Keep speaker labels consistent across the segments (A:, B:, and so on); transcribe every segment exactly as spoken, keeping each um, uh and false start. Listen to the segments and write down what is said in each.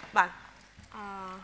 A: Val. Uh,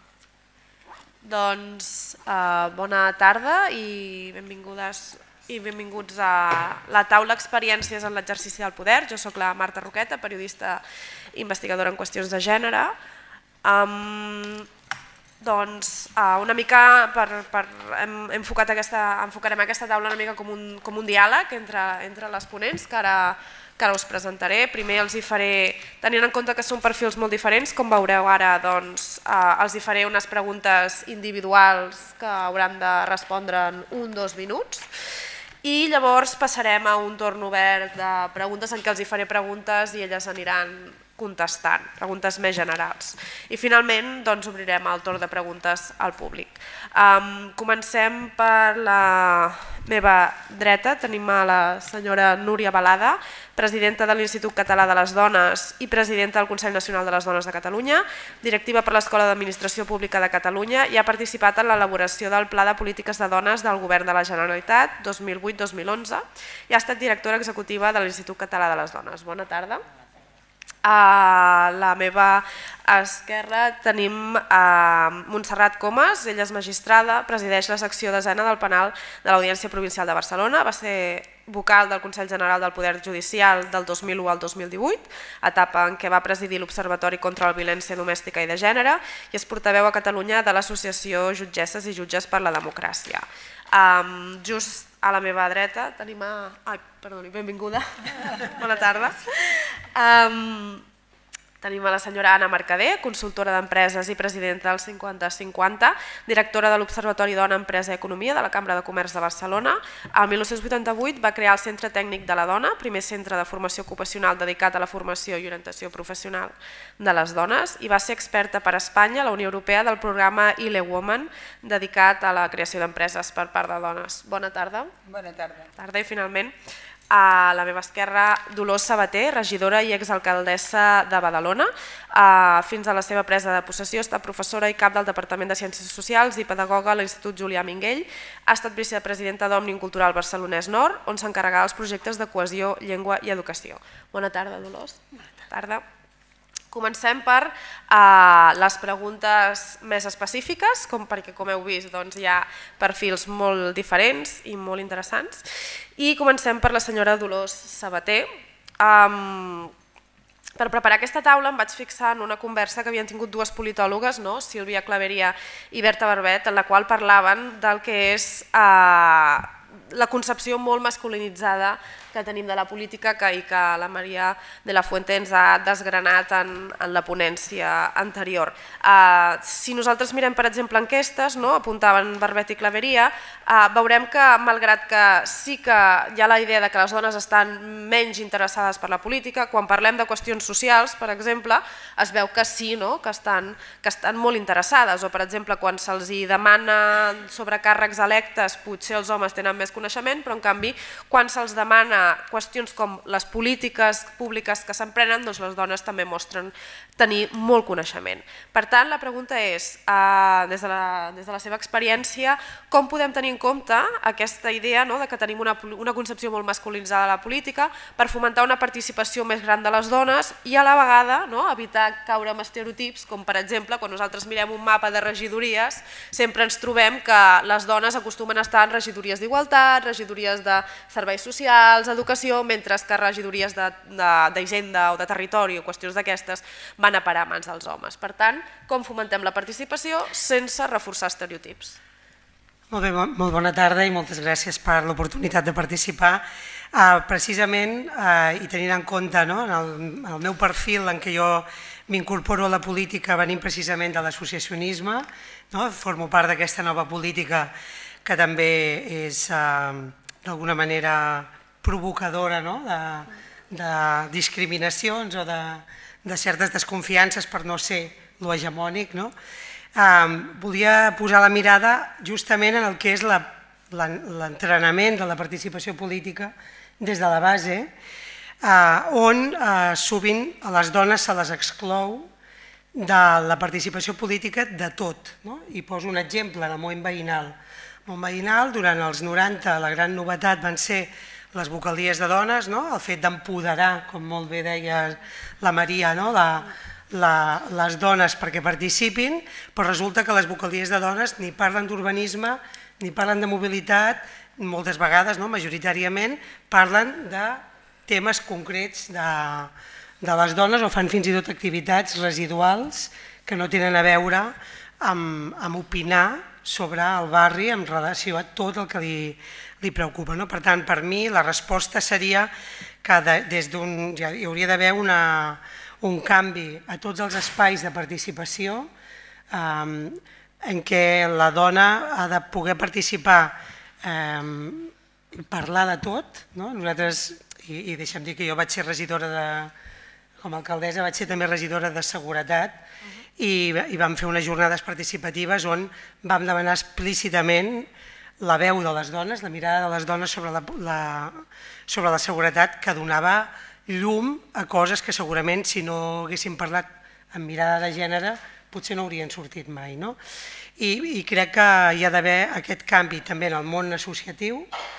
A: doncs uh, bona tarda i benvingudes i benvinguts a la taula Experiències en l'exercici del poder. Jo sóc la Marta Roqueta, periodista i investigadora en qüestions de gènere. Um, doncs uh, una mica per, per, hem, enfocat aquesta, enfocarem aquesta taula una mica com un, com un diàleg entre, entre les ponents que ara que ara us presentaré. Primer els hi faré, tenint en compte que són perfils molt diferents, com veureu ara, doncs, eh, els hi faré unes preguntes individuals que hauran de respondre en un o dos minuts i llavors passarem a un torn obert de preguntes en què els hi faré preguntes i elles aniran contestant, preguntes més generals. I finalment doncs, obrirem el torn de preguntes al públic. Um, comencem per la meva dreta, tenim a la senyora Núria Balada, presidenta de l'Institut Català de les Dones i presidenta del Consell Nacional de les Dones de Catalunya, directiva per l'Escola d'Administració Pública de Catalunya i ha participat en l'elaboració del Pla de Polítiques de Dones del Govern de la Generalitat dos mil vuit dos mil onze i ha estat directora executiva de l'Institut Català de les Dones. Bona tarda. A la meva esquerra tenim a Montserrat Comas, ella és magistrada, presideix la secció desena del penal de l'Audiència Provincial de Barcelona, va ser vocal del Consell General del Poder Judicial del dos mil u al dos mil divuit, etapa en què va presidir l'Observatori contra la Violència Domèstica i de Gènere i és portaveu a Catalunya de l'Associació Jutgesses i Jutges per la Democràcia. Um, just a la meva dreta tenim a... Ai, perdoni, benvinguda, bona tarda. Um, tenim a la senyora Anna Mercader, consultora d'empreses i presidenta del cinquanta cinquanta, directora de l'Observatori Dona, Empresa i Economia de la Cambra de Comerç de Barcelona. El mil nou-cents vuitanta-vuit va crear el Centre Tècnic de la Dona, primer centre de formació ocupacional dedicat a la formació i orientació professional de les dones i va ser experta per Espanya a la Unió Europea del programa I L E Woman dedicat a la creació d'empreses per part de dones. Bona tarda.
B: Bona tarda.
A: Tarda i finalment a la meva esquerra Dolors Sabater, regidora i exalcaldessa de Badalona. Fins a la seva presa de possessió ha estat professora i cap del Departament de Ciències Socials i pedagoga a l'Institut Julià Minguell. Ha estat vicepresidenta d'Òmnium Cultural Barcelonès Nord, on s'encarregava dels projectes de cohesió, llengua i educació. Bona tarda, Dolors. Bona tarda. Comencem per les preguntes més específiques, perquè com heu vist hi ha perfils molt diferents i molt interessants. I comencem per la senyora Dolors Sabater. Per preparar aquesta taula em vaig fixar en una conversa que havien tingut dues politòlogues, Sílvia Claveria i Berta Barbet, en la qual parlaven del que és la concepció molt masculinitzada que tenim de la política i que la Maria de la Fuente ens ha desgranat en la ponència anterior. Si nosaltres mirem, per exemple, enquestes, apuntaven Barbet i Claveria, veurem que, malgrat que sí que hi ha la idea que les dones estan menys interessades per la política, quan parlem de qüestions socials, per exemple, es veu que sí, que estan molt interessades. O, per exemple, quan se'ls demana sobre càrrecs electes, potser els homes tenen més coneixement, però, en canvi, quan se'ls demana qüestions com les polítiques públiques que s'emprenen, doncs les dones també mostren tenir molt coneixement. Per tant, la pregunta és, des de la seva experiència, com podem tenir en compte aquesta idea que tenim una concepció molt masculinitzada de la política per fomentar una participació més gran de les dones i a la vegada evitar caure en estereotips, com per exemple, quan nosaltres mirem un mapa de regidories, sempre ens trobem que les dones acostumen a estar en regidories d'igualtat, regidories de serveis socials, educació, mentre que regidories d'Hisenda o de territori o qüestions d'aquestes van a parar a mans dels homes. Per tant, com fomentem la participació sense reforçar estereotips?
B: Molt bé, molt bona tarda i moltes gràcies per l'oportunitat de participar. Precisament, i tenint en compte el meu perfil en què jo m'incorporo a la política venint precisament de l'associacionisme, formo part d'aquesta nova política que també és d'alguna manera provocadora de discriminacions o de certes desconfiances per no ser lo hegemònic. Volia posar la mirada justament en el que és l'entrenament de la participació política des de la base, on sovint a les dones se les exclou de la participació política de tot. I poso un exemple, en el món veïnal. El món veïnal, durant els noranta, la gran novetat van ser les vocalies de dones, el fet d'empoderar, com molt bé deia la Maria, les dones perquè participin, però resulta que les vocalies de dones ni parlen d'urbanisme, ni parlen de mobilitat, moltes vegades, majoritàriament, parlen de temes concrets de les dones o fan fins i tot activitats residuals que no tenen a veure amb opinar sobre el barri en relació a tot el que li preocupa. Per tant, per mi la resposta seria que hi hauria d'haver un canvi a tots els espais de participació en què la dona ha de poder participar i parlar de tot. Nosaltres, i deixa'm dir que jo vaig ser regidora de, com a alcaldessa, vaig ser també regidora de seguretat i vam fer unes jornades participatives on vam demanar explícitament la veu de les dones, la mirada de les dones sobre la seguretat, que donava llum a coses que segurament si no haguéssim parlat amb mirada de gènere potser no haurien sortit mai. I crec que hi ha d'haver aquest canvi també en el món associatiu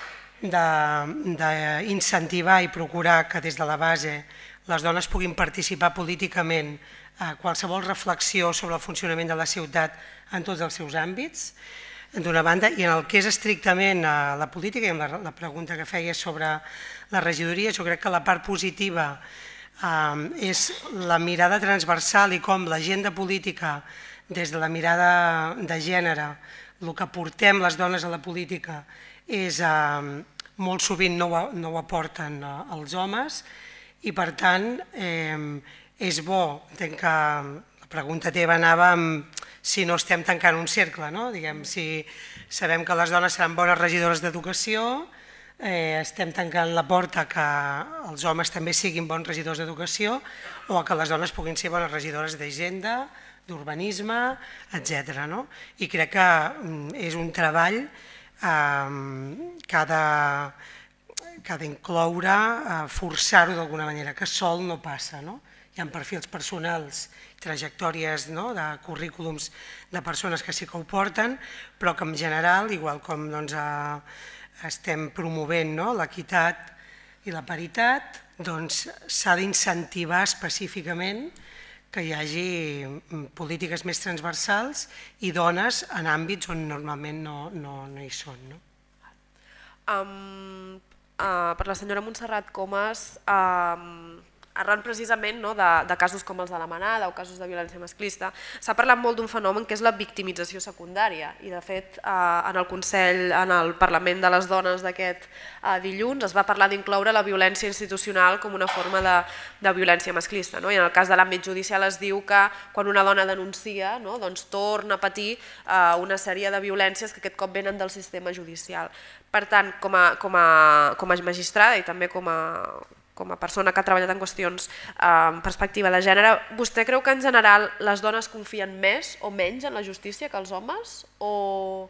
B: d'incentivar i procurar que des de la base les dones puguin participar políticament a qualsevol reflexió sobre el funcionament de la ciutat en tots els seus àmbits, d'una banda, i en el que és estrictament la política, i amb la pregunta que feia sobre la regidoria, jo crec que la part positiva és la mirada transversal i com l'agenda política, des de la mirada de gènere, el que portem les dones a la política és molt sovint no ho aporten els homes i per tant és bo, entenc que la pregunta teva anava amb si no estem tancant un cercle, si sabem que les dones seran bones regidores d'educació, estem tancant la porta que els homes també siguin bons regidors d'educació o que les dones puguin ser bones regidores d'agenda, d'urbanisme, etcètera. I crec que és un treball que ha d'incloure, forçar-ho d'alguna manera, que sol no passa. Hi ha perfils personals, trajectòries de currículums de persones que sí que ho porten, però que en general, igual com estem promovent l'equitat i la paritat, s'ha d'incentivar específicament que hi hagi polítiques més transversals i dones en àmbits on normalment no hi són.
A: Per la senyora Montserrat Comas, arran precisament de casos com els de la Manada o casos de violència masclista, s'ha parlat molt d'un fenomen que és la victimització secundària i de fet en el Consell, en el Parlament de les Dones d'aquest dilluns es va parlar d'incloure la violència institucional com una forma de violència masclista i en el cas de l'àmbit judicial es diu que quan una dona denuncia torna a patir una sèrie de violències que aquest cop venen del sistema judicial. Per tant, com a magistrada i també com a com a persona que ha treballat en qüestions en perspectiva de gènere, vostè creu que en general les dones confien més o menys en la justícia que els homes? O...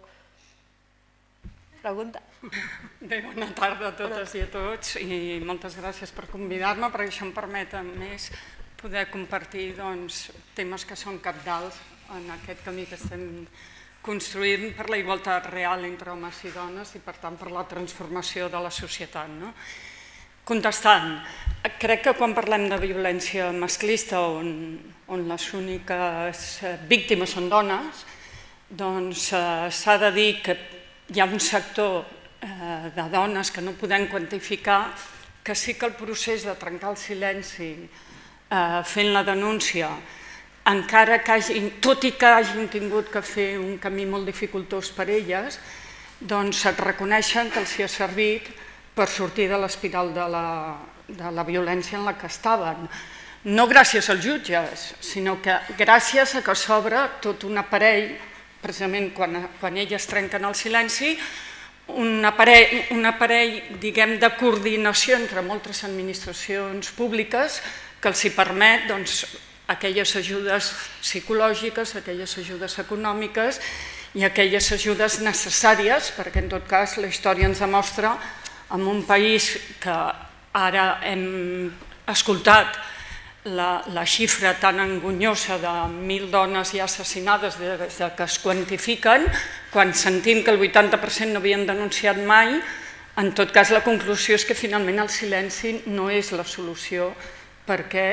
A: Pregunta.
C: Bé, bona tarda a totes i a tots i moltes gràcies per convidar-me perquè això em permet a més poder compartir temes que són cabdals en aquest camí que estem construint per la igualtat real entre homes i dones i per tant per la transformació de la societat. Contestant, crec que quan parlem de violència masclista on les úniques víctimes són dones, doncs s'ha de dir que hi ha un sector de dones que no podem quantificar que sí que el procés de trencar el silenci fent la denúncia, encara que hagin, tot i que hagin tingut que fer un camí molt dificultós per elles, doncs et reconeixen que els hi ha servit per sortir de l'espiral de la violència en la que estaven. No gràcies als jutges, sinó que gràcies a que s'obre tot un aparell, precisament quan elles trenquen el silenci, un aparell, diguem, de coordinació entre moltes administracions públiques que els hi permet, doncs, aquelles ajudes psicològiques, aquelles ajudes econòmiques i aquelles ajudes necessàries, perquè en tot cas la història ens demostra en un país que ara hem escoltat la xifra tan engonyosa de mil dones ja assassinades des que es quantifiquen, quan sentim que el vuitanta per cent no havien denunciat mai, en tot cas la conclusió és que finalment el silenci no és la solució perquè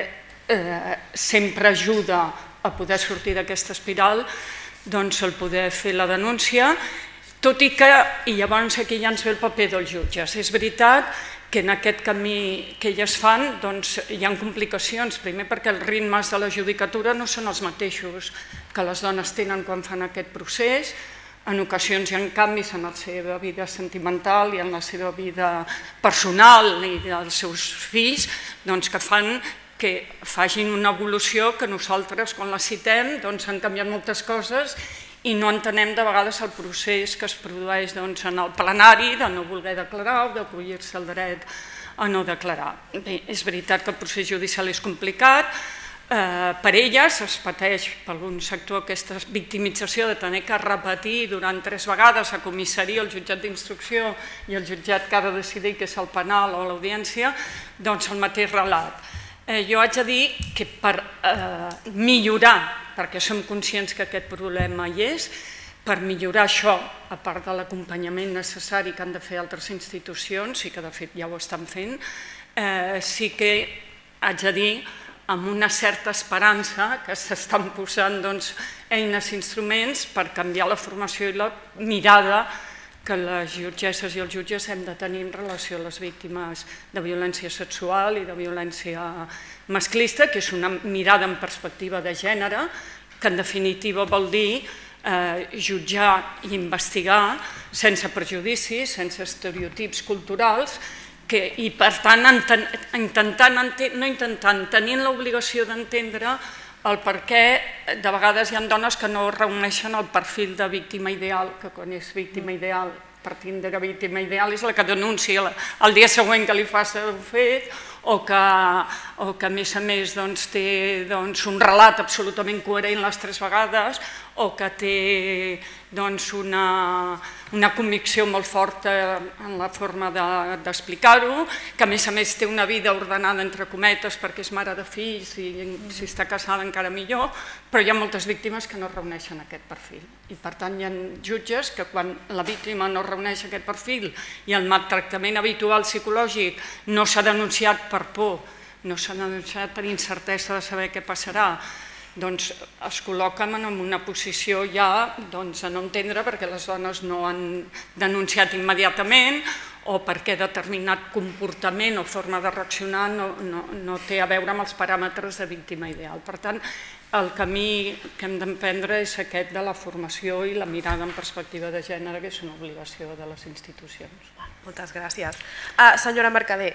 C: sempre ajuda a poder sortir d'aquesta espiral, doncs el poder fer la denúncia, tot i que, i llavors aquí ja ens ve el paper dels jutges. És veritat que en aquest camí que elles fan hi ha complicacions, primer perquè els ritmes de la judicatura no són els mateixos que les dones tenen quan fan aquest procés, en ocasions hi ha canvis en la seva vida sentimental i en la seva vida personal i dels seus fills que fan que facin una evolució que nosaltres quan la citem han canviat moltes coses i no entenem de vegades el procés que es produeix en el plenari de no voler declarar o d'acollir-se al dret a no declarar. Bé, és veritat que el procés judicial és complicat, per elles es pateix per algun sector aquesta victimització de tenir que repetir durant tres vegades a comissaria, el jutjat d'instrucció i el jutjat que ha de decidir que és el penal o l'audiència, doncs el mateix relat. Jo haig de dir que per millorar, perquè som conscients que aquest problema hi és, per millorar això, a part de l'acompanyament necessari que han de fer altres institucions i que de fet ja ho estan fent, sí que haig de dir amb una certa esperança que s'estan posant eines i instruments per canviar la formació i la mirada que les jutgesses i els jutges hem de tenir en relació a les víctimes de violència sexual i de violència masclista, que és una mirada en perspectiva de gènere, que en definitiva vol dir jutjar i investigar sense prejudicis, sense estereotips culturals, i per tant intentant, no intentant, tenint l'obligació d'entendre el per què de vegades hi ha dones que no reuneixen el perfil de víctima ideal, que quan és víctima ideal, partint de que víctima ideal és la que denuncia el dia següent que li faci el fet o que a més a més té un relat absolutament coherent les tres vegades o que té una convicció molt forta en la forma d'explicar-ho, que a més a més té una vida ordenada entre cometes perquè és mare de fills i si està casada encara millor, però hi ha moltes víctimes que no reuneixen aquest perfil. I per tant hi ha jutges que quan la víctima no reuneix aquest perfil i el maltractament habitual psicològic no s'ha denunciat per por, no s'ha denunciat per incertesa de saber què passarà, doncs es col·loquen en una posició ja de no entendre perquè les dones no han denunciat immediatament o perquè determinat comportament o forma de reaccionar no té a veure amb els paràmetres de víctima ideal. Per tant, el camí que hem d'emprendre és aquest de la formació i la mirada en perspectiva de gènere, que és una obligació de les institucions.
A: Moltes gràcies. Senyora Mercader,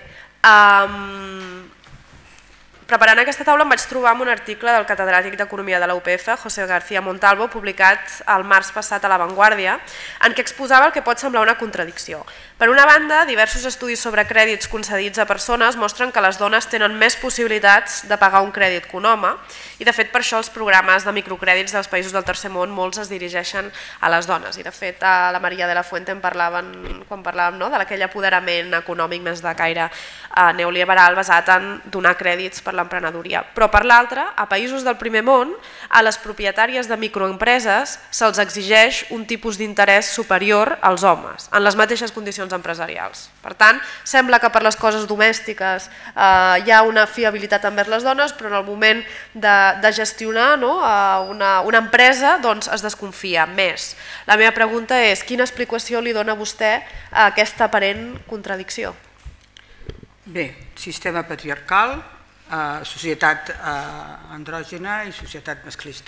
A: preparant aquesta taula em vaig trobar amb un article del catedràtic d'Economia de la U P F, José García Montalvo, publicat el març passat a La Vanguardia, en què exposava el que pot semblar una contradicció. Per una banda, diversos estudis sobre crèdits concedits a persones mostren que les dones tenen més possibilitats de pagar un crèdit que un home i de fet per això els programes de microcrèdits dels països del tercer món molts es dirigeixen a les dones i de fet a la Maria de la Fuente en parlaven quan parlàvem de aquell apoderament econòmic més de caire neoliberal basat en donar crèdits per l'emprenedoria. Però per l'altra, a països del primer món, a les propietàries de microempreses se'ls exigeix un tipus d'interès superior als homes, en les mateixes condicions empresarials. Per tant, sembla que per les coses domèstiques hi ha una fiabilitat envers les dones, però en el moment de gestionar una empresa es desconfia més. La meva pregunta és, quina explicació li dona vostè a aquesta aparent contradicció?
D: Bé, sistema patriarcal, societat andrògena i societat masclista.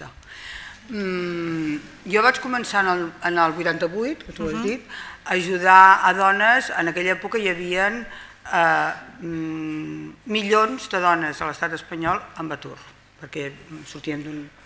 D: Jo vaig començar en el vuitanta-vuit, que tu has dit, a ajudar a dones. En aquella època hi havia milions de dones a l'estat espanyol amb atur, perquè sortien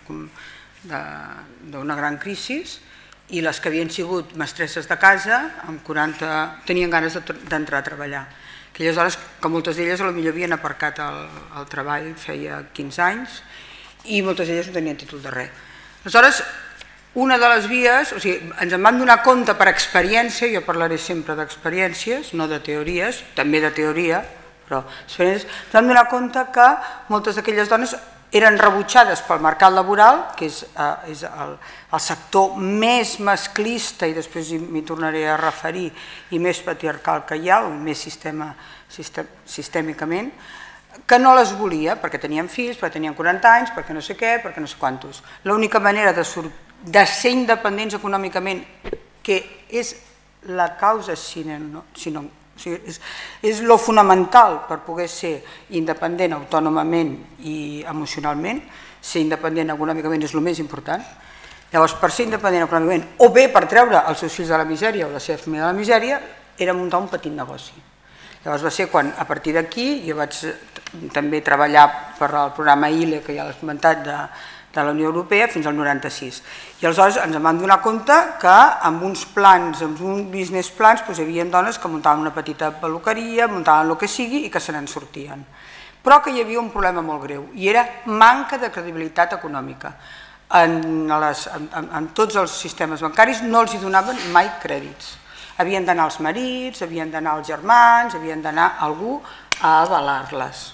D: d'una gran crisi i les que havien sigut mestresses de casa amb quaranta tenien ganes d'entrar a treballar. Aquelles dones que moltes d'elles potser havien aparcat el treball feia quinze anys i moltes d'elles no tenien títol de res. Aleshores, una de les vies, o sigui, ens en vam donar compte per experiència, jo parlaré sempre d'experiències, no de teories, també de teoria, però ens vam donar compte que moltes d'aquelles dones eren rebutjades pel mercat laboral, que és el sector més masclista, i després m'hi tornaré a referir, i més patriarcal que hi ha, o més sistèmicament, que no les volia, perquè tenien fills, perquè tenien quaranta anys, perquè no sé què, perquè no sé quantos. L'única manera de, de ser independents econòmicament, que és la causa sine, no, sino, o sigui, és, és lo fonamental per poder ser independent autònomament i emocionalment, ser independent econòmicament és el més important. Llavors, per ser independent econòmicament, o bé per treure els seus fills de la misèria o la seva família de la misèria, era muntar un petit negoci. Llavors va ser quan, a partir d'aquí, jo vaig també treballar per al programa I L E, que ja l'he comentat, de, de la Unió Europea, fins al noranta-sis. I aleshores ens vam donar compte que amb uns plans, amb uns business plans, doncs hi havia dones que muntaven una petita peluqueria, muntaven el que sigui i que se n'en sortien. Però que hi havia un problema molt greu, i era manca de credibilitat econòmica. En, les, en, en tots els sistemes bancaris no els hi donaven mai crèdits. Havien d'anar els marits, havien d'anar els germans, havien d'anar algú a avalar-les.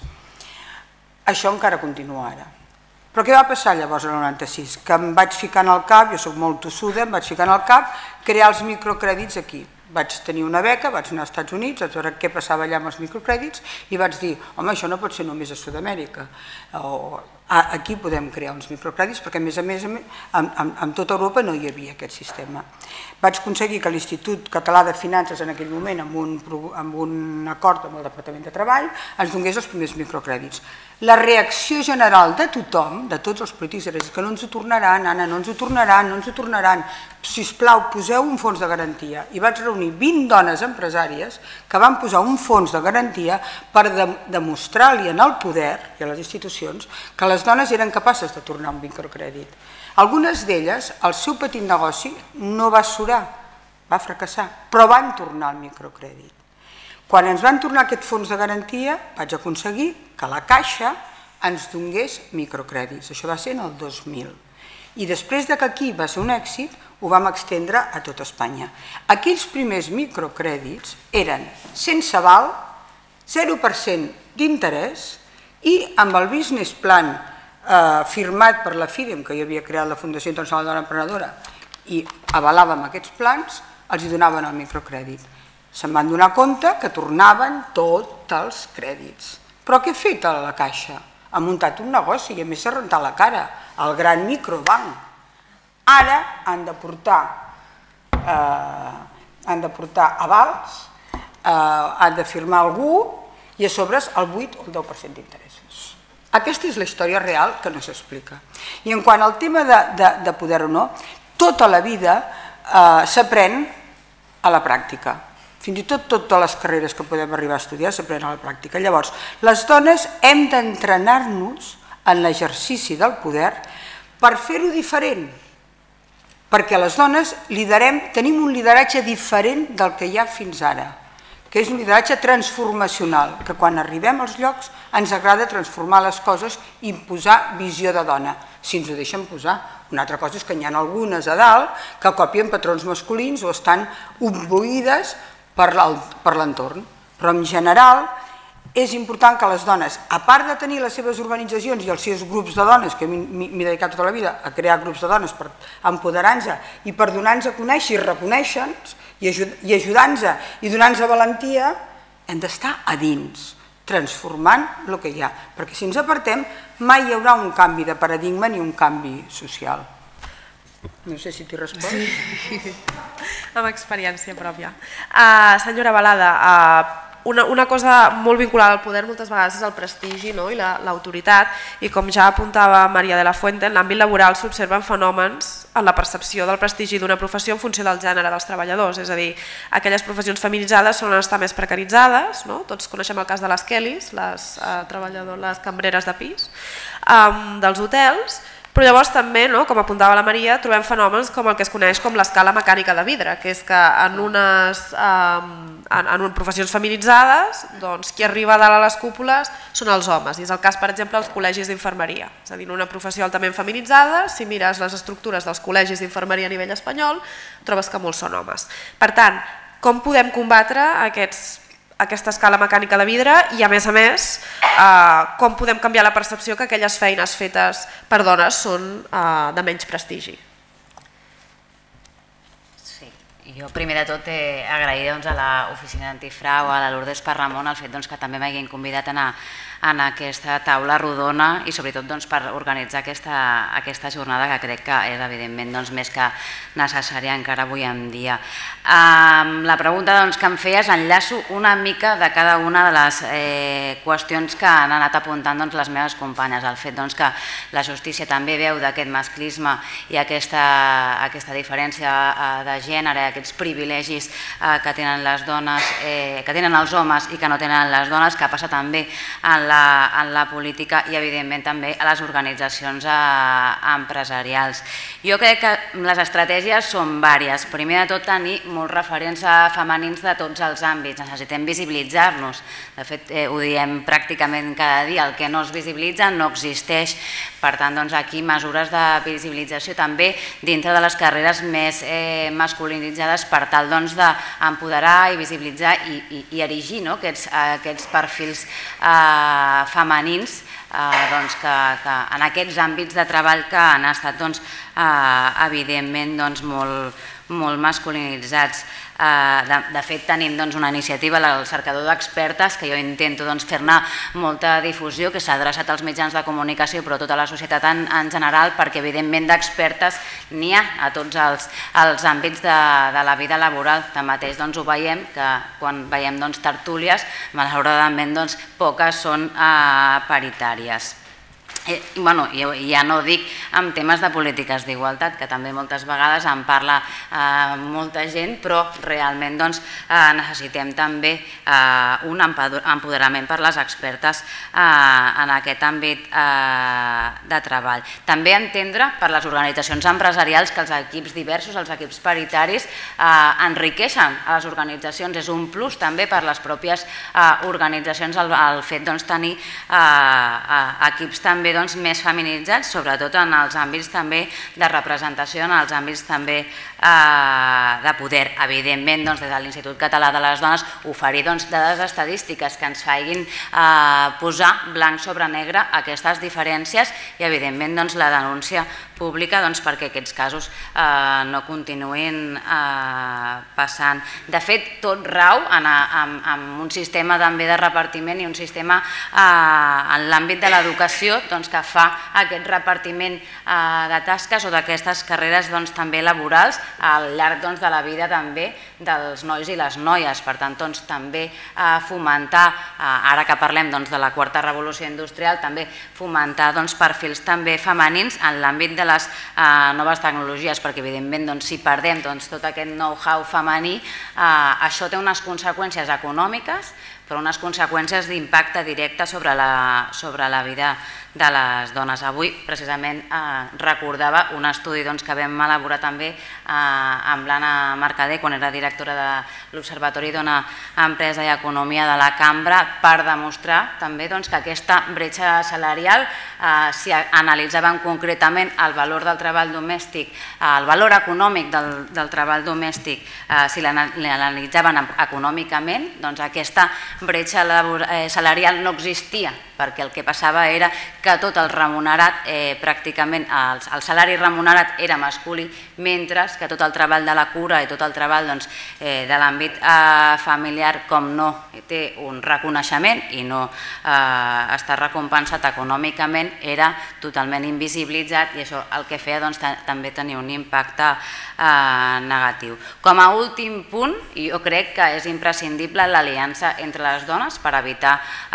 D: Això encara continua ara. Però què va passar llavors al noranta-sis? Que em vaig ficar en el cap, jo soc molt tossuda, em vaig ficar en el cap crear els microcrèdits aquí. Vaig tenir una beca, vaig anar als Estats Units, a veure què passava allà amb els microcrèdits i vaig dir, home, això no pot ser només a Sud-amèrica, o aquí podem crear uns microcrèdits perquè a més a més en tota Europa no hi havia aquest sistema. Vaig aconseguir que l'Institut Català de Finances en aquell moment, amb un acord amb el Departament de Treball, ens donés els primers microcrèdits. La reacció general de tothom, de tots els polítics, era que no ens ho tornaran, Anna, no ens ho tornaran, no ens ho tornaran, sisplau, poseu un fons de garantia. I vaig reunir vint dones empresàries que van posar un fons de garantia per demostrar-li en el poder i a les institucions que les dones eren capaces de tornar un microcrèdit. Algunes d'elles, el seu petit negoci no va surar, va fracassar, però van tornar al microcrèdit. Quan ens van tornar aquest fons de garantia, vaig aconseguir que la Caixa ens donés microcrèdits. Això va ser en el dos mil. I després que aquí va ser un èxit, ho vam extendre a tot Espanya. Aquells primers microcrèdits eren sense aval, zero per cent d'interès i amb el business plan firmat per la FIDEM, que jo havia creat la Fundació Internacional de Dona Emprenedora, i avalàvem aquests plans, els hi donaven el microcrèdit. Se'n van donar compte que tornaven tots els crèdits. Però què ha fet a la Caixa? Ha muntat un negoci i a més s'ha rentat la cara, el gran microbanc. Ara han de portar, han de portar avals, han de firmar algú i a sobre el vuit o el deu per cent d'interessos. Aquesta és la història real que no s'explica. I en quant al tema de poder o no, tota la vida s'aprèn a la pràctica. Fins i tot totes les carreres que podem arribar a estudiar s'aprèn a la pràctica. Llavors, les dones hem d'entrenar-nos en l'exercici del poder per fer-ho diferent. Perquè les dones tenim un lideratge diferent del que hi ha fins ara, que és un lideratge transformacional, que quan arribem als llocs ens agrada transformar les coses i posar visió de dona, si ens ho deixen posar. Una altra cosa és que hi ha algunes a dalt que copien patrons masculins o estan obbuïdes per l'entorn. Però en general és important que les dones, a part de tenir les seves organitzacions i els seus grups de dones, que m'he dedicat tota la vida a crear grups de dones per empoderar-nos i per donar-nos a conèixer i reconèixer-nos, i ajudant-nos i donant-nos valentia, hem d'estar a dins, transformant el que hi ha, perquè si ens apartem mai hi haurà un canvi de paradigma ni un canvi social. No sé si t'hi respons.
A: Sí, amb experiència pròpia. Senyora Balada, una cosa molt vinculada al poder moltes vegades és el prestigi i l'autoritat, i com ja apuntava Maria de la Fuente, en l'àmbit laboral s'observen fenòmens en la percepció del prestigi d'una professió en funció del gènere dels treballadors, és a dir, aquelles professions feminitzades solen estar més precaritzades, tots coneixem el cas de les Kellys, les treballadores, les cambreres de pis, dels hotels, però llavors també, com apuntava la Maria, trobem fenòmens com el que es coneix com l'escala mecànica de vidre, que és que en unes professions feminitzades qui arriba a dalt a les cúpules són els homes, i és el cas, per exemple, dels col·legis d'infermeria. És a dir, en una professió altament feminitzada, si mires les estructures dels col·legis d'infermeria a nivell espanyol, trobes que molts són homes. Per tant, com podem combatre aquests aquesta escala mecànica de vidre i, a més a més, com podem canviar la percepció que aquelles feines fetes per dones són de menys prestigi?
E: Sí, jo primer de tot agrair a l'oficina d'Antifrau, a la Lourdes Parramon, el fet que també m'hagin convidat a anar en aquesta taula rodona i sobretot per organitzar aquesta jornada que crec que és evidentment més que necessària encara avui en dia. La pregunta que em feies enllaço una mica de cada una de les qüestions que han anat apuntant les meves companyes. El fet que la justícia també veu d'aquest masclisme i aquesta diferència de gènere, aquests privilegis que tenen les dones, que tenen els homes i que no tenen les dones, que passa també en la política i evidentment també a les organitzacions empresarials. Jo crec que les estratègies són vàries. Primer de tot, tenir molts referents femenins de tots els àmbits. Necessitem visibilitzar-nos. De fet, ho diem pràcticament cada dia. El que no es visibilitza no existeix. Per tant, aquí mesures de visibilització també dintre de les carreres més masculinitzades per tal d'empoderar i visibilitzar i erigir aquests perfils femenins en aquests àmbits de treball que han estat evidentment molt masculinitzats. De fet, tenim una iniciativa, el cercador d'expertes, que jo intento fer-ne molta difusió, que s'ha adreçat als mitjans de comunicació, però a tota la societat en general, perquè evidentment d'expertes n'hi ha a tots els àmbits de la vida laboral. Tanmateix ho veiem, que quan veiem tertúlies, malauradament poques són paritàries. Ja no dic en temes de polítiques d'igualtat, que també moltes vegades en parla molta gent, però realment necessitem també un empoderament per les expertes en aquest àmbit de treball. També entendre per les organitzacions empresarials que els equips diversos, els equips paritaris, enriqueixen a les organitzacions. És un plus també per les pròpies organitzacions el fet de tenir equips també més feminitzats, sobretot en els àmbits també de representació, en els àmbits també de poder. Evidentment, des de l'Institut Català de les Dones, oferir dades estadístiques que ens facin posar blanc sobre negre aquestes diferències i, evidentment, la denúncia pública perquè aquests casos no continuïn passant. De fet, tot rau en un sistema també de repartiment i un sistema en l'àmbit de l'educació que fa aquest repartiment de tasques o d'aquestes carreres també laborals al llarg de la vida també dels nois i les noies. Per tant, també fomentar, ara que parlem de la quarta revolució industrial, també fomentar perfils també femenins en l'àmbit de les noves tecnologies, perquè evidentment si perdem tot aquest know-how femení, això té unes conseqüències econòmiques, però unes conseqüències d'impacte directe sobre la vida de les dones. Avui, precisament, recordava un estudi que vam elaborar també amb l'Anna Mercader, quan era directora de l'Observatori Dona, Empresa i Economia de la Cambra, per demostrar també que aquesta bretxa salarial, si analitzaven concretament el valor del treball domèstic, el valor econòmic del treball domèstic, si l'analitzaven econòmicament, doncs aquesta bretxa salarial no existia, perquè el que passava era que tot el remunerat, pràcticament el salari remunerat era masculí, mentre que tot el treball de la cura i tot el treball de l'àmbit familiar, com no té un reconeixement i no està recompensat econòmicament, era totalment invisibilitzat i això el que feia també tenir un impacte negatiu. Com a últim punt, jo crec que és imprescindible l'aliança entre les dones per evitar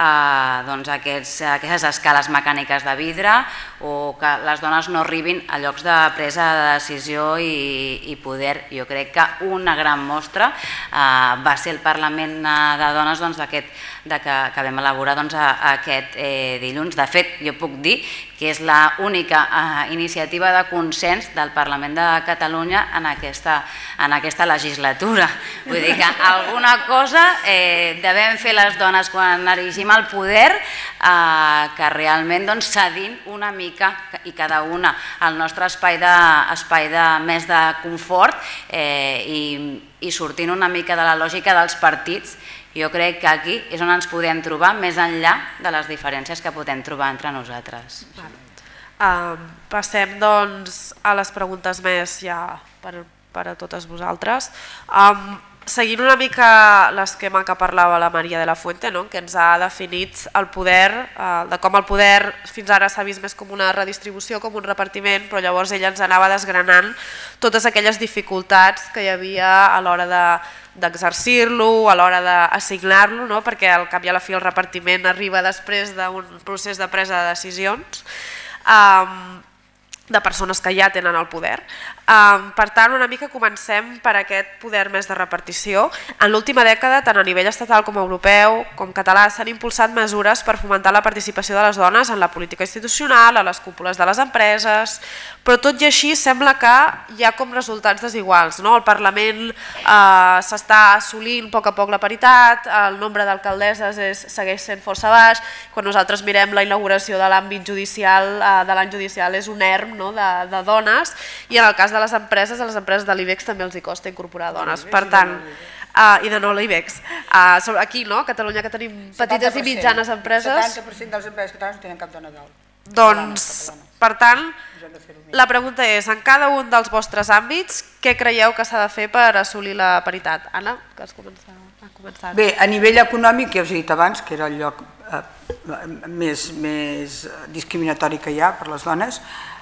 E: aquestes escales mecàniques de vidre o que les dones no arribin a llocs de presa de decisió i poder. Jo crec que una gran mostra va ser el Parlament de Dones que vam elaborar aquest dilluns. De fet, jo puc dir que és l'única iniciativa de consens del Parlament de Catalunya en aquesta legislatura. Vull dir que alguna cosa devem fer les dones quan erigim el poder, que realment cedint una mica i cada una al nostre espai més de confort i sortint una mica de la lògica dels partits. Jo crec que aquí és on ens podem trobar més enllà de les diferències que podem trobar entre nosaltres.
A: Passem doncs a les preguntes més ja per a totes vosaltres. seguint una mica l'esquema que parlava la Maria de la Fuente, no? Que ens ha definit el poder, eh, de com el poder fins ara s'ha vist més com una redistribució, com un repartiment, però llavors ella ens anava desgranant totes aquelles dificultats que hi havia a l'hora de d'exercir-lo, a l'hora d'assignar-lo, no? Perquè al cap i a la fi el repartiment arriba després d'un procés de presa de decisions um, de persones que ja tenen el poder. Um, per tant, una mica comencem per aquest poder més de repartició. En l'última dècada, tant a nivell estatal com europeu, com català, s'han impulsat mesures per fomentar la participació de les dones en la política institucional, a les cúpules de les empreses, però tot i així sembla que hi ha com resultats desiguals, no? El Parlament eh, s'està assolint a poc a poc la paritat, el nombre d'alcaldesses segueix sent força baix, quan nosaltres mirem la inauguració de l'àmbit judicial, eh, de l'any judicial és un erm, no? de, de dones, i en el cas de les empreses, a les empreses de l'IBEX també els hi costa incorporar dones. Per tant, uh, i de nou l'IBEX. Uh, aquí, no? A Catalunya, que tenim petites i mitjanes empreses...
D: setanta per cent de les empreses catalanes no tenen cap dona dalt.
A: Doncs, per tant, la pregunta és, en cada un dels vostres àmbits, què creieu que s'ha de fer per assolir la paritat? Anna, que has començat.
D: Bé, a nivell econòmic, ja us he dit abans, que era el lloc eh, més, més discriminatori que hi ha per les dones,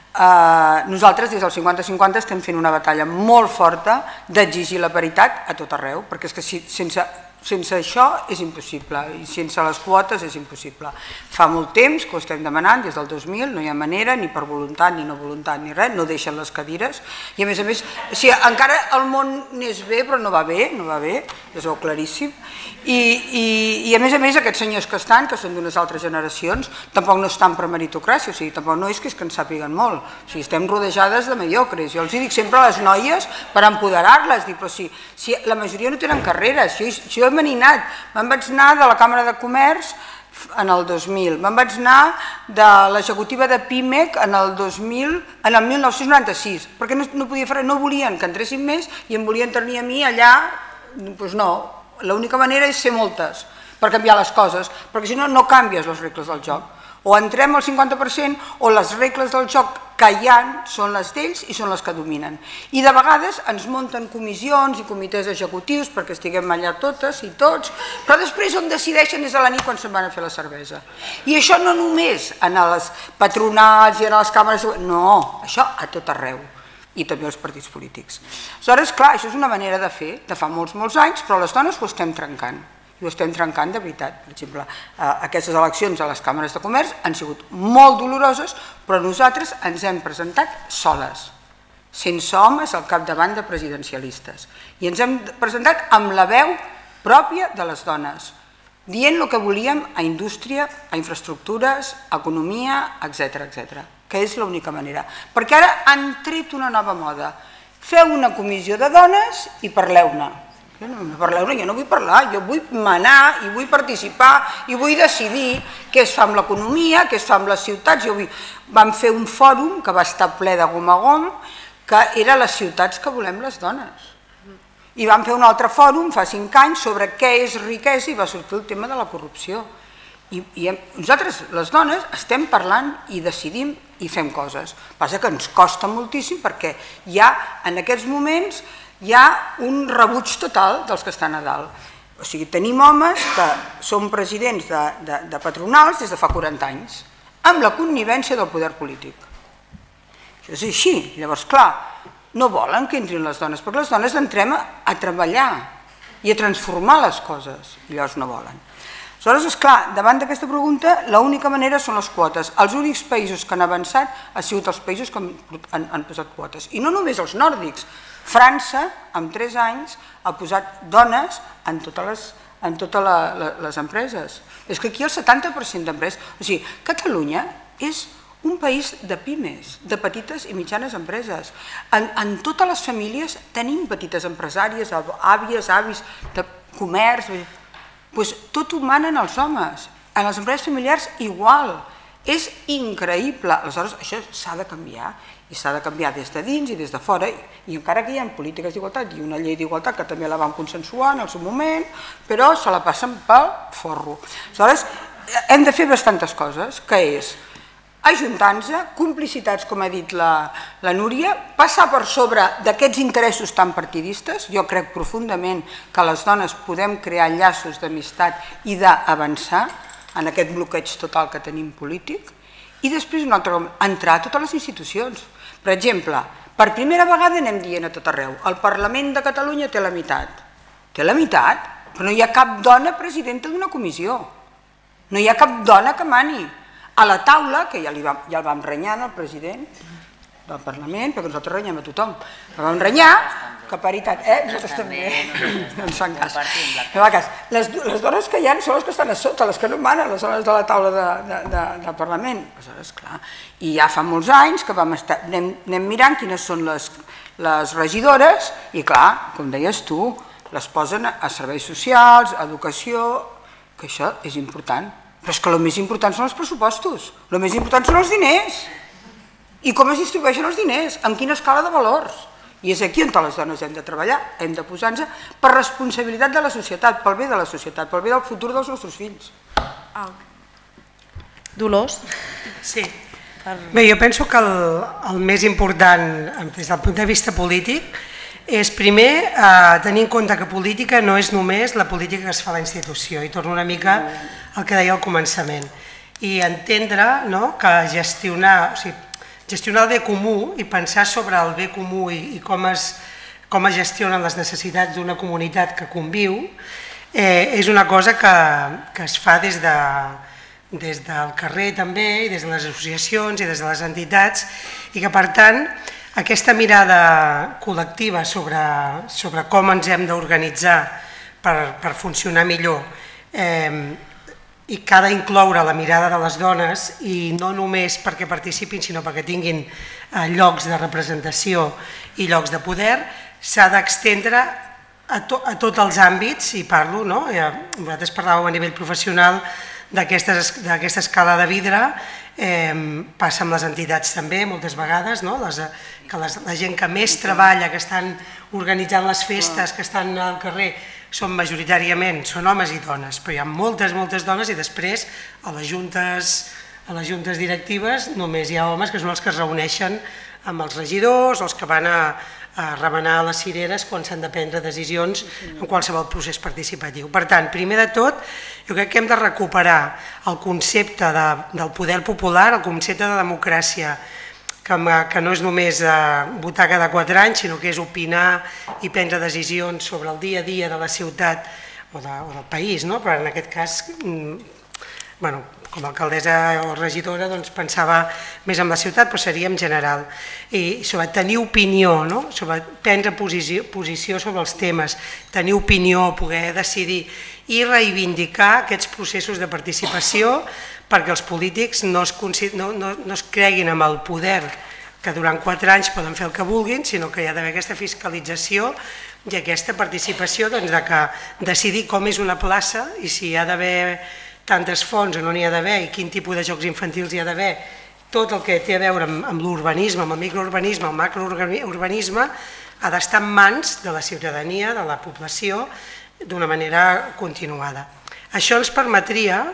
D: Uh, nosaltres des del cinquanta cinquanta estem fent una batalla molt forta d'exigir la paritat a tot arreu, perquè és que si, sense, sense això és impossible, i sense les quotes és impossible. Fa molt temps que ho estem demanant, des del dos mil, no hi ha manera, ni per voluntat, ni no voluntat, ni res, no deixen les cadires, i a més a més, o sigui, encara el món n'és bé, però no va bé, no va bé, és veu claríssim, i, i, i a més a més aquests senyors que estan, que són d'unes altres generacions, tampoc no estan per meritocràcia, o sigui, tampoc no és que, és que ens sàpiguen molt, o sigui, estem rodejades de mediocres, jo els dic sempre a les noies per empoderar-les, dic, però si, si la majoria no tenen carreres, si, si jo m'he anat, me'n vaig anar de la Càmera de Comerç en el dos mil, me'n vaig anar de l'executiva de Pimec en el dos mil, en el mil nou-cents noranta-sis, perquè no, no podia fer, no volien que entressin més i em volien tenir a mi allà, doncs no, l'única manera és ser moltes per canviar les coses, perquè si no, no canvies les regles del joc. O entrem al cinquanta per cent o les regles del joc que hi ha són les d'ells i són les que dominen. I de vegades ens munten comissions i comitès executius perquè estiguem allà totes i tots, però després on decideixen és a la nit quan se'n van a fer la cervesa. I això no només en les patronals i en les càmeres, no, això a tot arreu. I també els partits polítics. Aleshores, clar, això és una manera de fer de fa molts, molts anys, però les dones ho estem trencant. I ho estem trencant de veritat. Per exemple, aquestes eleccions a les càmeres de comerç han sigut molt doloroses, però nosaltres ens hem presentat soles, sense homes al capdavant de presidencialistes. I ens hem presentat amb la veu pròpia de les dones, dient el que volíem a indústria, a infraestructures, a economia, etcètera, etcètera, que és l'única manera. Perquè ara han tret una nova moda. Feu una comissió de dones i parleu-ne. No parleu-ne, jo no vull parlar, jo vull manar i vull participar i vull decidir què es fa amb l'economia, què es fa amb les ciutats. Jo vull... Vam fer un fòrum que va estar ple de gom a gom, que era les ciutats que volem les dones. I vam fer un altre fòrum fa cinc anys sobre què és riquesa i va sortir el tema de la corrupció. I, i nosaltres, les dones, estem parlant i decidim i fem coses. Passa que ens costa moltíssim perquè hi ha, en aquests moments, hi ha un rebuig total dels que estan a dalt. O sigui, tenim homes que són presidents de, de, de patronals des de fa quaranta anys, amb la connivència del poder polític. Això és així. Llavors, clar, no volen que entrin les dones, perquè les dones entrem a, a treballar i a transformar les coses, i llavors no volen. Aleshores, esclar, davant d'aquesta pregunta, l'única manera són les quotes. Els únics països que han avançat han sigut els països que han, han posat quotes. I no només els nòrdics. França, en tres anys, ha posat dones en totes les, en totes les empreses. És que aquí el setanta per cent d'empreses... O sigui, Catalunya és un país de pimes, de petites i mitjanes empreses. En, en totes les famílies tenim petites empresàries, àvies, avis, de comerç... Pues tot ho manen els homes. En les empreses familiars igual. És increïble. Aleshores, això s'ha de canviar. I s'ha de canviar des de dins i des de fora. I encara que hi ha polítiques d'igualtat i una llei d'igualtat que també la vam consensuar en el seu moment, però se la passen pel forro. Aleshores, hem de fer bastantes coses, que és ajuntant-se, complicitats, com ha dit la, la Núria, passar per sobre d'aquests interessos tan partidistes. Jo crec profundament que les dones podem crear llaços d'amistat i d'avançar en aquest bloqueig total que tenim polític. I després, un altre, entrar a totes les institucions. Per exemple, per primera vegada anem dient a tot arreu, el Parlament de Catalunya té la meitat. Té la meitat, però no hi ha cap dona presidenta d'una comissió. No hi ha cap dona que mani. A la taula, que ja, li vam, ja el vam renyar al president del Parlament, perquè nosaltres renyem a tothom, el vam renyar, que paritat, eh? Nosaltres també, no ens fan cas. Les, les dones que hi ha són les que estan a sota, les que no manen, les dones de la taula de, de, de, del Parlament. Aleshores, clar, i ja fa molts anys que vam estar, anem, anem mirant quines són les, les regidores i clar, com deies tu, les posen a serveis socials, a educació, que això és important. Però és que el més important són els pressupostos, el més important són els diners. I com es distribueixen els diners, amb quina escala de valors. I és aquí on les dones hem de treballar, hem de posar-nos per responsabilitat de la societat, pel bé de la societat, pel bé del futur dels nostres fills.
A: Ah. Dolors?
B: Sí. Bé, jo penso que el, el més important des del punt de vista polític és primer eh, tenir en compte que política no és només la política que es fa a la institució, i torno una mica al que deia al començament, i entendre, no, que gestionar, o sigui, gestionar el bé comú i pensar sobre el bé comú i, i com, es, com es gestionen les necessitats d'una comunitat que conviu eh, és una cosa que, que es fa des, de, des del carrer també, i des de les associacions i des de les entitats, i que per tant aquesta mirada col·lectiva sobre, sobre com ens hem d'organitzar per, per funcionar millor eh, i que ha d'incloure la mirada de les dones, i no només perquè participin sinó perquè tinguin eh, llocs de representació i llocs de poder, s'ha d'extendre a, to, a tots els àmbits, i parlo, no? Ja, vosaltres parlàveu a nivell professional d'aquesta escala de vidre, eh, passa amb les entitats també moltes vegades, no? les, que les, la gent que més treballa, que estan organitzant les festes, que estan al carrer, són majoritàriament, són homes i dones, però hi ha moltes, moltes dones, i després a les juntes, a les juntes directives només hi ha homes, que són els que es reuneixen amb els regidors o els que van a, a remenar les cireres quan s'han de prendre decisions en qualsevol procés participatiu. Per tant, primer de tot, jo crec que hem de recuperar el concepte de, del poder popular, el concepte de democràcia, que, que no és només eh, votar cada quatre anys, sinó que és opinar i prendre decisions sobre el dia a dia de la ciutat o, de, o del país, no? Però en aquest cas, mm, bueno, com a alcaldessa o regidora, doncs pensava més en la ciutat, però seria en general. I sobre tenir opinió, no? Sobre prendre posició, posició sobre els temes, tenir opinió, poder decidir i reivindicar aquests processos de participació, perquè els polítics no es, no, no, no es creguin amb el poder que durant quatre anys poden fer el que vulguin, sinó que hi ha d'haver aquesta fiscalització i aquesta participació, doncs, de que decidir com és una plaça i si hi ha d'haver tantes fonts o no n'hi ha d'haver i quin tipus de jocs infantils hi ha d'haver, tot el que té a veure amb, amb l'urbanisme, amb el microurbanisme, el macrourbanisme, ha d'estar en mans de la ciutadania, de la població, d'una manera continuada. Això ens permetria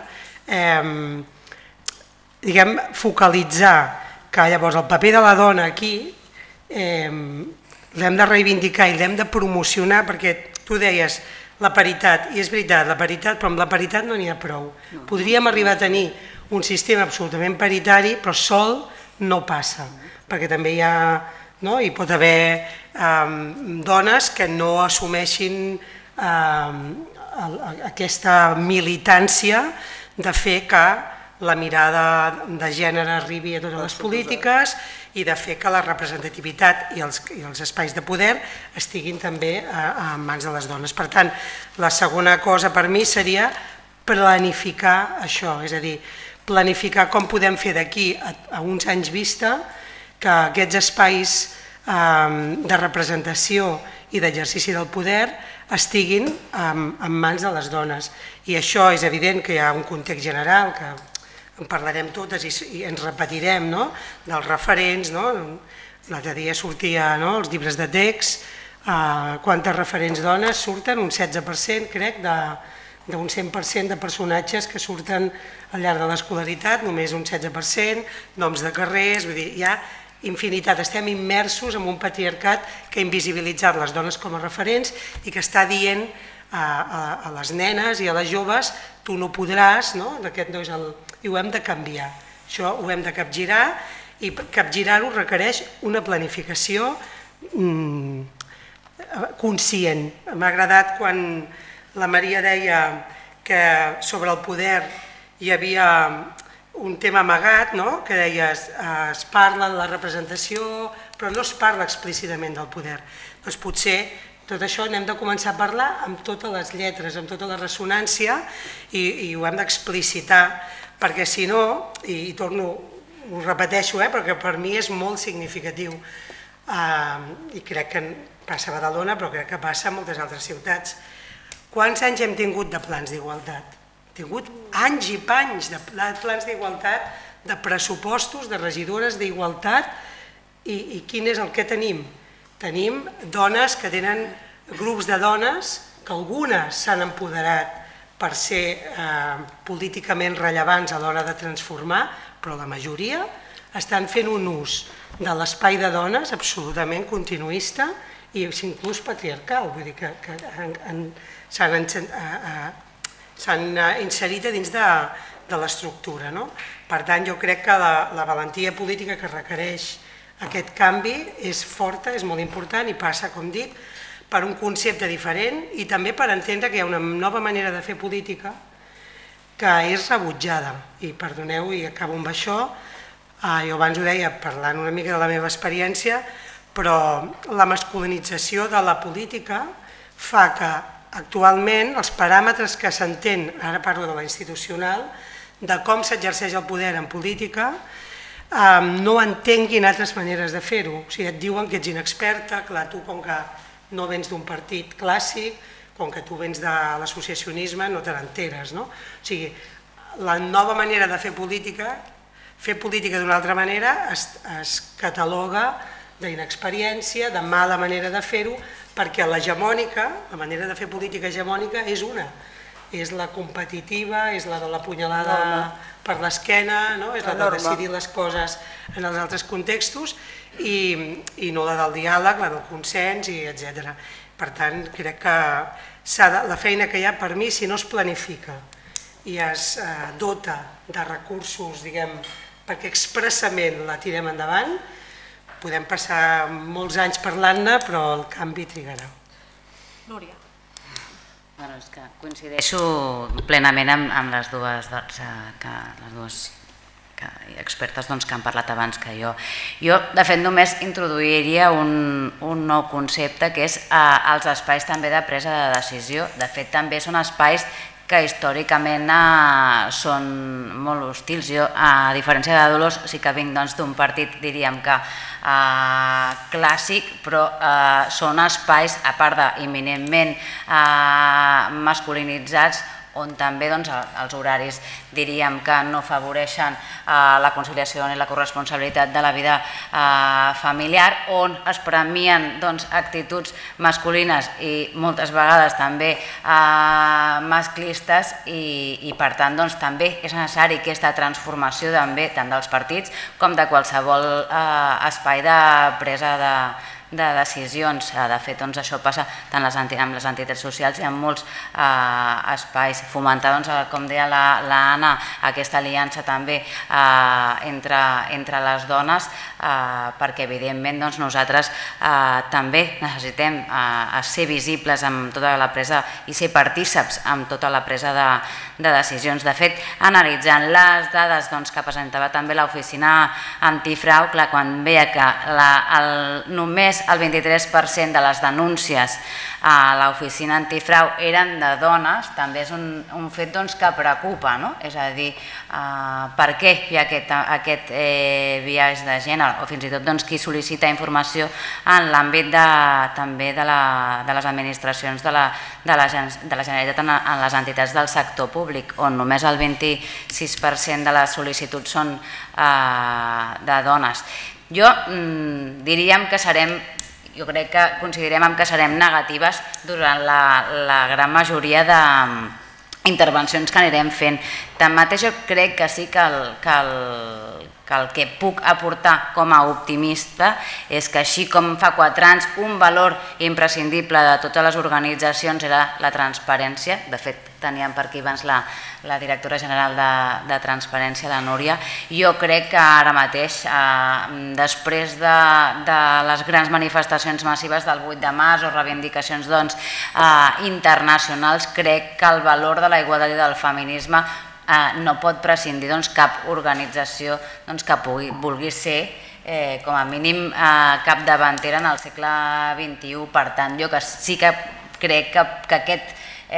B: eh, diguem, focalitzar que llavors el paper de la dona aquí eh, l'hem de reivindicar i l'hem de promocionar, perquè tu deies la paritat, i és veritat, la paritat, però amb la paritat no n'hi ha prou. Podríem arribar a tenir un sistema absolutament paritari, però sol no passa, perquè també hi ha, no? Hi pot haver eh, dones que no assumeixin eh, aquesta militància de fer que la mirada de gènere arribi a totes les polítiques i de fer que la representativitat i els, i els espais de poder estiguin també a, a mans de les dones. Per tant, la segona cosa per mi seria planificar això, és a dir, planificar com podem fer d'aquí a, a uns anys vista que aquests espais eh, de representació i d'exercici del poder estiguin en, en mans de les dones. I això és evident que hi ha un context general, que en parlarem totes i, i ens repetirem, no? Dels referents, no? L'altre dia sortia, no? Els llibres de text, eh, quantes referents dones surten, un setze per cent crec de, d'un cent per cent de personatges que surten al llarg de l'escolaritat, només un setze per cent, noms de carrers, vull dir, hi ha infinitat, estem immersos en un patriarcat que ha invisibilitzat les dones com a referents i que està dient a, a, a les nenes i a les joves tu no podràs, no? Aquest no és el... i ho hem de canviar, això ho hem de capgirar i capgirar-ho requereix una planificació mmm, conscient. M'ha agradat quan la Maria deia que sobre el poder hi havia un tema amagat, no? Que deies, eh, es parla de la representació, però no es parla explícitament del poder. Doncs potser tot això n'hem de començar a parlar amb totes les lletres, amb tota la ressonància i, i ho hem d'explicitar, perquè si no, i, i torno, ho repeteixo, eh, perquè per mi és molt significatiu eh, i crec que passa a Badalona, però crec que passa a moltes altres ciutats. Quants anys hem tingut de plans d'igualtat? Hem tingut anys i panys de plans d'igualtat, de pressupostos, de regidores d'igualtat i, i quin és el que tenim? Tenim dones que tenen grups de dones que algunes s'han empoderat per ser eh, políticament rellevants a l'hora de transformar, però la majoria estan fent un ús de l'espai de dones absolutament continuista i inclús patriarcal, vull dir que, que s'han inserit a dins de, de l'estructura. No? Per tant, jo crec que la, la valentia política que requereix aquest canvi és forta, és molt important i passa, com dic, per un concepte diferent i també per entendre que hi ha una nova manera de fer política que és rebutjada. I perdoneu, i acabo amb això, eh, jo abans ho deia parlant una mica de la meva experiència, però la masculinització de la política fa que actualment els paràmetres que s'entén, ara parlo de la institucional, de com s'exerceix el poder en política, eh, no entenguin altres maneres de fer-ho. O sigui, et diuen que ets inexperta, clar, tu com que no vens d'un partit clàssic, com que tu vens de l'associacionisme no te n'enteres, no? O sigui, la nova manera de fer política, fer política d'una altra manera es, es cataloga d'inexperiència, de mala manera de fer-ho, perquè l'hegemònica, la manera de fer política hegemònica és una, és la competitiva, és la de la punyalada per l'esquena, no? És la de decidir les coses en els altres contextos i, i no la del diàleg, la del consens, i etcètera. Per tant, crec que de, la feina que hi ha per mi, si no es planifica i es eh, dota de recursos, diguem, perquè expressament la tirem endavant, podem passar molts anys parlant-ne, però el canvi trigarà.
A: Núria.
E: Bueno, és que coincideixo plenament amb, amb les dues, doncs, que, les dues que, expertes doncs, que han parlat abans que jo. Jo, de fet, només introduiria un, un nou concepte, que és eh, els espais també de presa de decisió. De fet, també són espais que històricament eh, són molt hostils. Jo, a diferència de Dolors, sí que vinc doncs, d'un partit, diríem que eh, clàssic, però eh, són espais, a part d'imminentment eh, masculinitzats, on també doncs, els horaris diríem que no afavoreixen eh, la conciliació ni la corresponsabilitat de la vida eh, familiar, on es premien doncs, actituds masculines i moltes vegades també eh, masclistes i, i per tant doncs, també és necessari aquesta transformació també tant dels partits com de qualsevol eh, espai de presa de de decisions. De fet, doncs, això passa tant les amb les entitats socials i en molts eh, espais. Fomentar, doncs, com deia l'Anna, aquesta aliança també eh, entre, entre les dones, eh, perquè evidentment doncs, nosaltres eh, també necessitem eh, ser visibles amb tota la presa i ser partíceps amb tota la presa de, de decisions. De fet, analitzant les dades doncs, que presentava també l'oficina antifrau, clar, quan veia que la, el, només el vint-i-tres per cent de les denúncies a l'oficina antifrau eren de dones, també és un, un fet doncs, que preocupa, no? És a dir, eh, per què hi ha aquest, aquest eh, biaix de gènere, o fins i tot doncs, qui sol·licita informació en l'àmbit de, també de, la, de les administracions de la, de la, de la Generalitat en, en les entitats del sector públic, on només el vint-i-sis per cent de les sol·licituds són eh, de dones. Jo mm, diríem que serem, jo crec que coincidirem amb que serem negatives durant la, la gran majoria de, intervencions que anirem fent. Tanmateix jo crec que sí que el, que el, que el que puc aportar com a optimista és que així com fa quatre anys un valor imprescindible de totes les organitzacions era la transparència, de fet teníem per aquí abans la, la directora general de, de Transparència, la Núria, jo crec que ara mateix, eh, després de, de les grans manifestacions massives del vuit de març o reivindicacions doncs, eh, internacionals, crec que el valor de la igualtat i del feminisme eh, no pot prescindir doncs, cap organització doncs, que pugui, vulgui ser eh, com a mínim eh, capdavantera en el segle vint-i-u. Per tant, jo que sí que crec que, que aquest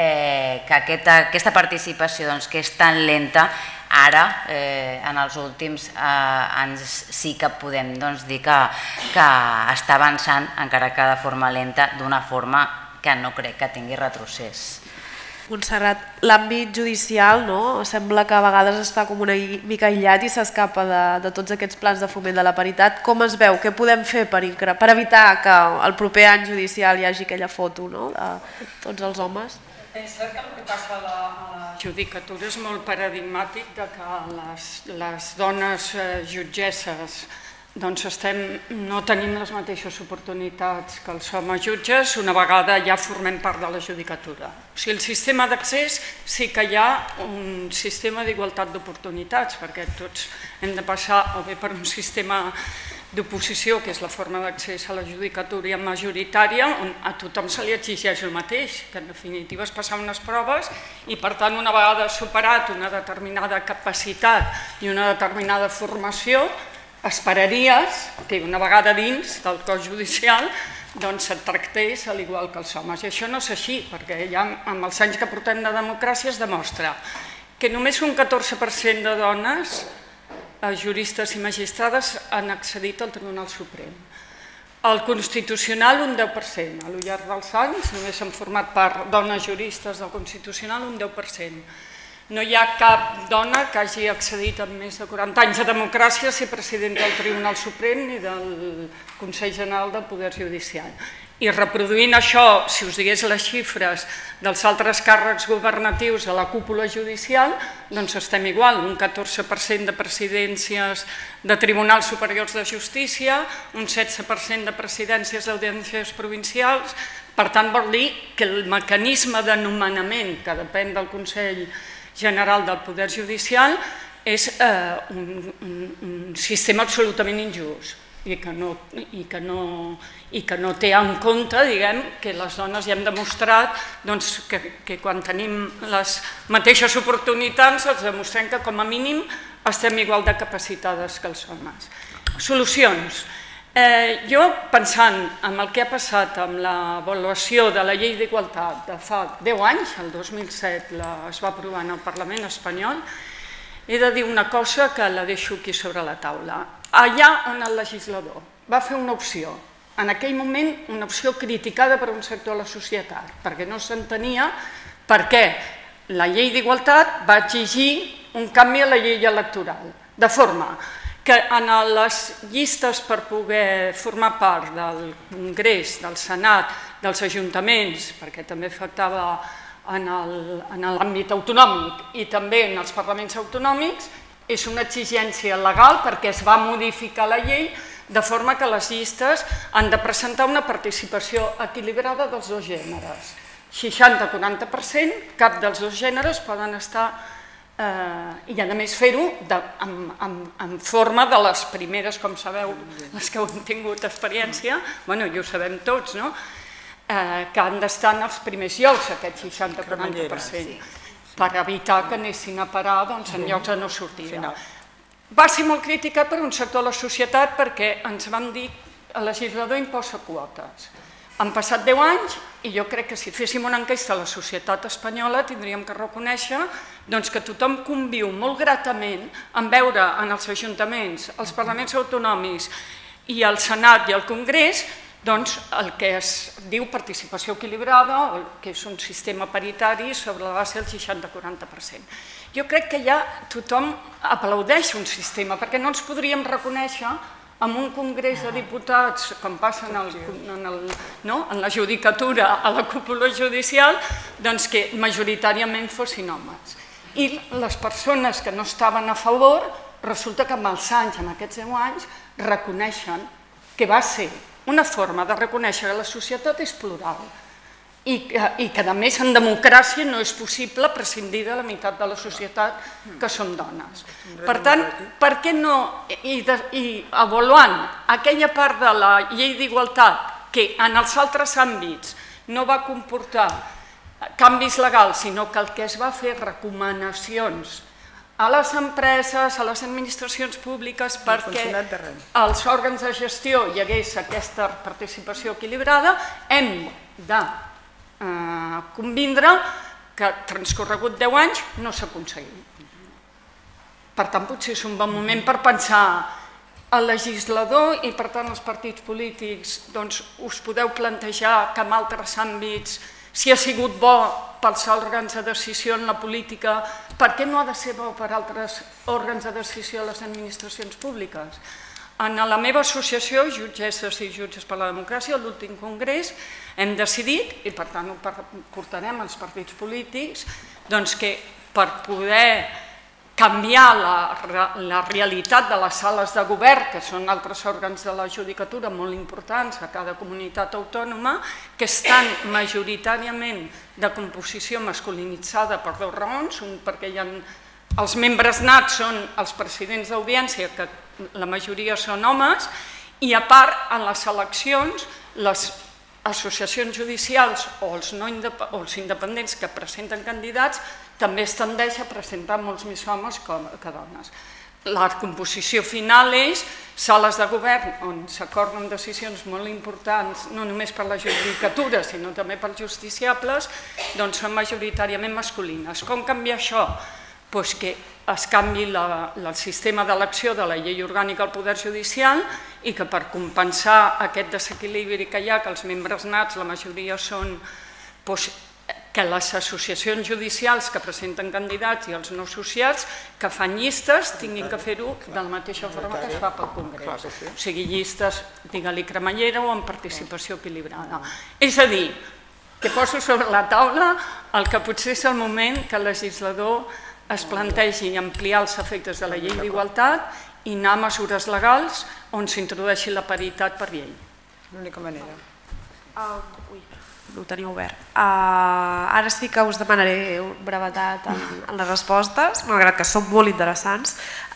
E: Eh, que aquesta, aquesta participació doncs, que és tan lenta, ara eh, en els últims eh, anys sí que podem doncs, dir que, que està avançant, encara que de forma lenta, d'una forma que no crec que tingui retrocés.
A: Montserrat, l'àmbit judicial no? Sembla que a vegades està com una mica aïllat i s'escapa de, de tots aquests plans de foment de la paritat. Com es veu? Què podem fer per, per evitar que el proper any judicial hi hagi aquella foto no? De tots els homes?
C: És cert que el que passa a la, a la judicatura és molt paradigmàtic de que les, les dones eh, jutgesses doncs estem, no tenim les mateixes oportunitats que els homes jutges una vegada ja formem part de la judicatura. O sigui, el sistema d'accés sí que hi ha un sistema d'igualtat d'oportunitats, perquè tots hem de passar o bé per un sistema d'oposició, que és la forma d'accés a la judicatura majoritària, on a tothom se li exigeix el mateix, que en definitiva és passar unes proves i per tant una vegada superat una determinada capacitat i una determinada formació, esperaries que una vegada dins del cos judicial doncs et tractés a l'igual que els homes. I això no és així, perquè ja amb els anys que portem de democràcia es demostra que només un catorze per cent de dones juristes i magistrades han accedit al Tribunal Suprem. El Constitucional un deu per cent. Al llarg dels anys només han format part dones juristes del Constitucional un deu per cent. No hi ha cap dona que hagi accedit en més de quaranta anys de democràcia a ser president del Tribunal Suprem ni del Consell General del Poder Judicial. I reproduint això, si us digués les xifres dels altres càrrecs governatius a la cúpula judicial, doncs estem igual, un catorze per cent de presidències de tribunals superiors de justícia, un setze per cent de presidències d'audiències provincials. Per tant, vol dir que el mecanisme de nomenament, que depèn del Consell General del Poder Judicial, és eh, un, un, un sistema absolutament injust i que no, i que no, i que no té en compte, diguem, que les dones ja hem demostrat doncs, que, que quan tenim les mateixes oportunitats els demostrem que com a mínim estem igual de capacitades que els homes. Solucions. Eh, jo, pensant en el que ha passat amb l'avaluació de la llei d'igualtat de fa deu anys, el dos mil set la, es va aprovar en el Parlament espanyol, he de dir una cosa que la deixo aquí sobre la taula. Allà on el legislador va fer una opció, en aquell moment una opció criticada per un sector de la societat, perquè no s'entenia per què la llei d'igualtat va exigir un canvi a la llei electoral, de forma que en les llistes per poder formar part del Congrés, del Senat, dels ajuntaments, perquè també afectava en l'àmbit autonòmic i també en els parlaments autonòmics, és una exigència legal perquè es va modificar la llei de forma que les llistes han de presentar una participació equilibrada dels dos gèneres. seixanta a quaranta per cent, cap dels dos gèneres poden estar, eh, i a més fer-ho en, en, en forma de les primeres, com sabeu, les que heu tingut experiència, bueno, i ho sabem tots, no? Eh, que han d'estar en els primers llocs, aquest seixanta a quaranta per cent. Per evitar que anessin a parar doncs, en llocs de no sortida. Va ser molt criticat per un sector de la societat perquè ens van dir que el legislador imposa quotes. Han passat deu anys i jo crec que si féssim una enquesta a la societat espanyola tindríem que reconèixer doncs, que tothom conviu molt gratament en veure en els ajuntaments, els parlaments autonòmics i el Senat i el Congrés doncs, el que es diu participació equilibrada, que és un sistema paritari sobre la base del seixanta a quaranta per cent. Jo crec que ja tothom aplaudeix un sistema, perquè no ens podríem reconèixer en un congrés de diputats, com passa en, el, en, el, no? en la judicatura, a la cúpula judicial, doncs que majoritàriament fossin homes. I les persones que no estaven a favor, resulta que amb els anys, en aquests deu anys, reconeixen que va ser una forma de reconèixer que la societat és plural i que, i que a més, en democràcia no és possible prescindir de la meitat de la societat que són dones. Per tant, per què no, i, de, i avaluant aquella part de la llei d'igualtat que en els altres àmbits no va comportar canvis legals, sinó que el que es va fer recomanacions a les empreses, a les administracions públiques, perquè als òrgans de gestió hi hagués aquesta participació equilibrada, hem de convindre que transcorregut deu anys no s'ha aconseguit. Per tant, potser és un bon moment per pensar al legislador i, per tant, els partits polítics us podeu plantejar que en altres àmbits, si ha sigut bo pels òrgans de decisió en la política, per què no ha de ser bo per altres òrgans de decisió a les administracions públiques? En la meva associació, Jutgesses i Jutges per la Democràcia, a l'últim congrés, hem decidit, i per tant ho portarem als partits polítics, que per poder canviar la realitat de les sales de govern, que són altres òrgans de la judicatura molt importants a cada comunitat autònoma, que estan majoritàriament de composició masculinitzada per dues raons, un perquè hi ha els membres nats són els presidents d'audiència, que la majoria són homes, i a part, en les eleccions, les associacions judicials o els independents que presenten candidats també es tendeix a presentar molts més homes que dones. La composició final és sales de govern on s'acorden decisions molt importants, no només per la judicatura, sinó també pels justiciables, doncs són majoritàriament masculines. Com canviar això? Doncs que es canvi el sistema d'elecció de la llei orgànica al Poder Judicial i que per compensar aquest desequilibri que hi ha, que els membres nats, la majoria són que les associacions judicials que presenten candidats i els no associats que fan llistes tinguin que fer-ho de la mateixa forma que es fa pel Congrés. O sigui, llistes, digue-li cremallera o amb participació equilibrada. És a dir, que poso sobre la taula el que potser és el moment que el legislador es plantegi ampliar els efectes de la llei d'igualtat i anar a mesures legals on s'introdueixi la paritat per llei.
D: L'única manera.
A: Ui, no ho tenia obert. Ara sí que us demanaré brevetat en les respostes, malgrat que són molt interessants.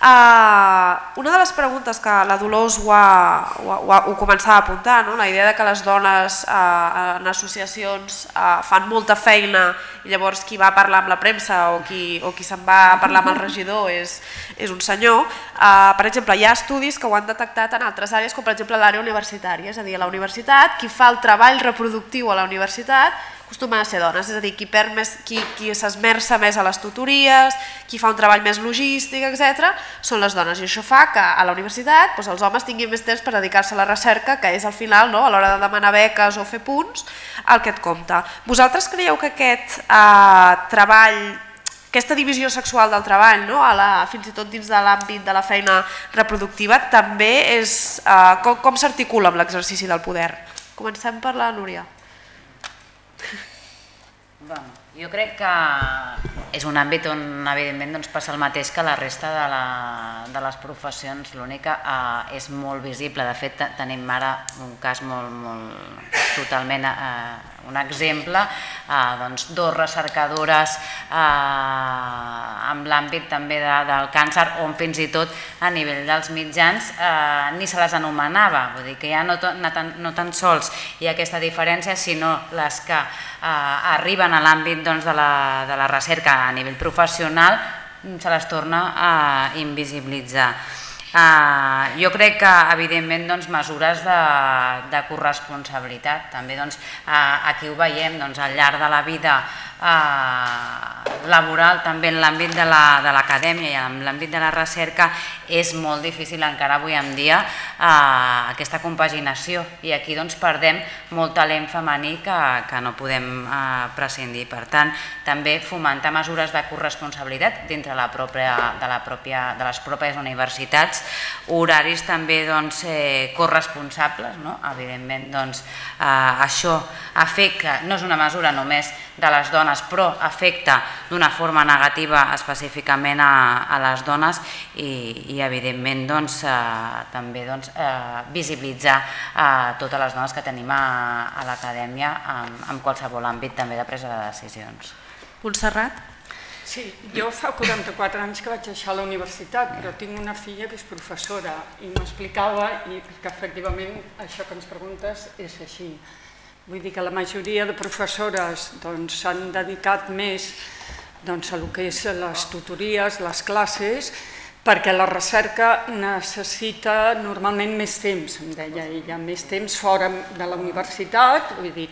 A: Una de les preguntes que la Dolors ho començava a apuntar, la idea que les dones en associacions fan molta feina i llavors qui va parlar amb la premsa o qui se'n va parlar amb el regidor és un senyor. Per exemple, hi ha estudis que ho han detectat en altres àrees, com per exemple l'àrea universitària, és a dir, a la universitat, qui fa el treball reproductiu a la universitat acostumen a ser dones, és a dir, qui s'esmerça més a les tutories, qui fa un treball més logístic, etcètera, són les dones. I això fa que a la universitat els homes tinguin més temps per dedicar-se a la recerca, que és al final, a l'hora de demanar beques o fer punts, el que et compta. Vosaltres creieu que aquest treball, aquesta divisió sexual del treball, fins i tot dins de l'àmbit de la feina reproductiva, també és com s'articula amb l'exercici del poder? Comencem per la Núria.
E: Jo crec que és un àmbit on evidentment passa el mateix que la resta de les professions, l'únic que és molt visible. De fet, tenim ara un cas molt totalment un exemple, dues recercadores amb l'àmbit també del càncer, on fins i tot a nivell dels mitjans ni se les anomenava, vull dir que ja no tan sols hi ha aquesta diferència, sinó les que arriben a l'àmbit de la recerca a nivell professional se les torna a invisibilitzar. Jo crec que, evidentment, mesures de corresponsabilitat. També aquí ho veiem, al llarg de la vida laboral, també en l'àmbit de l'acadèmia i en l'àmbit de la recerca, és molt difícil encara avui en dia aquesta compaginació, i aquí perdem molt talent femení que no podem prescindir. Per tant, també fomentar mesures de corresponsabilitat dintre de les pròpies universitats, horaris també corresponsables, evidentment això afecta, no és una mesura només de les dones, però afecta d'una forma negativa específicament a les dones, i evidentment també visibilitzar totes les dones que tenim a l'acadèmia en qualsevol àmbit també de presa de decisions.
A: Montserrat?
C: Sí, jo fa quaranta-quatre anys que vaig deixar la universitat, però tinc una filla que és professora i m'explicava que efectivament això que ens preguntes és així. Vull dir que la majoria de professores s'han dedicat més a el que és les tutories, les classes, perquè la recerca necessita normalment més temps, em deia ella, més temps fora de la universitat,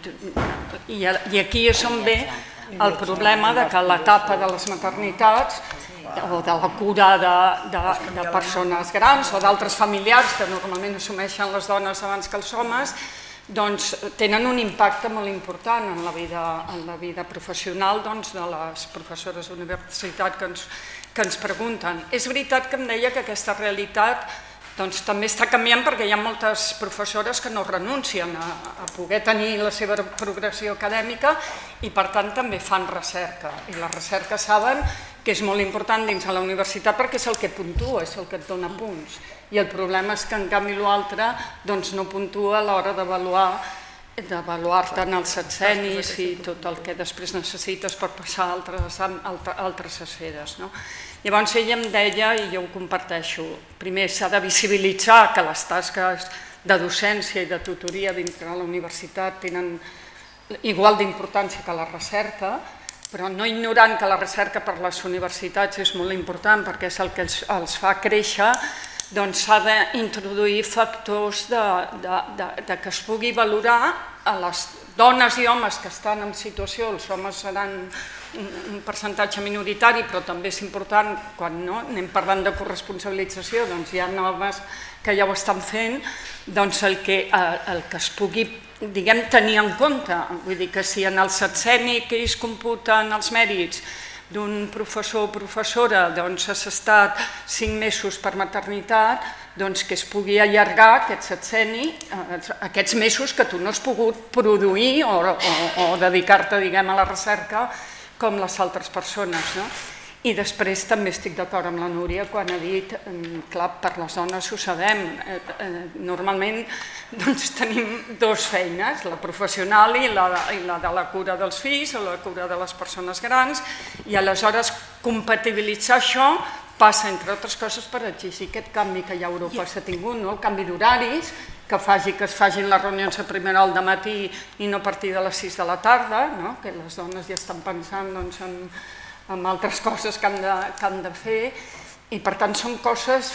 C: i aquí és on ve el problema que l'etapa de les maternitats o de la cura de persones grans o d'altres familiars que normalment assumeixen les dones abans que els homes, doncs tenen un impacte molt important en la vida professional de les professores d'universitat que ens pregunten. És veritat que em deia que aquesta realitat també està canviant perquè hi ha moltes professores que no renuncien a poder tenir la seva progressió acadèmica i per tant també fan recerca. I la recerca saben que és molt important dins de la universitat perquè és el que puntua, és el que et dona punts. I el problema és que en canvi l'altre no puntua a l'hora d'avaluar d'avaluar-te en els setcenis i tot el que després necessites per passar a altres esferes. Llavors ella em deia, i jo ho comparteixo, primer s'ha de visibilitzar que les tasques de docència i de tutoria dintre de la universitat tenen igual d'importància que la recerca, però no ignorant que la recerca per a les universitats és molt important perquè és el que els fa créixer, doncs s'ha d'introduir factors que es pugui valorar a les dones i homes que estan en situació, els homes seran un percentatge minoritari, però també és important, quan anem parlant de corresponsabilització, doncs hi ha homes que ja ho estan fent, doncs el que es pugui tenir en compte, vull dir que si en el setcenni que es computen els mèrits d'un professor o professora has estat cinc mesos per maternitat, doncs que es pugui allargar aquest setcenni, aquests mesos que tu no has pogut produir o dedicar-te a la recerca com les altres persones. I després també estic d'acord amb la Núria quan ha dit, clar, per les dones ho sabem, normalment tenim dues feines, la professional i la de la cura dels fills o la cura de les persones grans, i aleshores compatibilitzar això passa, entre altres coses, per exigir aquest canvi que ja Europa s'ha tingut, el canvi d'horaris, que faci que es facin les reunions a primera hora del matí i no a partir de les sis de la tarda, que les dones ja estan pensant en amb altres coses que han de fer, i per tant són coses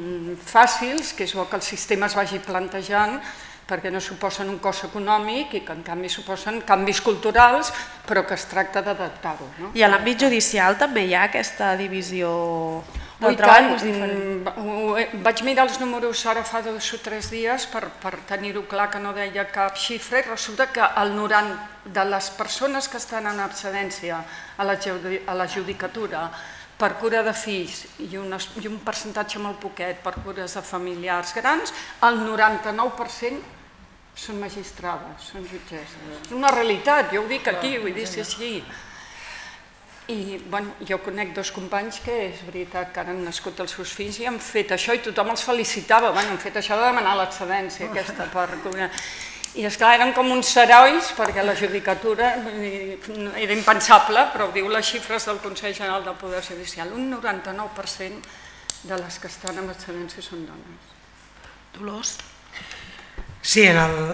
C: fàcils, que és bo que el sistema es vagi plantejant perquè no suposen un cost econòmic i que en canvi suposen canvis culturals, però que es tracta d'adaptar-ho.
A: I a l'àmbit judicial també hi ha aquesta divisió del treball?
C: Vaig mirar els números ara fa dos o tres dies per tenir-ho clar que no deia cap xifra, i resulta que el noranta de les persones que estan en excedència a la judicatura per cura de fills i un percentatge molt poquet per cures de familiars grans, el noranta-nou per cent són magistrades, són jutgesses. És una realitat, jo ho dic aquí, vull dir, si és així. I jo conec dos companys que és veritat que han nascut els seus fills i han fet això i tothom els felicitava, han fet això de demanar l'excedència aquesta per cura. I esclar, eren com uns herois perquè la judicatura era impensable, però ho diu les xifres del Consell General del Poder Judicial, un noranta-nou per cent de les que estan en excedència són dones.
A: Dolors?
B: Sí,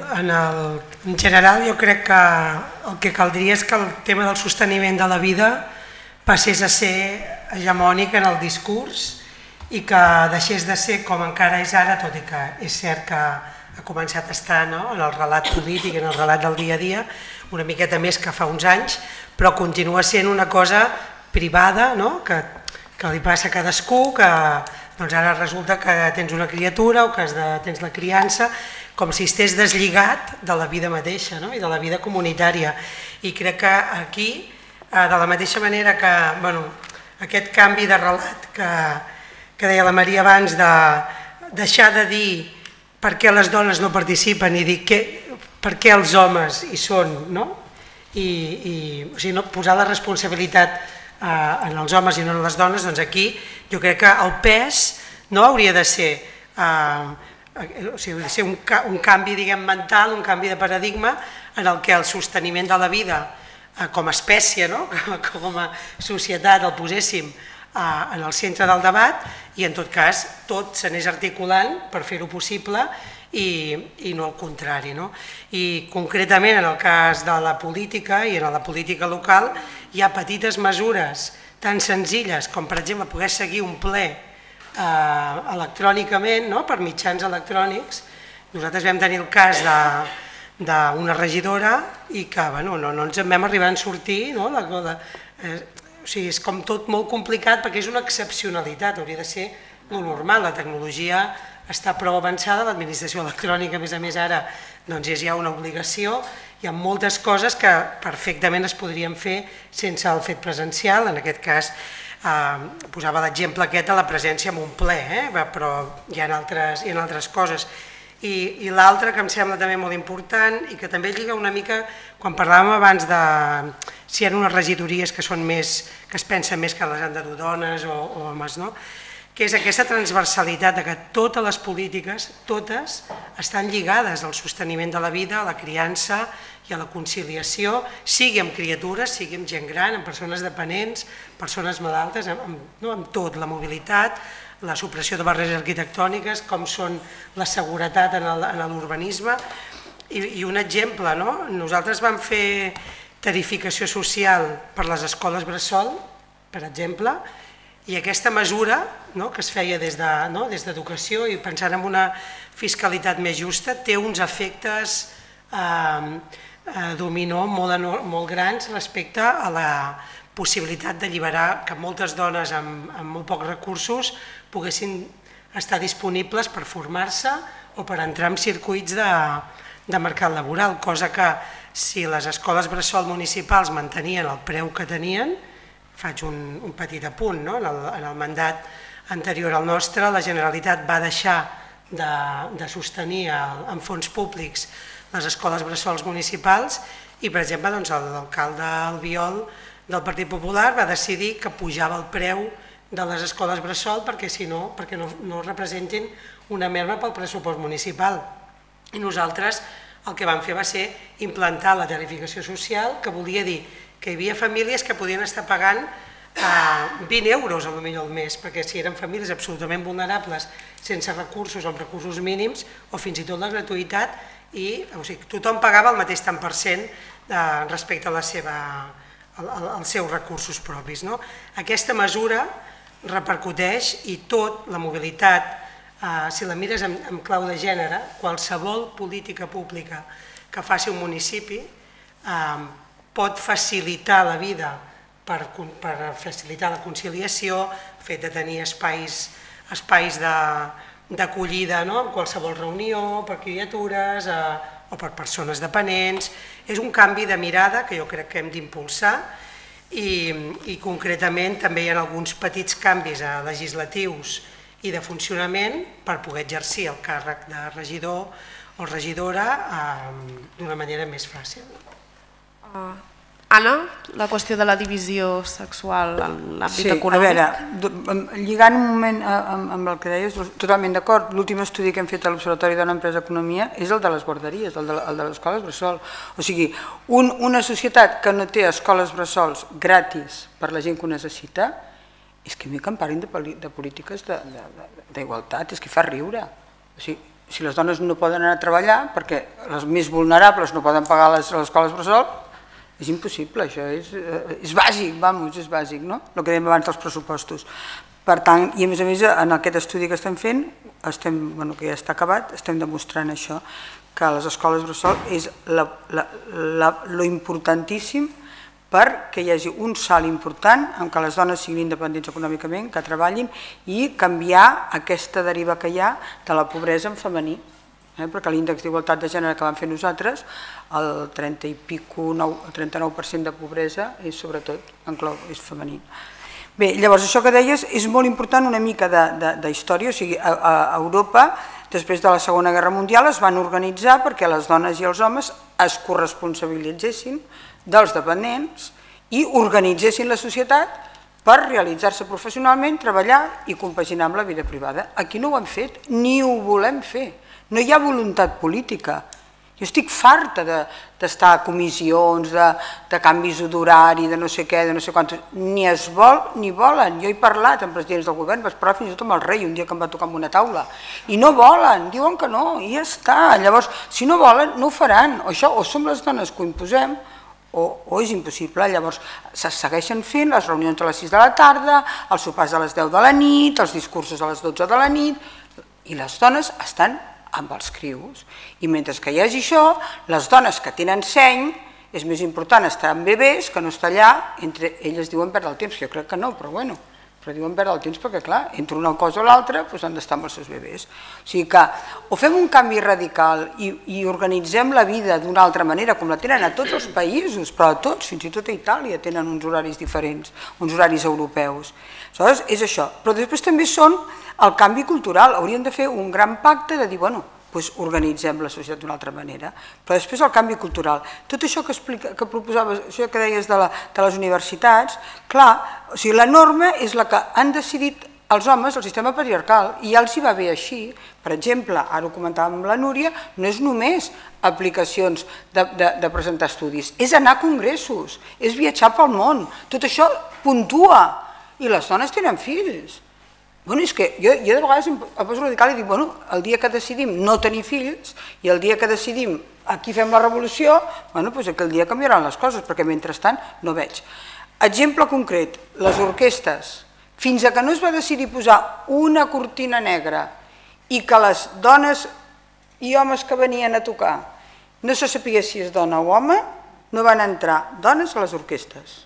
B: en general jo crec que el que caldria és que el tema del sosteniment de la vida passés a ser hegemònic en el discurs i que deixés de ser com encara és ara, tot i que és cert que ha començat a estar en el relat polític, en el relat del dia a dia, una miqueta més que fa uns anys, però continua sent una cosa privada, no? que, que li passa a cadascú, que doncs ara resulta que tens una criatura o que has de, tens la criança, com si estigués deslligat de la vida mateixa, no? I de la vida comunitària. I crec que aquí, de la mateixa manera que bueno, aquest canvi de relat que, que deia la Maria abans, de deixar de dir per què les dones no participen i dir que, per què els homes hi són, no? I, i o sigui, no, posar la responsabilitat eh, en els homes i no en les dones, doncs aquí jo crec que el pes no hauria de ser, eh, o sigui, hauria de ser un, un canvi, diguem, mental, un canvi de paradigma en el que el sosteniment de la vida eh, com a espècie, no? Com a societat el poséssim eh, en el centre del debat i en tot cas tot s'anés articulant per fer-ho possible i, i no el contrari. No? I concretament en el cas de la política i en la política local hi ha petites mesures tan senzilles com per exemple poder seguir un ple eh, electrònicament, no? Per mitjans electrònics. Nosaltres vam tenir el cas de d'una regidora i que bueno, no, no ens en vam arribar a sortir, no? La, la, eh, o sigui, és com tot molt complicat perquè és una excepcionalitat, hauria de ser molt normal, la tecnologia està prou avançada, l'administració electrònica a més a més ara doncs és ja una obligació, hi ha moltes coses que perfectament es podrien fer sense el fet presencial, en aquest cas eh, posava l'exemple aquest de la presència en un ple, eh? Però hi ha altres, hi ha altres coses. I, i l'altre que em sembla també molt important i que també lliga una mica, quan parlàvem abans de si hi ha unes regidories que són més, que es pensen més que les han de dur dones o, o homes, no? Que és aquesta transversalitat de que totes les polítiques, totes, estan lligades al sosteniment de la vida, a la criança i a la conciliació, sigui amb criatures, sigui amb gent gran, amb persones dependents, persones malaltes, amb, amb, no, amb tot, la mobilitat, la supressió de barreres arquitectòniques, com són la seguretat en l'urbanisme. I, I un exemple, no? Nosaltres vam fer tarificació social per les escoles bressol, per exemple, i aquesta mesura no, que es feia des de, no, des d'educació i pensant en una fiscalitat més justa té uns efectes eh, eh, dominó molt, molt grans respecte a la possibilitat d'alliberar que moltes dones amb, amb molt pocs recursos poguessin estar disponibles per formar-se o per entrar en circuits de, de mercat laboral, cosa que si les escoles bressol municipals mantenien el preu que tenien, faig un, un petit apunt, no? en, el, en el mandat anterior al nostre la Generalitat va deixar de, de sostenir el, amb fons públics les escoles bressols municipals i per exemple doncs, l'alcalde Albiol del Partit Popular va decidir que pujava el preu de les escoles bressol perquè si no, perquè no, no representin una merma pel pressupost municipal. I nosaltres el que vam fer va ser implantar la tarificació social, que volia dir que hi havia famílies que podien estar pagant eh, vint euros a lo millor al mes, perquè si eren famílies absolutament vulnerables, sense recursos o amb recursos mínims, o fins i tot la gratuïtat, i o sigui, tothom pagava el mateix tant per cent eh, respecte a la seva, al, als seus recursos propis. No? Aquesta mesura repercuteix i tot, la mobilitat, eh, si la mires en, en clau de gènere, qualsevol política pública que faci un municipi eh, pot facilitar la vida per, per facilitar la conciliació, el fet de tenir espais, espais d'acollida, no? En qualsevol reunió, per criatures eh, o per persones dependents. És un canvi de mirada que jo crec que hem d'impulsar i, i concretament també hi ha alguns petits canvis eh, legislatius i de funcionament per poder exercir el càrrec de regidor o regidora eh, d'una manera més fàcil.
A: Uh, Anna, la qüestió de la divisió sexual en l'àmbit
D: sí,
A: econòmic.
D: A veure, lligant un moment amb, amb el que deies, totalment d'acord, l'últim estudi que hem fet a l'Observatori de l'Empresa Economia és el de les guarderies, el de, el de les escoles bressol. O sigui, un, una societat que no té escoles bressols gratis per la gent que ho necessita, és que a mi que em parlin de, de polítiques d'igualtat, és que fa riure. O sigui, si les dones no poden anar a treballar perquè les més vulnerables no poden pagar les, les escoles bressol, és impossible, això és, és bàsic, vamos, és bàsic, no? El que dèiem abans dels pressupostos. Per tant, i a més a més, en aquest estudi que estem fent, estem, bueno, que ja està acabat, estem demostrant això, que les escoles bressol és la, la, la, lo importantíssim perquè hi hagi un salt important en què les dones siguin independents econòmicament, que treballin i canviar aquesta deriva que hi ha de la pobresa en femení. Eh? Perquè l'índex d'igualtat de gènere que vam fer nosaltres, el trenta i pico, el trenta-nou per cent de pobresa és sobretot, enclou, és femení. Bé, llavors això que deies és molt important, una mica d'història, o sigui, a, a Europa, després de la Segona Guerra Mundial es van organitzar perquè les dones i els homes es corresponsabilitzessin dels dependents i organitzessin la societat per realitzar-se professionalment, treballar i compaginar amb la vida privada. Aquí no ho hem fet, ni ho volem fer. No hi ha voluntat política. Jo estic farta d'estar a comissions, de, de canvis d'horari, de no sé què, de no sé quantos. Ni es vol ni volen. Jo he parlat amb presidents del govern, vaig parlar fins i tot amb el rei un dia que em va tocar en una taula. I no volen, diuen que no, i ja està. Llavors, si no volen, no ho faran. O això, o som les dones que ho imposem, o, o és impossible. Llavors, se segueixen fent les reunions a les sis de la tarda, els sopars a les deu de la nit, els discursos a les dotze de la nit, i les dones estan amb els crius. I mentre que hi hagi això, les dones que tenen seny, és més important estar amb bebès que no estar allà, entre elles diuen perdre el temps, que jo crec que no, però bueno, però diuen perdre el temps perquè, clar, entre una cosa o l'altra han d'estar amb els seus bebès. O sigui que o fem un canvi radical i, i organitzem la vida d'una altra manera, com la tenen a tots els països, però a tots, fins i tot a Itàlia, tenen uns horaris diferents, uns horaris europeus. Aleshores, és això. Però després també són el canvi cultural. Hauríem de fer un gran pacte de dir, bueno, doncs organitzem la societat d'una altra manera. Però després el canvi cultural. Tot això que, explica, que proposaves, això que deies de, la, de les universitats, clar, o sigui, la norma és la que han decidit els homes, el sistema patriarcal, i ja els hi va bé així. Per exemple, ara ho comentàvem amb la Núria, no és només aplicacions de, de, de presentar estudis, és anar a congressos, és viatjar pel món, tot això puntua, i les dones tenen fills. Bueno, és que jo, jo de vegades em poso radical i dic, bueno, el dia que decidim no tenir fills i el dia que decidim aquí fem la revolució, bueno, doncs aquell dia canviaran les coses, perquè mentrestant no veig. Exemple concret, les orquestes. Fins a que no es va decidir posar una cortina negra i que les dones i homes que venien a tocar no se sabia si és dona o home, no van entrar dones a les orquestes.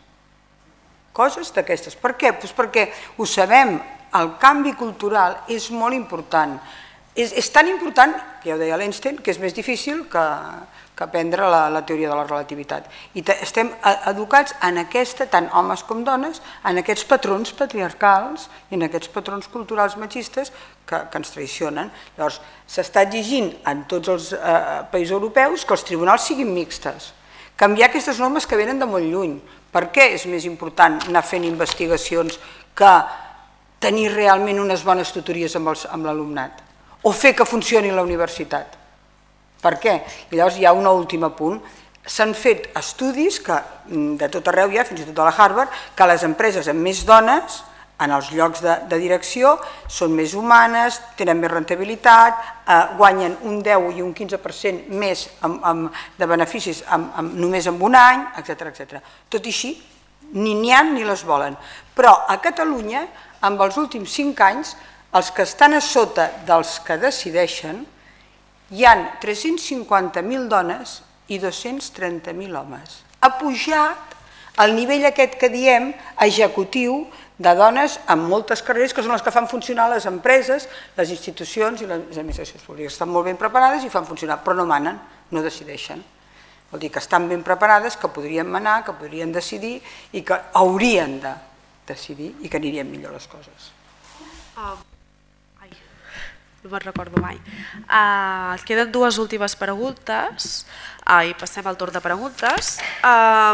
D: Coses d'aquestes. Per què? Doncs perquè ho sabem, el canvi cultural és molt important. És, és tan important, que ja ho deia l'Einstein, que és més difícil que, que aprendre la, la teoria de la relativitat. I te, estem educats en aquesta, tant homes com dones, en aquests patrons patriarcals i en aquests patrons culturals machistes que, que ens traicionen. Llavors, s'està exigint en tots els eh, països europeus que els tribunals siguin mixtes. Canviar aquestes normes que venen de molt lluny. Per què és més important anar fent investigacions que tenir realment unes bones tutories amb l'alumnat? O fer que funcioni la universitat? Per què? I llavors hi ha un últim apunt. S'han fet estudis que de tot arreu hi ha, fins i tot a la Harvard, que les empreses amb més dones en els llocs de, de direcció són més humanes, tenen més rentabilitat, eh, guanyen un deu i un quinze per cent més amb, amb, de beneficis amb, amb, només en un any, etcètera etcètera. Tot i així, ni n'hi ha ni les volen. Però a Catalunya, amb els últims cinc anys, els que estan a sota dels que decideixen, hi ha tres-cents cinquanta mil dones i dos-cents trenta mil homes. Ha pujat el nivell aquest que diem executiu de dones amb moltes carreres que són les que fan funcionar les empreses, les institucions i les administracions públiques. Estan molt ben preparades i fan funcionar, però no manen, no decideixen. Vol dir que estan ben preparades, que podrien manar, que podrien decidir i que haurien de decidir i que anirien millor les coses.
A: Uh, ai, no me'n recordo mai. Uh, queden dues últimes preguntes uh, i passem al torn de preguntes. Uh,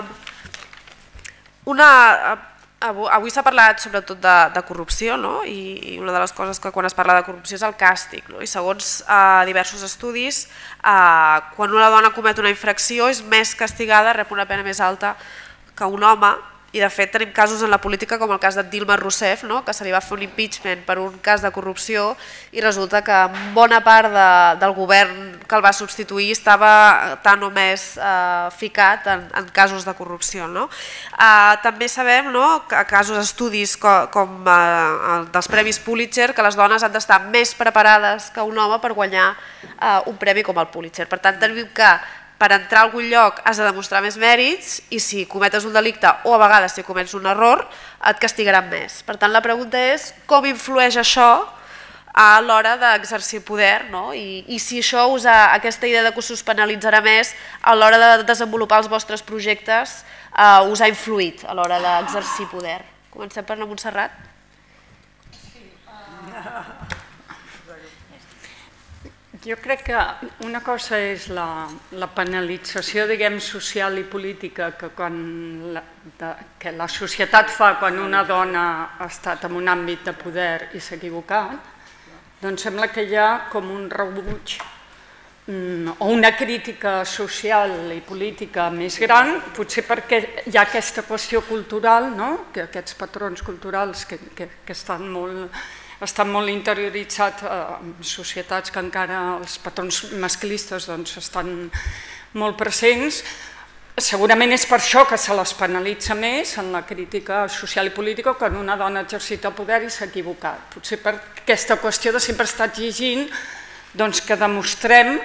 A: una... Uh, Avui s'ha parlat sobretot de, de corrupció, no? I, i una de les coses que quan es parla de corrupció és el càstig, no? I segons eh, diversos estudis, eh, quan una dona comet una infracció és més castigada, rep una pena més alta que un home, i de fet tenim casos en la política com el cas de Dilma Rousseff, no? Que se li va fer un impeachment per un cas de corrupció i resulta que bona part de, del govern que el va substituir estava tan o més eh, ficat en, en casos de corrupció. No? Eh, també sabem, no, que casos estudis com, com eh, dels Premis Pulitzer, que les dones han d'estar més preparades que un home per guanyar eh, un premi com el Pulitzer. Per tant, tenim que per entrar a algun lloc has de demostrar més mèrits i si cometes un delicte o a vegades si comets un error et castigaran més. Per tant, la pregunta és com influeix això a l'hora d'exercir poder, no? I, i si això us ha, aquesta idea de que us penalitzarà més a l'hora de desenvolupar els vostres projectes eh, us ha influït a l'hora d'exercir poder. Comencem per la Montserrat.
C: Jo crec que una cosa és la, la penalització, diguem, social i política que, quan la, de, que la societat fa quan una dona ha estat en un àmbit de poder i s'ha equivocat, doncs sembla que hi ha com un rebuig mm, o una crítica social i política més gran, potser perquè hi ha aquesta qüestió cultural, no? Que aquests patrons culturals que, que, que estan molt... estan molt interioritzats en societats que encara els patrons masclistes doncs, estan molt presents. Segurament és per això que se les penalitza més en la crítica social i política quan una dona ha exercit el poder i s'ha equivocat. Potser per aquesta qüestió de sempre estar exigint doncs, que demostrem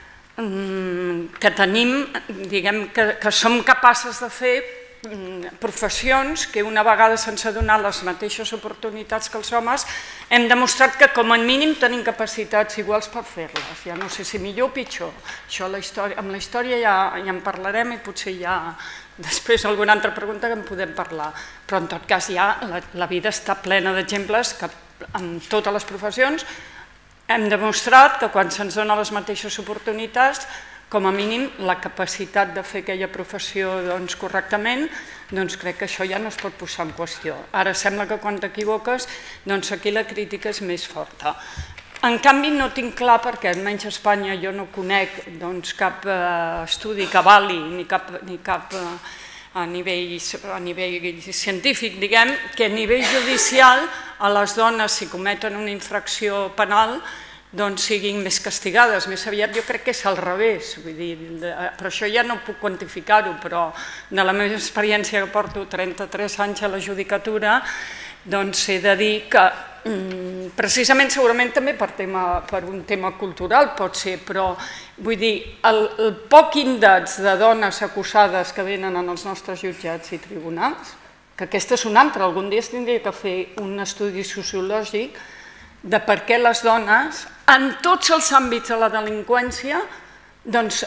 C: que tenim, diguem, que, que som capaces de fer professions que una vegada sense donar les mateixes oportunitats que els homes hem demostrat que com a mínim tenim capacitats iguals per fer-les. Ja no sé si millor o pitjor. Això la història, amb la història ja, ja en parlarem i potser hi ha després alguna altra pregunta que en podem parlar. Però en tot cas ja la, la vida està plena d'exemples que en totes les professions hem demostrat que quan se'ns donen les mateixes oportunitats com a mínim la capacitat de fer aquella professió doncs, correctament, doncs crec que això ja no es pot posar en qüestió. Ara sembla que quan t'equivoques, doncs aquí la crítica és més forta. En canvi no tinc clar, perquè almenys a Espanya jo no conec doncs, cap eh, estudi que vali, ni cap, ni cap eh, a, nivell, a nivell científic, diguem, que a nivell judicial a les dones si cometen una infracció penal doncs siguin més castigades, més aviat jo crec que és al revés, vull dir, però això ja no puc quantificar-ho, però de la meva experiència que porto trenta-tres anys a la judicatura, doncs he de dir que precisament segurament també per, tema, per un tema cultural pot ser, però vull dir, el, el poc índex de dones acusades que venen en els nostres jutjats i tribunals, que aquesta és una altra, algun dia es tindria que fer un estudi sociològic de per què les dones, en tots els àmbits de la delinqüència, doncs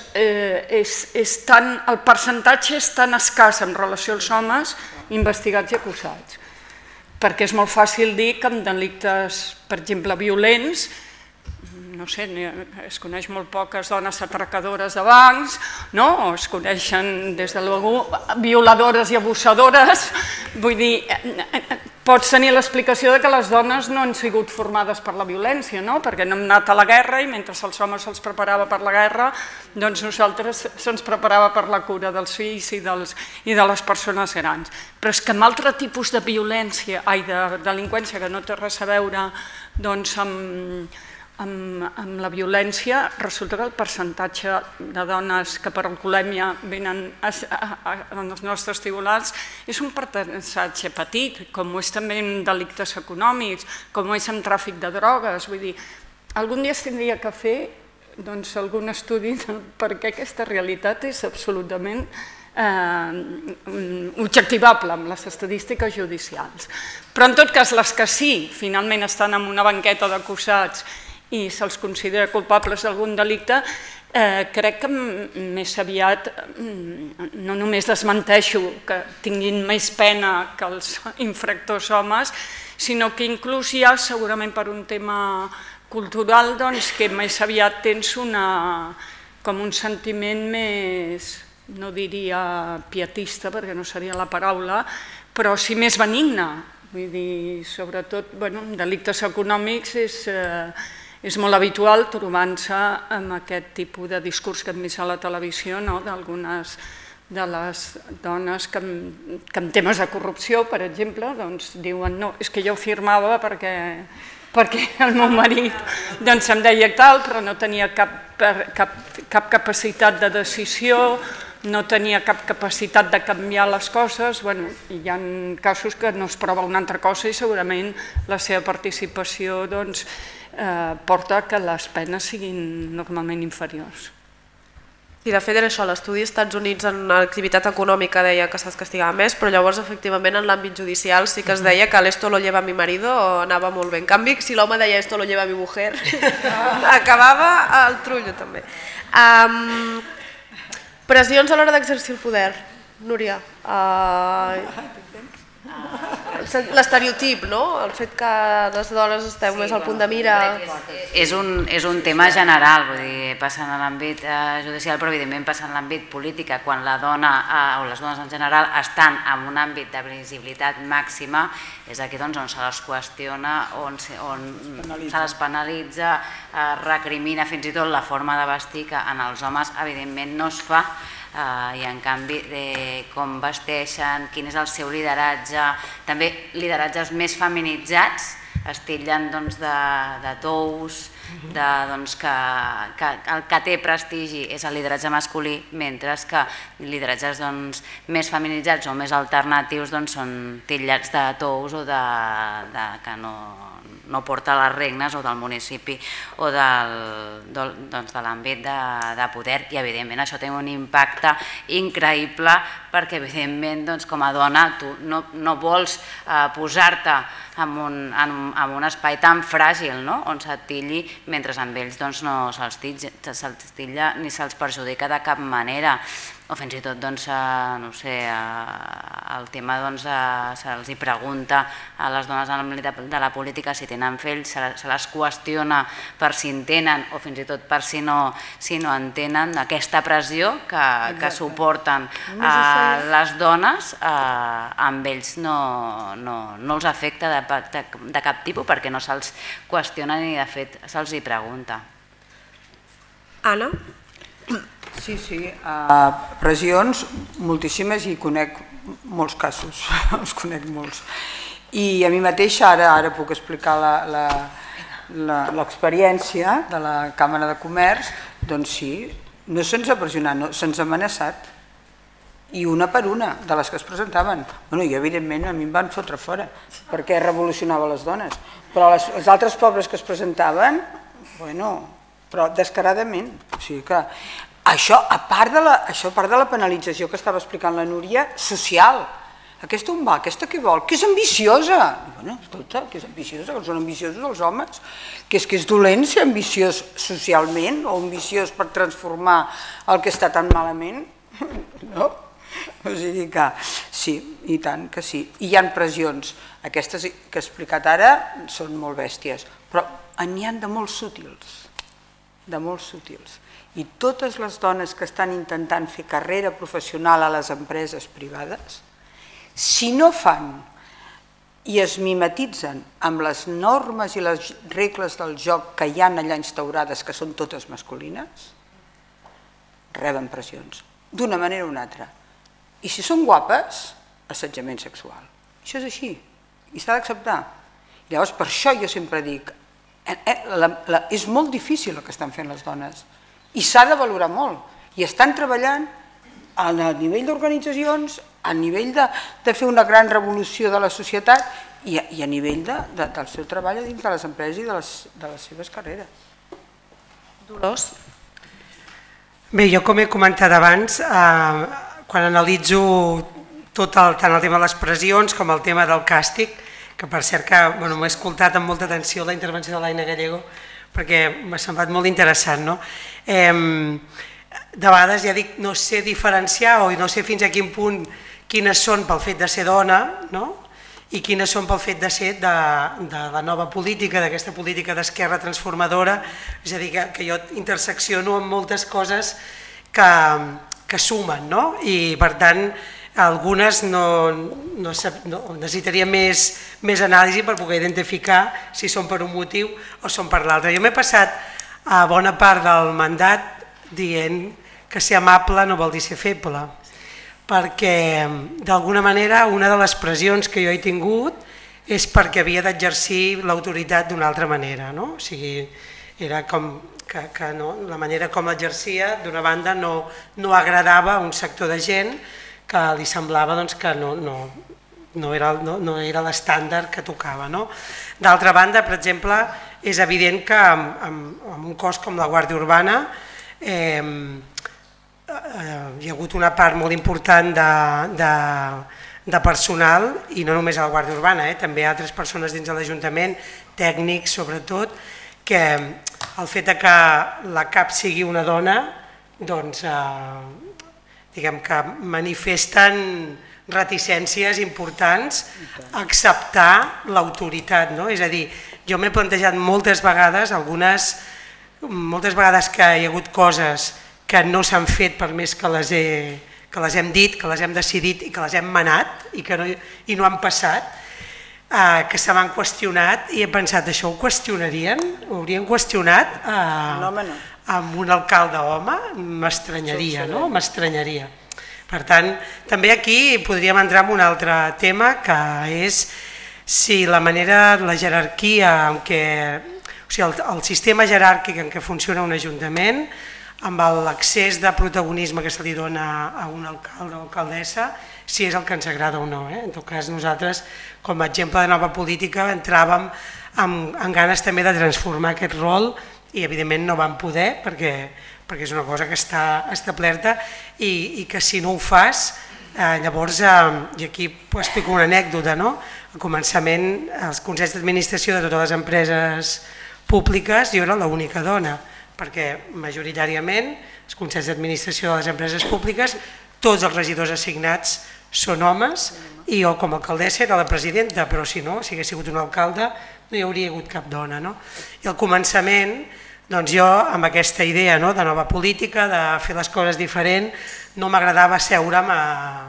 C: el percentatge és tan escàs en relació als homes investigats i acusats. Perquè és molt fàcil dir que en delictes, per exemple, violents, no sé, es coneix molt poques dones atracadores de bancs, no? O es coneixen, des de luego, violadores i abusadores, vull dir, pots tenir l'explicació que les dones no han sigut formades per la violència, no? Perquè no hem anat a la guerra i mentre els homes se'ls preparava per la guerra, doncs nosaltres se'ns preparava per la cura dels fills i, dels, i de les persones grans. Però és que amb altre tipus de violència, ai, de delinqüència que no té res a veure doncs, amb, amb, amb la violència, resulta que el percentatge de dones que per alcoholèmia venen a, a, a, als nostres tribunals és un percentatge petit, com ho és també en delictes econòmics, com ho és en tràfic de drogues. Vull dir, algun dia es tindria que fer doncs, algun estudi perquè aquesta realitat és absolutament eh, objectivable amb les estadístiques judicials. Però en tot cas, les que sí, finalment estan en una banqueta d'acusats i se'ls considera culpables d'algun delicte, eh, crec que més aviat no només desmenteixo que tinguin més pena que els infractors homes, sinó que inclús ja segurament per un tema cultural doncs, que més aviat tens una, com un sentiment més, no diria pietista perquè no seria la paraula, però sí més benigne. Vull dir, sobretot, bueno, en delictes econòmics és... Eh, És molt habitual trobar-se amb aquest tipus de discurs que hem vist a la televisió d'algunes de les dones que en temes de corrupció, per exemple, diuen no, és que jo firmava perquè perquè el meu marit doncs, em deia tal, però no tenia cap, cap, cap capacitat de decisió, no tenia cap capacitat de canviar les coses. Bueno, hi ha casos que no es prova una altra cosa i segurament la seva participació doncs, eh, porta que les penes siguin normalment inferiors.
A: I de fet era això, l'estudi als Estats Units en l'activitat econòmica deia que se'ls castigava més, però llavors efectivament en l'àmbit judicial sí que es deia que l'esto lo lleva mi marido o anava molt bé. En canvi, si l'home deia esto lo lleva mi mujer, acabava el trullo també. Um, pressions a l'hora d'exercir el poder, Núria. Uh, L'estereotip, no? El fet que les dones esteu més al punt de mira...
E: És un, és un tema general, vull dir, passa en l'àmbit eh, judicial, però evidentment passa en l'àmbit polític, quan la dona, eh, o les dones en general, estan en un àmbit de visibilitat màxima, és aquí doncs, on se les qüestiona, on, on se les penalitza, eh, recrimina fins i tot la forma de vestir, que en els homes evidentment no es fa, Uh, i en canvi de com vesteixen, quin és el seu lideratge, també lideratges més feminitzats, es titllen doncs, de, de tous, de, doncs, que, que el que té prestigi és el lideratge masculí, mentre que lideratges doncs, més feminitzats o més alternatius doncs, són titllats de tous o de, de, que no, no porta les regnes o del municipi o del, doncs, de l'àmbit de, de poder, i evidentment això té un impacte increïble perquè evidentment doncs, com a dona tu no, no vols eh, posar-te en un, en, en un espai tan fràgil, no? On se't tilli, mentre amb ells doncs, no se'ls titlla ni se'ls perjudica de cap manera. O fins i tot doncs, eh, no sé, eh, el tema doncs, eh, se'ls pregunta a les dones en l'àmbit de la política si tenen fills, se, se les qüestiona per si en tenen o fins i tot per si no, si no en tenen, aquesta pressió que, que suporten eh, les dones, eh, amb ells no, no, no els afecta de, de, de cap tipus perquè no se'ls qüestiona ni de fet se'ls hi pregunta.
A: Anna?
D: Sí, sí, uh, pressions moltíssimes i conec molts casos, els conec molts. I a mi mateixa ara, ara puc explicar l'experiència de la Càmera de Comerç, doncs sí, no se'ns ha pressionat, no, se'ns ha amenaçat. I una per una de les que es presentaven. Bueno, i evidentment a mi em van fotre fora, perquè revolucionava les dones. Però les, els altres pobres que es presentaven, bueno, però descaradament. O sigui que això, a part de la, això, a part de la penalització que estava explicant la Núria, social. Aquesta on va? Aquesta què vol? Que és ambiciosa! Bueno, escolta, que és ambiciosa, que són ambiciosos els homes. Que és que és dolent ser ambiciós socialment o ambiciós per transformar el que està tan malament. No? O sigui que sí, i tant que sí. I hi ha pressions. Aquestes que he explicat ara són molt bèsties, però n'hi ha de molt sútils. De molt sútils. I totes les dones que estan intentant fer carrera professional a les empreses privades, si no fan i es mimetitzen amb les normes i les regles del joc que hi ha allà instaurades, que són totes masculines, reben pressions, d'una manera o una altra. I si són guapes, assetjament sexual. Això és així, i s'ha d'acceptar. Llavors, per això jo sempre dic, és molt difícil el que estan fent les dones, i s'ha de valorar molt, i estan treballant a nivell d'organitzacions, a nivell de fer una gran revolució de la societat i a nivell del seu treball dins de les empreses i de les seves carreres.
A: Dolors?
B: Bé, jo com he comentat abans, quan analitzo tot tant el tema de les pressions com el tema del càstig, que per cert que m'ho he escoltat amb molta atenció la intervenció de l'Aina Gallego, perquè m'ha semblat molt interessant, no? De vegades ja dic, no sé diferenciar o no sé fins a quin punt quines són pel fet de ser dona, no? I quines són pel fet de ser de la nova política, d'aquesta política d'esquerra transformadora, és a dir, que jo intersecciono amb moltes coses que sumen, no? I per tant, algunes necessitaria més anàlisi per poder identificar si són per un motiu o són per l'altre. Jo m'he passat a bona part del mandat dient que ser amable no vol dir ser feble, perquè d'alguna manera una de les pressions que jo he tingut és perquè havia d'exercir l'autoritat d'una altra manera, no? O sigui, era com que, que no, la manera com l'exercia, d'una banda, no, no agradava a un sector de gent que li semblava doncs, que no, no, no era, no, no era l'estàndard que tocava. No? D'altra banda, per exemple, és evident que amb, amb, amb un cos com la Guàrdia Urbana eh, eh, hi ha hagut una part molt important de, de, de personal, i no només a la Guàrdia Urbana, eh, també altres persones dins de l'Ajuntament, tècnics sobretot, que el fet que la cap sigui una dona, doncs, eh, diguem que manifesten reticències importants a acceptar l'autoritat, no? És a dir, jo m'he plantejat moltes vegades, algunes, moltes vegades que hi ha hagut coses que no s'han fet per més que les, he, que les hem dit, que les hem decidit i que les hem manat i que no, i no han passat, eh, que se m'han qüestionat i he pensat, això ho qüestionarien? Ho haurien qüestionat eh,
D: no, no.
B: amb un alcalde home? M'estranyaria, no? M'estranyaria. Per tant, també aquí podríem entrar en un altre tema, que és si la manera, la jerarquia en què, o sigui, el, el sistema jeràrquic en què funciona un ajuntament, amb l'accés de protagonisme que se li dona a un alcalde o alcaldessa, si és el que ens agrada o no. Eh? En tot cas, nosaltres, com a exemple de nova política, entràvem amb, amb ganes també de transformar aquest rol i evidentment no vam poder perquè, perquè és una cosa que està establerta i, i que si no ho fas, eh, llavors, eh, i aquí explico una anècdota, no? Al començament, als consells d'administració de totes les empreses públiques jo era l'única dona, perquè majoritàriament els consells d'administració de les empreses públiques, tots els regidors assignats són homes i jo com a alcaldessa era la presidenta, però si no, si hagués sigut un alcalde no hi hauria hagut cap dona. No? I al començament, doncs jo amb aquesta idea no, de nova política, de fer les coses diferent, no m'agradava seure'm a,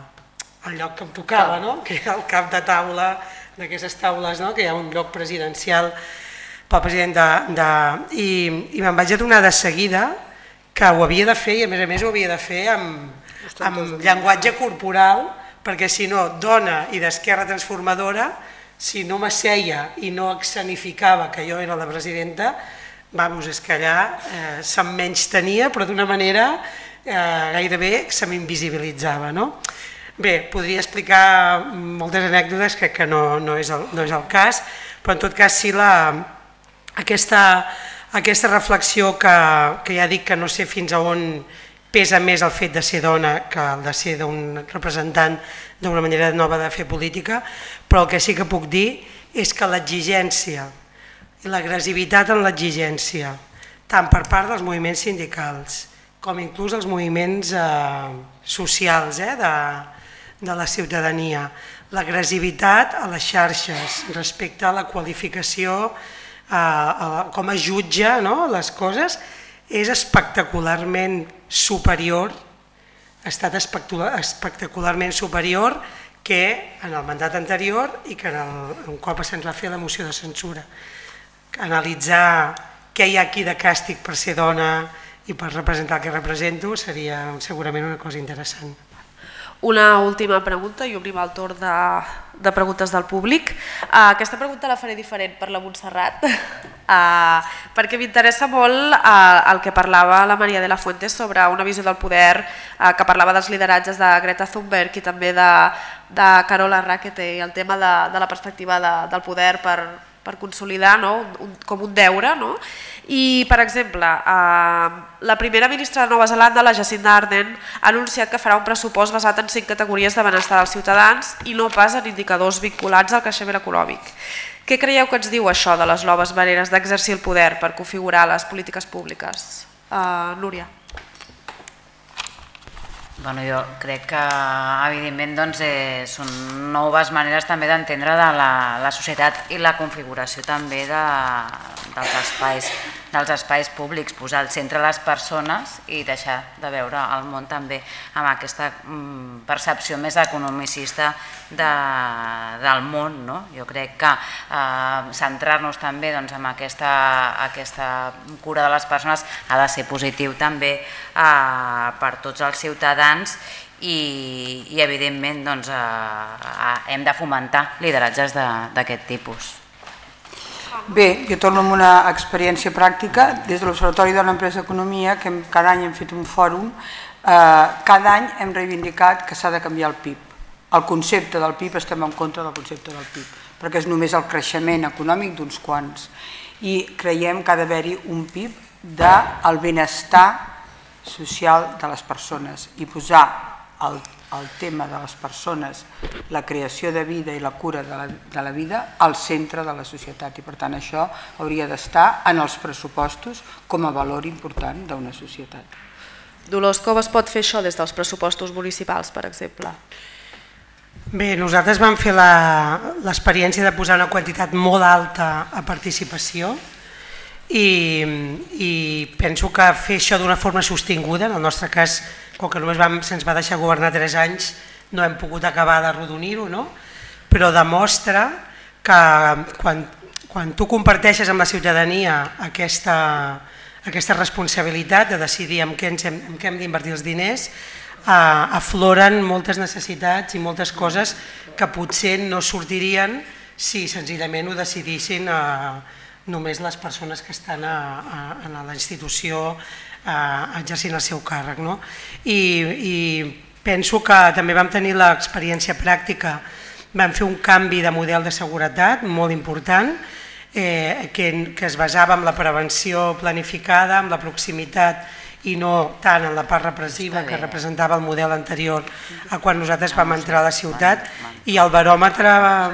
B: al lloc que em tocava, no? Que era el cap de taula d'aquestes taules, no? Que hi ha un lloc presidencial pel president de... de i, i me'n vaig adonar de seguida que ho havia de fer i a més a més ho havia de fer amb, amb llenguatge corporal, perquè si no, dona i d'esquerra transformadora, si no m'asseia i no escenificava que jo era la presidenta, vamos, és que allà eh, se'm menys tenia, però d'una manera eh, gairebé se m'invisibilitzava. No? Bé, podria explicar moltes anècdotes que, que no, no, és el, no és el cas, però en tot cas sí la, aquesta, aquesta reflexió que, que ja dic que no sé fins a on pesa més el fet de ser dona que el de ser d'un representant d'una manera nova de fer política, però el que sí que puc dir és que l'exigència i l'agressivitat en l'exigència, tant per part dels moviments sindicals com inclús els moviments eh, socials eh, de, de la ciutadania, l'agressivitat a les xarxes respecte a la qualificació, eh, a, com es jutja no, les coses, és espectacularment superior, ha estat espectacularment superior que en el mandat anterior i que en el, un cop se'ns va fer la moció de censura. Analitzar què hi ha aquí de càstig per ser dona i per representar el que represento seria segurament una cosa interessant.
A: Una última pregunta i obrim el torn de, de preguntes del públic. Uh, aquesta pregunta la faré diferent per la Montserrat, uh, perquè m'interessa molt uh, el que parlava la Maria de la Fuente sobre una visió del poder, uh, que parlava dels lideratges de Greta Thunberg i també de, de Carola Rackete i el tema de, de la perspectiva de, del poder per, per consolidar no? un, com un deure. No? I, per exemple, eh, la primera ministra de Nova Zelanda, la Jacinda Ardern, ha anunciat que farà un pressupost basat en cinc categories de benestar dels ciutadans i no pas en indicadors vinculats al creixement econòmic. Què creieu que ens diu això de les noves maneres d'exercir el poder per configurar les polítiques públiques? Uh, Núria.
E: Bueno, jo crec que, evidentment, doncs, eh, són noves maneres també d'entendre de la, la societat i la configuració també de, dels, espais, dels espais públics, posar al centre les persones i deixar de veure el món també amb aquesta mm, percepció més economicista de, del món. No? Jo crec que eh, centrar-nos també doncs, en aquesta, aquesta cura de les persones ha de ser positiu també eh, per tots els ciutadans i, i evidentment doncs, eh, hem de fomentar lideratges d'aquest tipus.
D: Bé, jo torno amb una experiència pràctica. Des de l'Observatori de l'Empresa i Economia, que cada any hem fet un fòrum, eh, cada any hem reivindicat que s'ha de canviar el P I B. El concepte del P I B, estem en contra del concepte del P I B, perquè és només el creixement econòmic d'uns quants. I creiem que ha d'haver-hi un P I B del benestar social de les persones i posar el, el tema de les persones, la creació de vida i la cura de la, de la vida al centre de la societat. I per tant això hauria d'estar en els pressupostos com a valor important d'una societat.
A: Dolors, com es pot fer això des dels pressupostos municipals, per exemple?
B: Bé, nosaltres vam fer l'experiència de posar una quantitat molt alta a participació i, i penso que fer això d'una forma sostinguda, en el nostre cas, com que només se'ns va deixar governar tres anys, no hem pogut acabar d'arrodonir-ho, no? Però demostra que quan, quan tu comparteixes amb la ciutadania aquesta, aquesta responsabilitat de decidir en què, ens hem, en què hem d'invertir els diners, eh, afloren moltes necessitats i moltes coses que potser no sortirien si senzillament ho decidissin eh, només les persones que estan a, a, a la institució eh, exercint el seu càrrec. No? I, I penso que també vam tenir l'experiència pràctica, vam fer un canvi de model de seguretat molt important, eh, que, que es basava en la prevenció planificada, en la proximitat i no tant en la part repressiva que representava el model anterior a quan nosaltres vam entrar a la ciutat. I el baròmetre,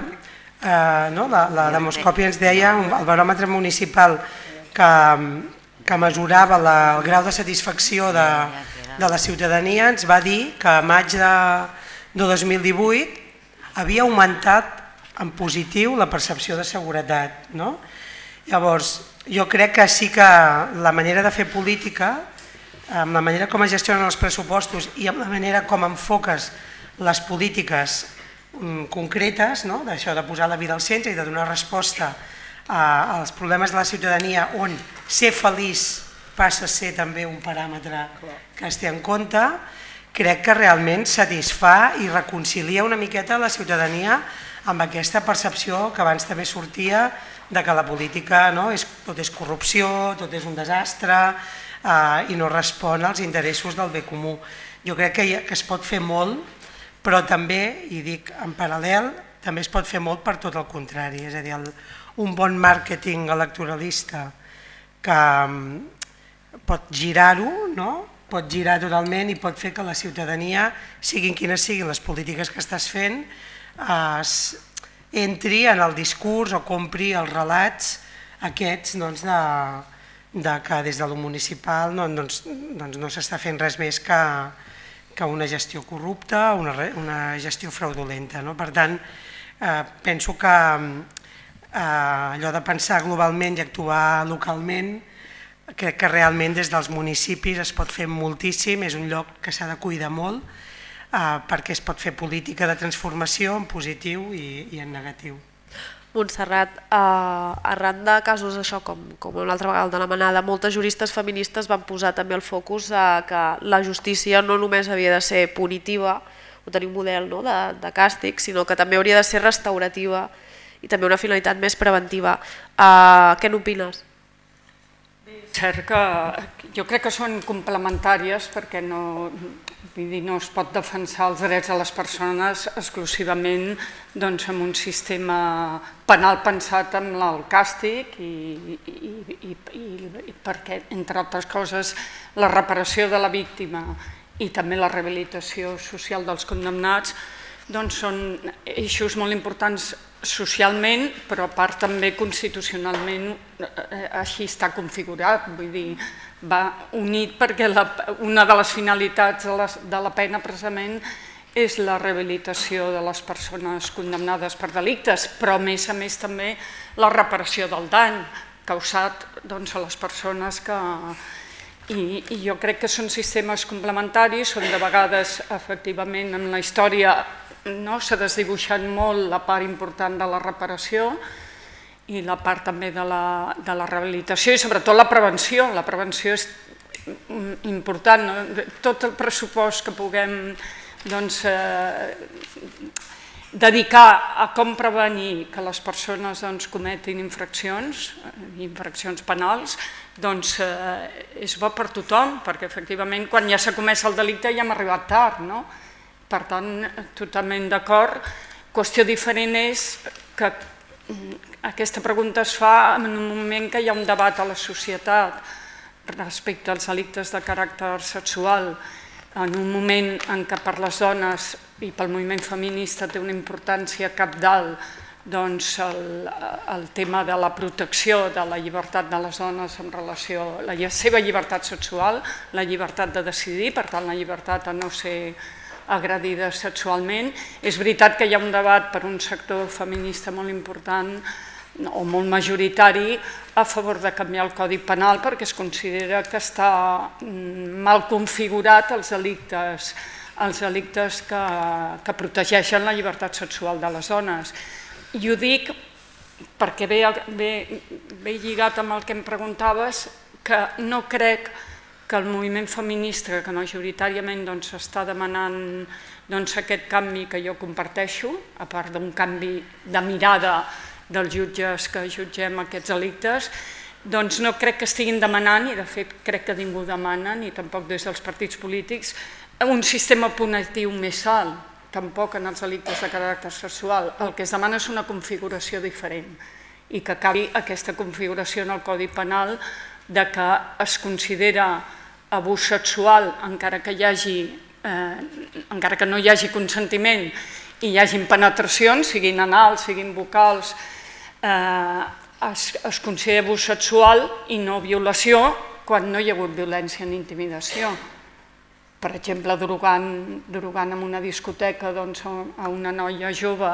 B: eh, no? la, la demoscòpia ens deia, el baròmetre municipal que, que mesurava la, el grau de satisfacció de, de la ciutadania ens va dir que a maig de, de dos mil divuit havia augmentat en positiu la percepció de seguretat. No? Llavors, jo crec que sí que la manera de fer política, amb la manera com es gestionen els pressupostos i amb la manera com enfoques les polítiques concretes, no? D'això de posar la vida al centre i de donar resposta als problemes de la ciutadania, on ser feliç passa a ser també un paràmetre que es té en compte, crec que realment satisfà i reconcilia una miqueta la ciutadania amb aquesta percepció que abans també sortia de que la política, no? és, tot és corrupció, tot és un desastre eh, i no respon als interessos del bé comú. Jo crec que, que es pot fer molt, però també, i dic en paral·lel, també es pot fer molt per tot el contrari, és a dir, el, un bon màrqueting electoralista que pot girar-ho, no? pot girar totalment i pot fer que la ciutadania, siguin quines siguin les polítiques que estàs fent, es, entri en el discurs o compri els relats aquests doncs, de, de que des de lo municipal no, doncs, doncs no s'està fent res més que, que una gestió corrupta, una, una gestió fraudulenta. No? Per tant, eh, penso que eh, allò de pensar globalment i actuar localment, crec que realment des dels municipis es pot fer moltíssim, és un lloc que s'ha de cuidar molt, eh, perquè es pot fer política de transformació en positiu i, i en negatiu.
A: Montserrat, eh, arran de casos això, com, com una altra vegada de la manada, moltes juristes feministes van posar també el focus a que la justícia no només havia de ser punitiva, o tenir un model no, de, de càstig, sinó que també hauria de ser restaurativa i també una finalitat més preventiva. Eh, què n'opines?
C: Cert que jo crec que són complementàries perquè no, vull dir, no es pot defensar els drets de les persones exclusivament doncs, amb un sistema penal pensat en el càstig i, i, i, i, i perquè, entre altres coses, la reparació de la víctima i també la rehabilitació social dels condemnats doncs, són eixos molt importants socialment, però a part també constitucionalment així està configurat, vull dir, va unit perquè la, una de les finalitats de la, de la pena precisament és la rehabilitació de les persones condemnades per delictes, però a més a més també la reparació del dany causat doncs, a les persones que... I, I jo crec que són sistemes complementaris, són de vegades efectivament en la història no? s'ha desdibuixat molt la part important de la reparació i la part també de la, de la rehabilitació i sobretot la prevenció. La prevenció és important. No? Tot el pressupost que puguem dedicar a com prevenir que les persones cometin infraccions, infraccions penals, doncs és bo per tothom, perquè efectivament quan ja s'ha comès el delicte ja hem arribat tard, no? Per tant, totalment d'acord. Qüestió diferent és que aquesta pregunta es fa en un moment que hi ha un debat a la societat respecte als delictes de caràcter sexual, en un moment en què per les dones i pel moviment feminista té una importància cabdal el tema de la protecció de la llibertat de les dones en relació a la seva llibertat sexual, la llibertat de decidir, per tant la llibertat a no ser agredides sexualment. És veritat que hi ha un debat per un sector feminista molt important o molt majoritari a favor de canviar el Codi Penal perquè es considera que està mal configurat els delictes els delictes que protegeixen la llibertat sexual de les dones. I ho dic perquè ve lligat amb el que em preguntaves, que no crec que el moviment feminista, que majoritàriament està demanant aquest canvi que jo comparteixo, a part d'un canvi de mirada dels jutges que jutgem aquests delictes, doncs no crec que estiguin demanant, i de fet crec que ningú demana, ni tampoc des dels partits polítics, un sistema punitiu més alt, tampoc en els delictes de caràcter sexual. El que es demana és una configuració diferent i que acabi aquesta configuració en el Codi Penal de que es considera abús sexual encara que hi hagi, encara que no hi hagi consentiment i hi hagin penetracions, siguin anals, siguin vocals, es considera abús sexual i no violació quan no hi ha hagut violència ni intimidació. Per exemple, drogant en una discoteca a una noia jove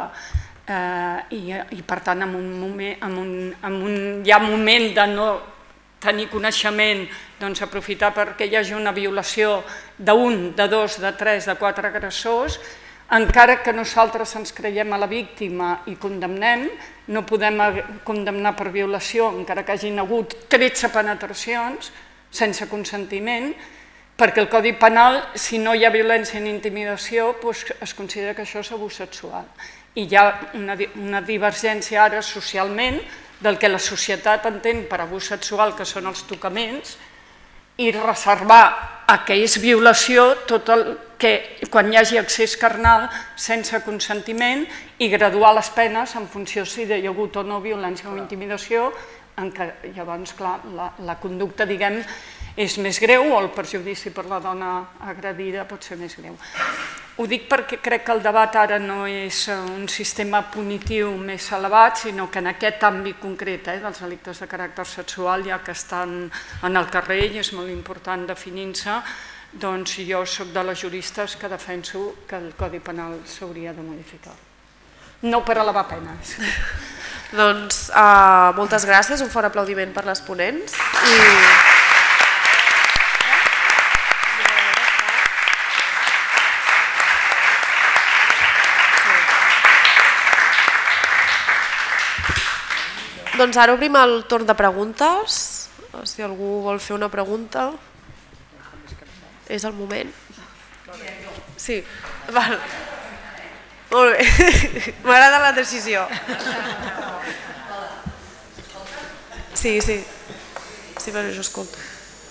C: i per tant en un moment de no tenir coneixement, aprofitar perquè hi hagi una violació d'un, de dos, de tres, de quatre agressors, encara que nosaltres ens creiem a la víctima i condemnem, no podem condemnar per violació encara que hagin hagut tretze penetracions sense consentiment, perquè el Codi Penal, si no hi ha violència ni intimidació, es considera que això és abús sexual. I hi ha una divergència ara socialment del que la societat entén per abús sexual, que són els tocaments, i reservar a que és violació tot el que, quan hi hagi accés carnal sense consentiment, i graduar les penes en funció si hi ha hagut o no violència o intimidació, en què llavors, clar, la conducta, diguem, és més greu o el perjudici per la dona agredida pot ser més greu. Ho dic perquè crec que el debat ara no és un sistema punitiu més elevat, sinó que en aquest àmbit concret dels delictes de caràcter sexual, ja que estan en el carrer i és molt important definir-se, doncs jo soc de les juristes que defenso que el Codi Penal s'hauria de modificar. No per elevar penes.
A: Doncs moltes gràcies, un fort aplaudiment per les ponents. Doncs ara obrim el torn de preguntes. Si algú vol fer una pregunta. És el moment. Sí, val. Molt bé, m'agrada la decisió. Sí, sí, sí, però jo escolto.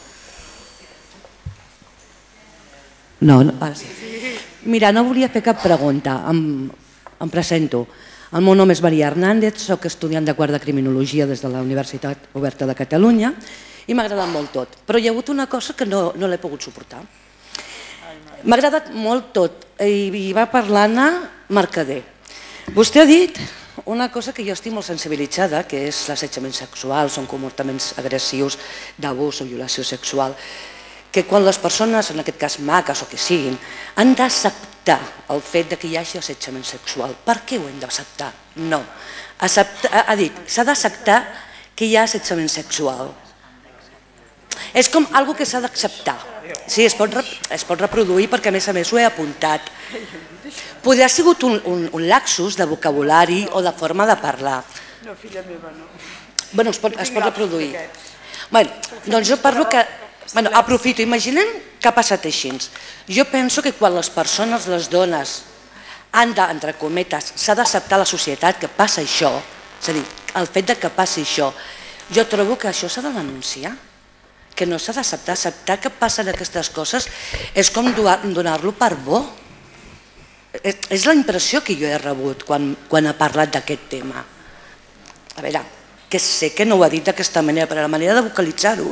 F: No, mira, no volia fer cap pregunta, em presento. El meu nom és Maria Hernández, soc estudiant de quart de Criminologia des de la Universitat Oberta de Catalunya i m'ha agradat molt tot, però hi ha hagut una cosa que no l'he pogut suportar. M'ha agradat molt tot i va parlar Anna Mercader. Vostè ha dit una cosa que jo estic molt sensibilitzada, que és l'assetjament sexual, són comportaments agressius d'abús o violació sexual, que quan les persones, en aquest cas maques o que siguin, han d'acceptar el fet que hi hagi assetjament sexual. Per què ho hem d'acceptar? No. Ha dit, s'ha d'acceptar que hi ha assetjament sexual. És com una cosa que s'ha d'acceptar. Sí, es pot reproduir perquè a més a més ho he apuntat. Podria haver sigut un lapsus de vocabulari o de forma de parlar.
D: No, filla meva, no.
F: Bueno, es pot reproduir. Doncs jo parlo que... Aprofito, imaginem que ha passat així. Jo penso que quan les persones, les dones, han de, entre cometes, s'ha d'acceptar la societat que passa això, és a dir, el fet que passi això, jo trobo que això s'ha de denunciar, que no s'ha d'acceptar, acceptar que passen aquestes coses és com donar-lo per bo. És la impressió que jo he rebut quan ha parlat d'aquest tema. A veure, que sé que no ho ha dit d'aquesta manera, però la manera de vocalitzar-ho...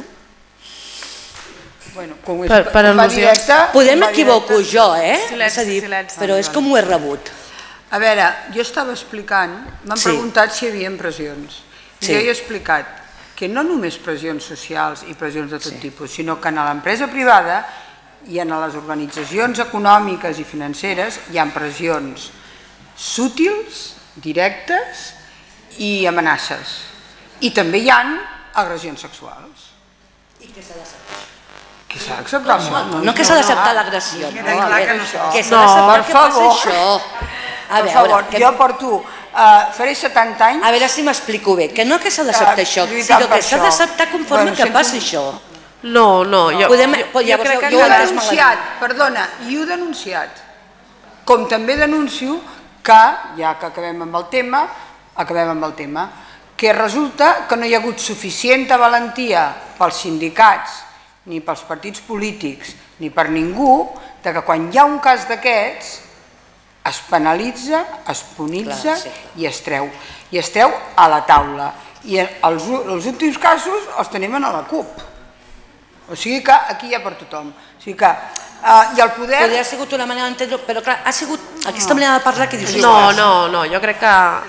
A: Per al·lusions.
F: Podem equivocar jo, eh?
A: Silenci, silenci.
F: Però és com ho he rebut.
D: A veure, jo estava explicant, m'han preguntat si hi havia pressions. Jo he explicat que no només pressions socials i pressions de tot tipus, sinó que en l'empresa privada i en les organitzacions econòmiques i financeres hi ha pressions sútils, directes i amenaces. I també hi ha agressions sexuals.
F: I què s'ha d'acceptar?
D: Que s'ha d'acceptar molt.
F: No que s'ha d'acceptar l'agressió, no. Que s'ha
D: No,
F: d'acceptar
D: per
F: que passa
D: favor.
F: això.
D: Per favor, jo porto, faré setanta anys...
F: A veure si m'explico bé, que no que s'ha d'acceptar això, sinó que s'ha d'acceptar conforme que passi això.
A: No, no, jo
D: crec que ho he denunciat, perdona, i ho he denunciat. Com també denuncio que, ja que acabem amb el tema, acabem amb el tema, que resulta que no hi ha hagut suficient valentia pels sindicats, ni pels partits polítics, ni per ningú, que quan hi ha un cas d'aquests es penalitza, es punitza i es treu. I es treu a la taula. I els últims casos els tenim a la CUP. O sigui que aquí hi ha per tothom. O sigui que... I el poder...
F: Podria ha sigut una manera d'entendre, però clar, ha sigut aquesta manera de parlar que dius...
A: No, no, no, jo crec que...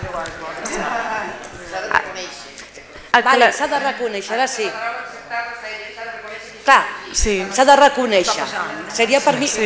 F: Vale, s'ha de reconèixer, ara sí. Clar, s'ha de reconèixer. Seria per mi...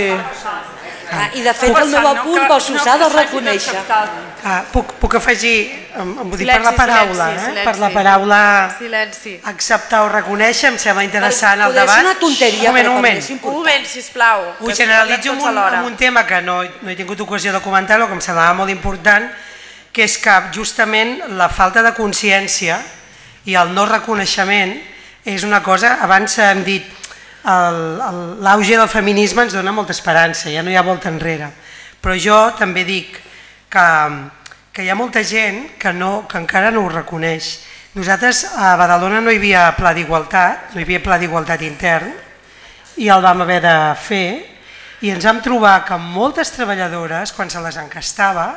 F: I de fet el meu apunt vol s'ha de reconèixer.
B: Puc afegir, em vull dir, per la paraula, per la paraula acceptar o reconèixer, em sembla interessant el debat.
F: Podria ser una tonteria, però per mi és important.
A: Un moment, sisplau.
B: Ho generalitzo amb un tema que no he tingut ocasió de comentar-lo, que em semblava molt important, que és que justament la falta de consciència i el no reconeixement és una cosa, abans hem dit, l'auge del feminisme ens dona molta esperança, ja no hi ha volta enrere, però jo també dic que hi ha molta gent que encara no ho reconeix. Nosaltres a Badalona no hi havia pla d'igualtat, no hi havia pla d'igualtat intern i el vam haver de fer i ens vam trobar que moltes treballadores, quan se les encastava,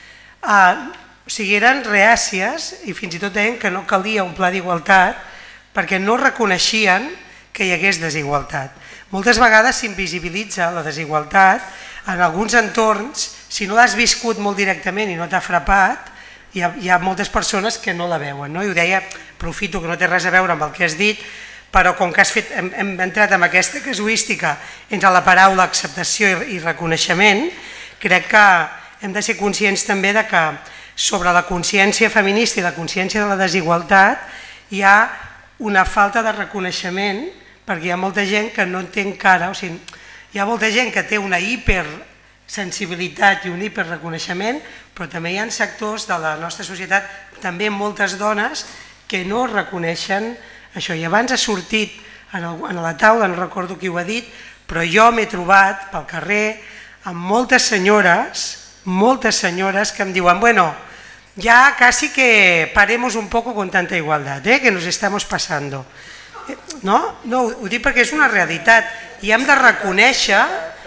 B: o sigui, eren reàcies i fins i tot deien que no calia un pla d'igualtat perquè no reconeixien que hi hagués desigualtat. Moltes vegades s'invisibilitza la desigualtat en alguns entorns, si no l'has viscut molt directament i no t'ha frapat, hi ha moltes persones que no la veuen. I ho deia, aprofito que no té res a veure amb el que has dit, però com que hem entrat en aquesta casuística entre la paraula acceptació i reconeixement, crec que hem de ser conscients també que sobre la consciència feminista i la consciència de la desigualtat hi ha una falta de reconeixement perquè hi ha molta gent que no entén encara, o sigui, hi ha molta gent que té una hipersensibilitat i un hiperreconeixement, però també hi ha sectors de la nostra societat, també moltes dones, que no reconeixen això. I abans ha sortit a la taula, no recordo qui ho ha dit, però jo m'he trobat pel carrer amb moltes senyores, moltes senyores que em diuen, bueno, ya casi que paremos un poco con tanta igualdad, que nos estamos pasando. No, no, ho dic perquè és una realitat i hem de reconèixer,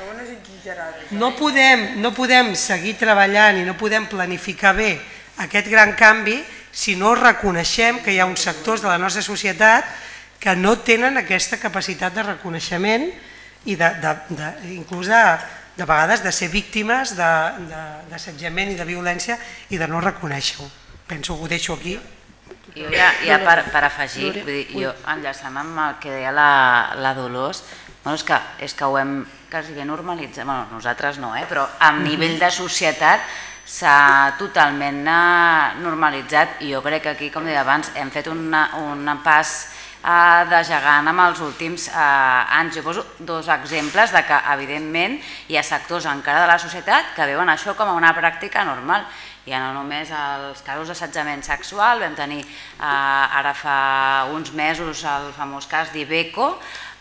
B: no podem seguir treballant i no podem planificar bé aquest gran canvi si no reconeixem que hi ha uns sectors de la nostra societat que no tenen aquesta capacitat de reconeixement i inclús de vegades de ser víctimes d'assetjament i de violència i de no reconèixer-ho. Penso que ho deixo aquí.
E: Jo ja per afegir, jo enllaçant amb el que deia la Dolors, és que ho hem quasi ben normalitzat, nosaltres no, però a nivell de societat s'ha totalment normalitzat i jo crec que aquí, com deia abans, hem fet un pas de gegant amb els últims anys. Jo poso dos exemples de que, evidentment, hi ha sectors encara de la societat que veuen això com a una pràctica normal. Ja no només els casos d'assetjament sexual, vam tenir ara fa uns mesos el famós cas d'Iveco,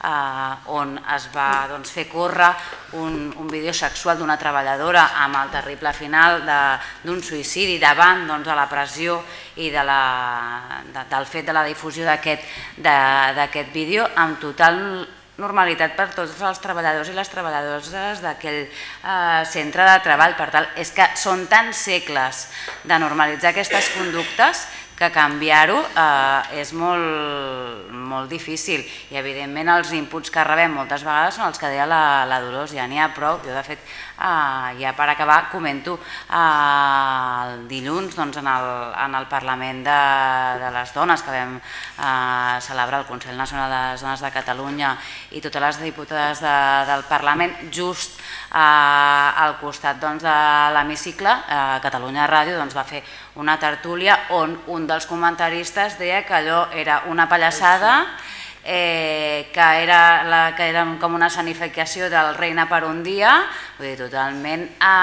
E: on es va fer córrer un vídeo sexual d'una treballadora amb el terrible final d'un suïcidi davant de la pressió i del fet de la difusió d'aquest vídeo amb total normalitat per tots els treballadors i les treballadores d'aquell centre de treball. Per tant, és que són tants segles de normalitzar aquestes conductes que canviar-ho és molt difícil i evidentment els inputs que rebem moltes vegades són els que deia la Dolors, ja n'hi ha prou. Jo de fet, ja per acabar, comento el dilluns en el Parlament de les Dones que vam celebrar el Consell Nacional de les Dones de Catalunya i totes les diputades del Parlament, just al costat de l'hemicicle, Catalunya Ràdio va fer una tertúlia on un dels comentaristes deia que allò era una pallassada, que era com una escenificació del Reina per un dia, vull dir, totalment,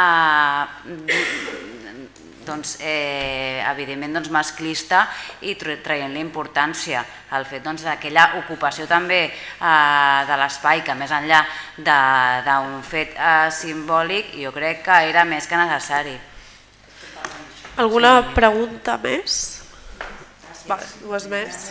E: evidentment, masclista i traient-li importància al fet d'aquella ocupació també de l'espai, que més enllà d'un fet simbòlic jo crec que era més que necessari.
A: Alguna pregunta més? Dues més.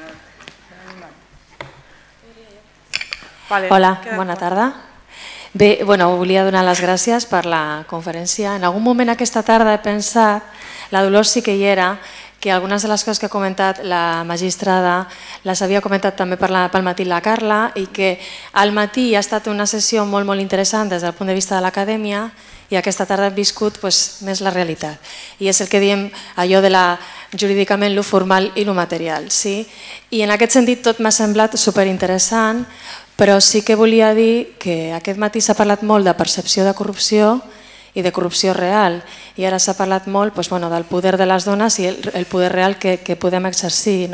G: Hola, bona tarda. Bé, volia donar les gràcies per la conferència. En algun moment aquesta tarda he pensat, la Dolors sí que hi era, que algunes de les coses que ha comentat la magistrada les havia comentat també pel matí la Carla i que al matí ha estat una sessió molt molt interessant des del punt de vista de l'acadèmia i aquesta tarda hem viscut més la realitat. I és el que diem allò de la jurídicament lo formal i lo material. I en aquest sentit tot m'ha semblat superinteressant, però sí que volia dir que aquest matí s'ha parlat molt de percepció de corrupció i de corrupció real i ara s'ha parlat molt del poder de les dones i el poder real que podem exercir.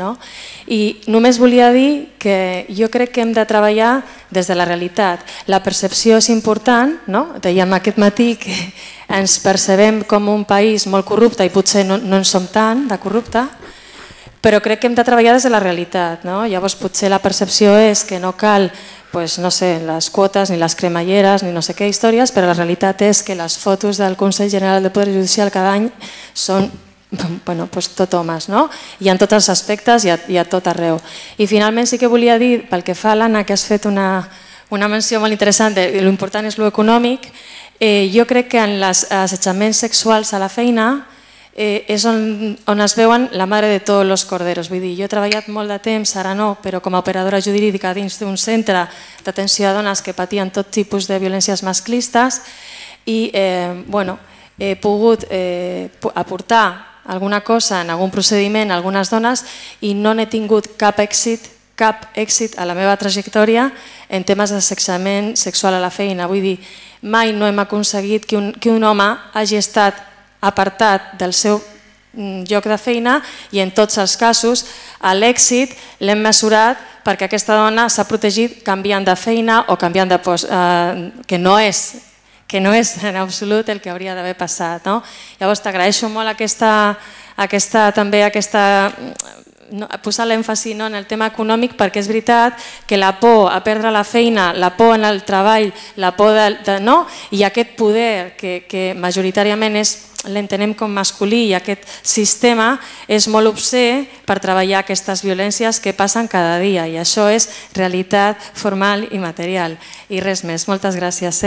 G: I només volia dir que jo crec que hem de treballar des de la realitat. La percepció és important, dèiem aquest matí que ens percebem com un país molt corrupte i potser no en som tant de corrupte, però crec que hem de treballar des de la realitat. Llavors potser la percepció és que no cal no sé, les quotes ni les cremalleres ni no sé què històries, però la realitat és que les fotos del Consell General del Poder Judicial cada any són tot homes, i en tots els aspectes i a tot arreu. I finalment sí que volia dir, pel que fa a l'Anna, que has fet una menció molt interessant de l'important és l'econòmic, jo crec que en els assetjaments sexuals a la feina és on es veuen la mare de tots els corderos. Vull dir, jo he treballat molt de temps, ara no, però com a operadora jurídica dins d'un centre d'atenció a dones que patien tot tipus de violències masclistes i he pogut aportar alguna cosa en algun procediment a algunes dones i no n'he tingut cap èxit cap èxit a la meva trajectòria en temes d'assetjament sexual a la feina. Vull dir, mai no hem aconseguit que un home hagi estat apartat del seu lloc de feina i en tots els casos l'èxit l'hem mesurat perquè aquesta dona s'ha protegit canviant de feina o canviant de post, que no és que no és en absolut el que hauria d'haver passat. Llavors t'agraeixo molt també posar l'èmfasi en el tema econòmic perquè és veritat que la por a perdre la feina, la por en el treball, la por i aquest poder que majoritàriament l'entenem com masculí i aquest sistema és molt obscè per treballar aquestes violències que passen cada dia i això és realitat formal i material. I res més, moltes gràcies.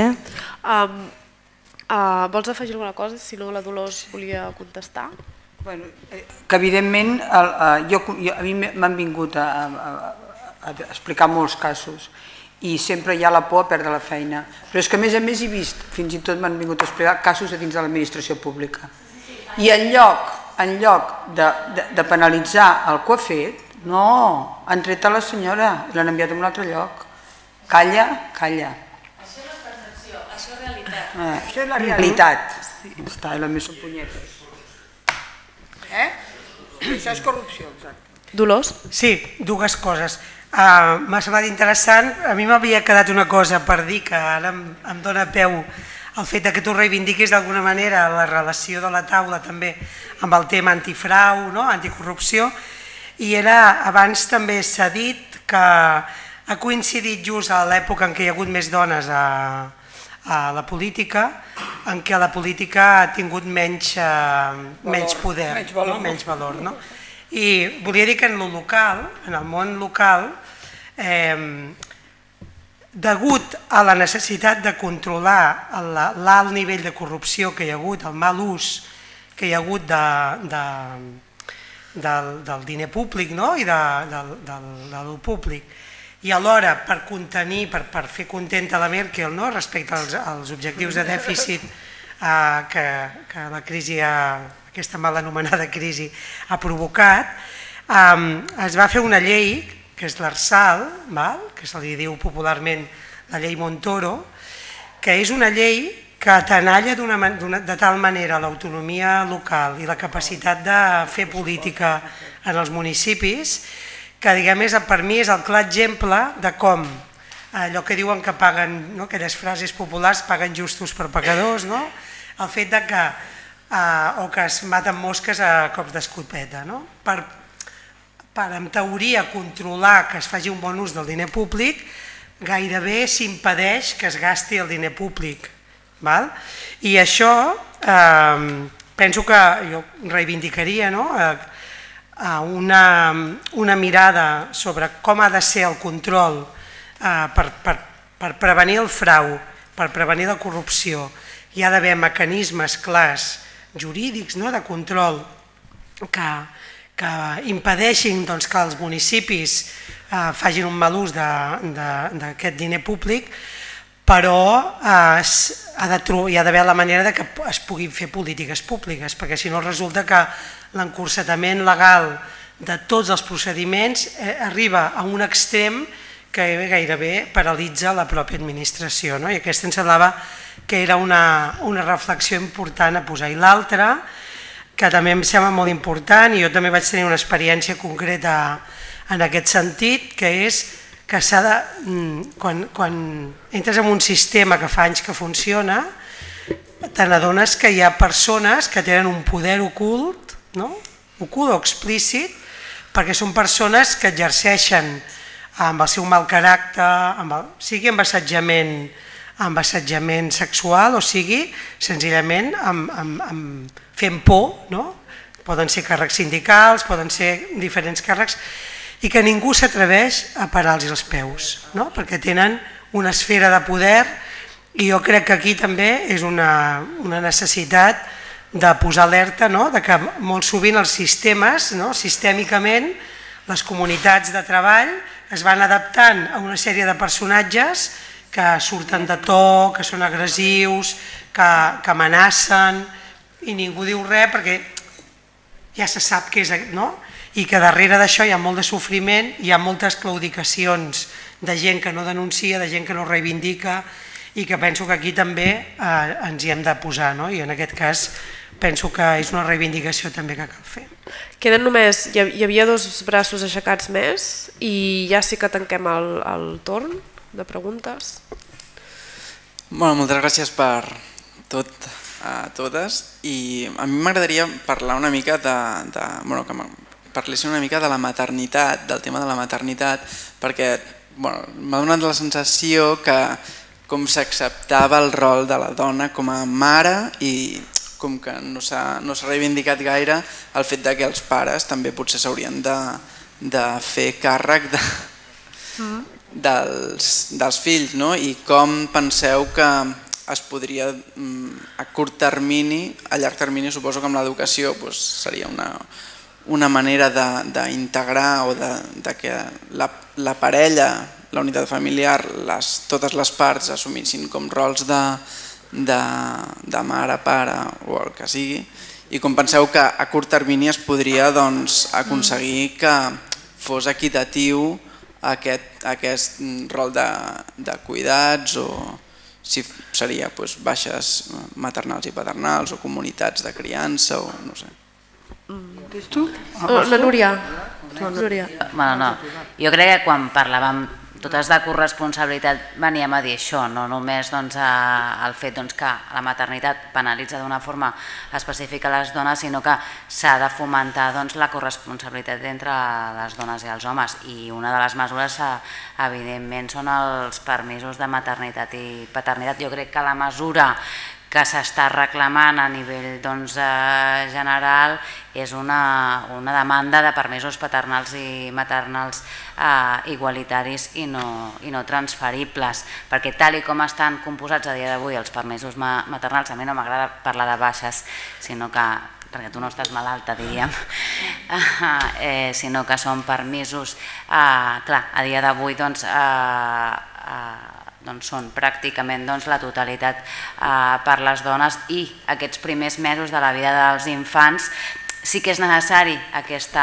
A: Vols afegir alguna cosa? Si no, la Dolors volia contestar.
D: Que evidentment a mi m'han vingut a explicar molts casos i sempre hi ha la por a perdre la feina, però és que a més a més he vist, fins i tot m'han vingut a explicar casos a dins de l'administració pública i en lloc de penalitzar el que ha fet, no, han tret a la senyora i l'han enviat a un altre lloc. Calla, calla.
G: Això no és percepció, això és realitat.
D: Això és la realitat. Està, i la més són punyetes. Eh? Això és corrupció, exacte.
A: Dolors?
B: Sí, dues coses. M'ha semblat interessant, a mi m'havia quedat una cosa per dir que ara em dóna peu el fet que tu reivindiquis d'alguna manera la relació de la taula també amb el tema antifrau, anticorrupció, i abans també s'ha dit que ha coincidit just a l'època en què hi ha hagut més dones a, a la política, en què la política ha tingut menys, eh, menys poder, menys valor. No? Menys valor no? I volia dir que en el local, en el món local, eh, degut a la necessitat de controlar l'alt nivell de corrupció que hi ha hagut, el mal ús que hi ha hagut de, de, del, del diner públic, no? I de, del, del, del públic, i alhora per contenir, per, per fer contenta la Merkel, no? Respecte als, als objectius de dèficit eh, que, que la crisi, ha, aquesta mal anomenada crisi ha provocat, eh, es va fer una llei que és l'Arsal, que se li diu popularment la llei Montoro, que és una llei que tenalla de tal manera l'autonomia local i la capacitat de fer política en els municipis, que diguem, per mi és el clar exemple de com allò que diuen que paguen, no? Aquelles frases populars, paguen justos per pecadors, no? El fet de que, eh, o que es maten mosques a cops d'escopeta, no? Per per, en teoria, controlar que es faci un bon ús del diner públic, gairebé s'impedeix que es gasti el diner públic. Val? I això, eh, penso que jo reivindicaria, no? eh, una, una mirada sobre com ha de ser el control eh, per, per, per prevenir el frau, per prevenir la corrupció. Hi ha d'haver mecanismes clars, jurídics, no? De control que que impedeixin doncs, que els municipis eh, facin un mal ús d'aquest diner públic, però eh, ha de, hi ha d'haver la manera de que es puguin fer polítiques públiques, perquè si no resulta que l'encorsetament legal de tots els procediments eh, arriba a un extrem que gairebé paralitza la pròpia administració, no? I aquesta em semblava que era una, una reflexió important a posar. I l'altra, que també em sembla molt important, i jo també vaig tenir una experiència concreta en aquest sentit, que és que s'ha de, quan, quan entres en un sistema que fa anys que funciona, te n'adones que hi ha persones que tenen un poder ocult, no? Ocult o explícit, perquè són persones que exerceixen amb el seu mal caràcter, amb el, sigui amb assetjament, amb assetjament sexual, o sigui senzillament amb, amb, amb fent por, no? Poden ser càrrecs sindicals, poden ser diferents càrrecs, i que ningú s'atreveix a parar-los els peus, no? Perquè tenen una esfera de poder, i jo crec que aquí també és una, una necessitat de posar alerta, no? De que molt sovint els sistemes, no? Sistèmicament, les comunitats de treball es van adaptant a una sèrie de personatges que surten de to, que són agressius, que, que amenacen, i ningú diu res perquè ja se sap què és, no? I que darrere d'això hi ha molt de sofriment, hi ha moltes claudicacions de gent que no denuncia, de gent que no reivindica, i que penso que aquí també eh, ens hi hem de posar, no? I en aquest cas penso que és una reivindicació també que cal fer.
A: Queden només, hi havia dos braços aixecats més i ja sí que tanquem el, el torn de preguntes.
H: Bueno, moltes gràcies per tot a totes, i a mi m'agradaria parlar una mica de, de bueno, que parlessin una mica de la maternitat, del tema de la maternitat, perquè bueno, m'ha donat la sensació que com s'acceptava el rol de la dona com a mare i com que no s'ha no s'ha reivindicat gaire el fet que els pares també potser s'haurien de, de fer càrrec de, mm. dels, dels fills, no? I com penseu que es podria, a curt termini, a llarg termini suposo que amb l'educació doncs, seria una, una manera d'integrar o de, de que la, la parella, la unitat familiar, les, totes les parts assumissin com rols de, de, de mare, pare o el que sigui, i com penseu que a curt termini es podria doncs, aconseguir que fos equitatiu aquest, aquest rol de, de cuidats, o si seria doncs, baixes maternals i paternals o comunitats de criança o no sé.
A: Tu? La Núria.
E: Bueno, no. Jo crec que quan parlàvem totes de corresponsabilitat veníem a dir això, no només el fet que la maternitat penalitza d'una forma específica a les dones, sinó que s'ha de fomentar la corresponsabilitat entre les dones i els homes, i una de les mesures evidentment són els permisos de maternitat i paternitat. Jo crec que la mesura que s'està reclamant a nivell general és una demanda de permisos paternals i maternals igualitaris i no transferibles, perquè tal com estan composats a dia d'avui els permisos maternals, a mi no m'agrada parlar de baixes, sinó que, perquè tu no estàs malalta, diríem, sinó que són permisos, clar, a dia d'avui doncs són pràcticament la totalitat per les dones, i aquests primers mesos de la vida dels infants sí que és necessari aquest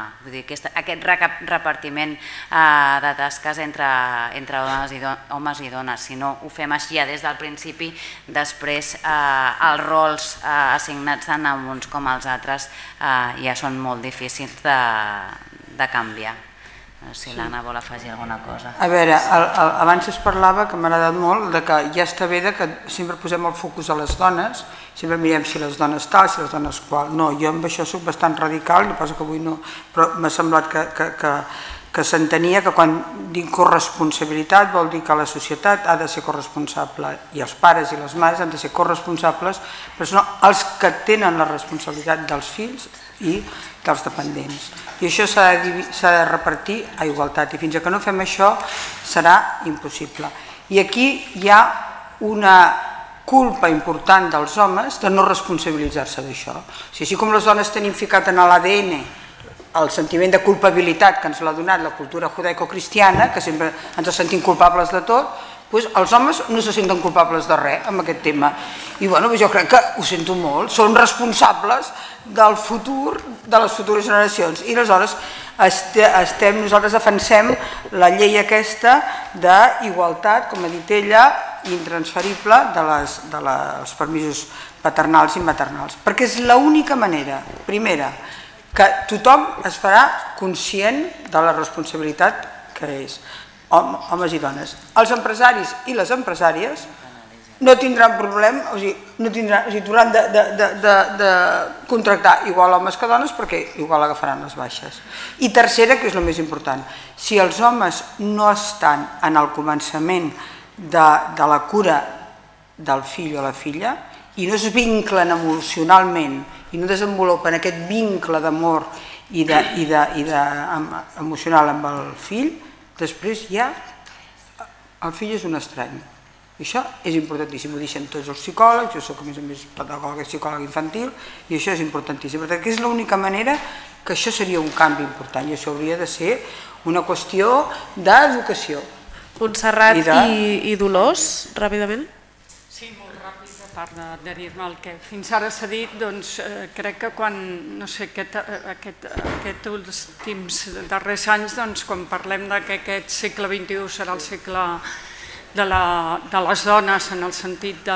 E: repartiment de tasques entre homes i dones. Si no ho fem així ja des del principi, després els rols assignats tant a uns com als altres ja són molt difícils de canviar. Si l'Anna vol afegir alguna cosa.
D: A veure, abans es parlava, que m'ha agradat molt, que ja està bé que sempre posem el focus a les dones, sempre mirem si les dones tal, si les dones qual. No, jo amb això soc bastant radical, no passa que avui no, però m'ha semblat que s'entenia que quan dic corresponsabilitat vol dir que la societat ha de ser corresponsable, i els pares i les mares han de ser corresponsables, però són els que tenen la responsabilitat dels fills i dels dependents. I això s'ha de repartir a igualtat, i fins que no fem això serà impossible. I aquí hi ha una culpa important dels homes de no responsabilitzar-se d'això. Així com les dones tenim ficat en l'A D N el sentiment de culpabilitat que ens l'ha donat la cultura judaico-cristiana, que sempre ens sentim culpables de tot, els homes no se senten culpables de res amb aquest tema. I jo crec que ho sento molt, són responsables del futur de les futures generacions, i aleshores nosaltres defensem la llei aquesta d'igualtat, com ha dit ella, intransferible dels permisos paternals i maternals, perquè és l'única manera, primera, que tothom es farà conscient de la responsabilitat que és, homes i dones. Els empresaris i les empresàries no tindran problema, o sigui, hauran de contractar igual homes que dones perquè igual agafaran les baixes. I tercera, que és el més important, si els homes no estan en el començament de la cura del fill o la filla i no es vinclen emocionalment i no desenvolupen aquest vincle d'amor i emocional amb el fill, després ja el fill és un estrany. Això és importantíssim, ho deixen tots els psicòlegs, jo soc a més a més pedagog i psicòleg infantil, i això és importantíssim, perquè és l'única manera que això seria un canvi important, i això hauria de ser una qüestió d'educació.
A: Montserrat i Dolors, ràpidament.
C: Sí, molt ràpid, a part d'adherir-me al que fins ara s'ha dit, doncs crec que quan, no sé, aquests últims darrers anys, doncs quan parlem que aquest segle vint-i-u serà el segle de les dones en el sentit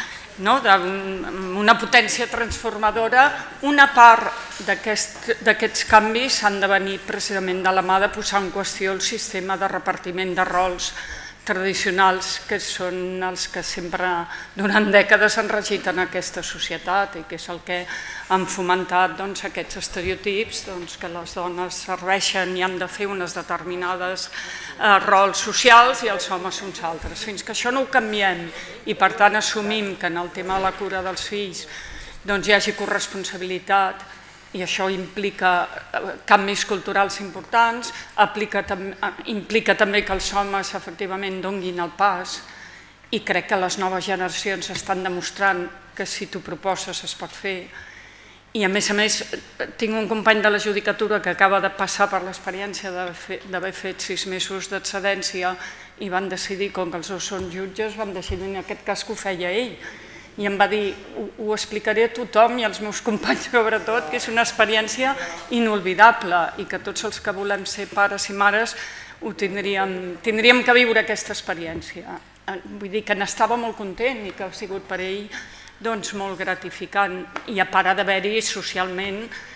C: d'una potència transformadora, una part d'aquests canvis han de venir precisament de la mà de posar en qüestió el sistema de repartiment de rols tradicionals, que són els que sempre durant dècades han regit en aquesta societat i que és el que han fomentat aquests estereotips que les dones serveixen i han de fer unes determinades rols socials i els homes uns altres. Fins que això no ho canviem i per tant assumim que en el tema de la cura dels fills hi hagi corresponsabilitat i això implica canvis culturals importants, implica també que els homes efectivament donguin el pas, i crec que les noves generacions estan demostrant que si t'ho proposes es pot fer. I a més a més tinc un company de la judicatura que acaba de passar per l'experiència d'haver fet sis mesos d'excedència i van decidir, com que els dos són jutges, van decidir en aquest cas que ho feia ell. I em va dir, ho explicaré a tothom i als meus companys sobretot, que és una experiència inolvidable i que tots els que volem ser pares i mares tindríem que viure aquesta experiència. Vull dir que n'estava molt content i que ha sigut per ell molt gratificant, i a part d'haver-hi socialment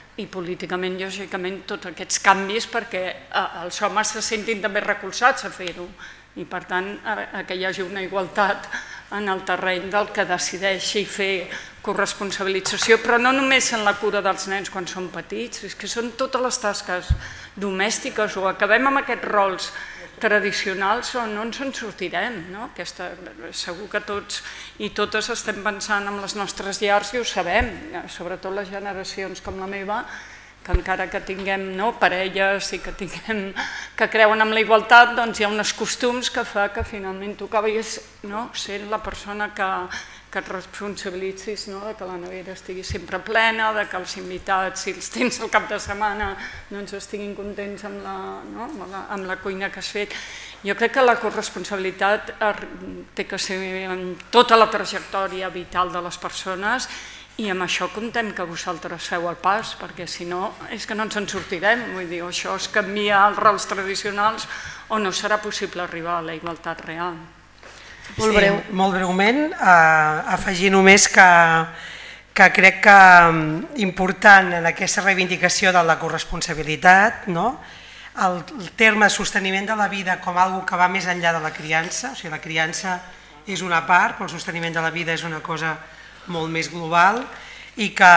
C: i políticament, lògicament, tots aquests canvis perquè els homes se sentin també recolzats a fer-ho i, per tant, que hi hagi una igualtat en el terreny del que decideixi fer corresponsabilització, però no només en la cura dels nens quan són petits, és que són totes les tasques domèstiques o acabem amb aquests rols tradicionals o no ens en sortirem. Segur que tots i totes estem pensant en les nostres llars i ho sabem, sobretot les generacions com la meva, que encara que tinguem parelles i que creuen en la igualtat, doncs hi ha uns costums que fa que finalment tu acabis sent la persona que et responsabilitzis que la nevera estigui sempre plena, que els invitats, si els tens el cap de setmana, estiguin contents amb la cuina que has fet. Jo crec que la corresponsabilitat té que ser en tota la trajectòria vital de les persones i amb això comptem que vosaltres feu el pas, perquè si no és que no ens en sortirem. Vull dir, això es canvia els rols tradicionals o no serà possible arribar a la igualtat real.
B: Molt breu. Molt breument, afegir només que crec que important en aquesta reivindicació de la corresponsabilitat, el terme sosteniment de la vida com algo que va més enllà de la criança, o sigui, la criança és una part, però el sosteniment de la vida és una cosa molt més global i que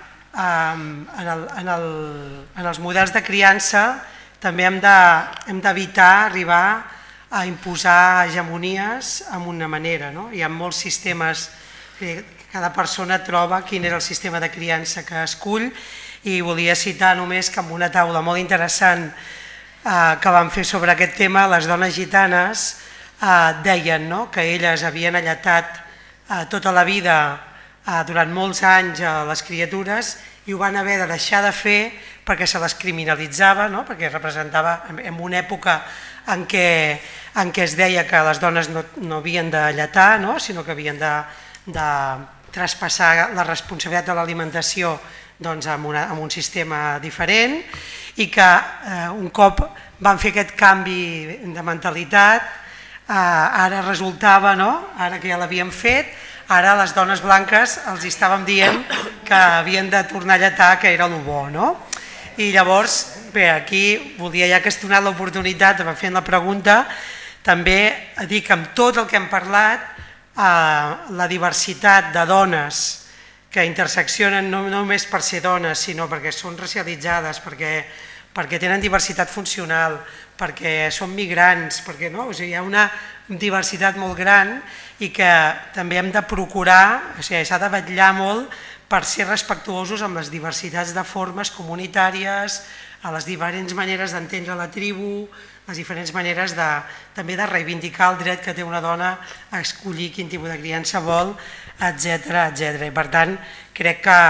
B: en els models de criança també hem d'evitar arribar a imposar hegemonies amb una manera. Hi ha molts sistemes, cada persona troba quin és el sistema de criança que escull i volia citar només que en una taula molt interessant que vam fer sobre aquest tema, les dones gitanes deien que elles havien alletat tota la vida durant molts anys a les criatures i ho van haver de deixar de fer perquè se les criminalitzava, perquè representava en una època en què es deia que les dones no havien d'allatar, sinó que havien de traspassar la responsabilitat de l'alimentació amb un sistema diferent i que un cop van fer aquest canvi de mentalitat, ara resultava, ara que ja l'havien fet, ara a les dones blanques els estàvem dient que havien de tornar a allatar, que era el bo. I llavors, bé, aquí volia, ja que has donat l'oportunitat de fer la pregunta, també dir que amb tot el que hem parlat, la diversitat de dones que interseccionen no només per ser dones, sinó perquè són racialitzades, perquè tenen diversitat funcional, perquè són migrants, perquè hi ha una diversitat molt gran i que també hem de procurar, s'ha de vetllar molt per ser respectuosos amb les diversitats de formes comunitàries, a les diferents maneres d'entendre la tribu, les diferents maneres també de reivindicar el dret que té una dona a escollir quin tipus de criança vol, etcètera. I per tant, crec que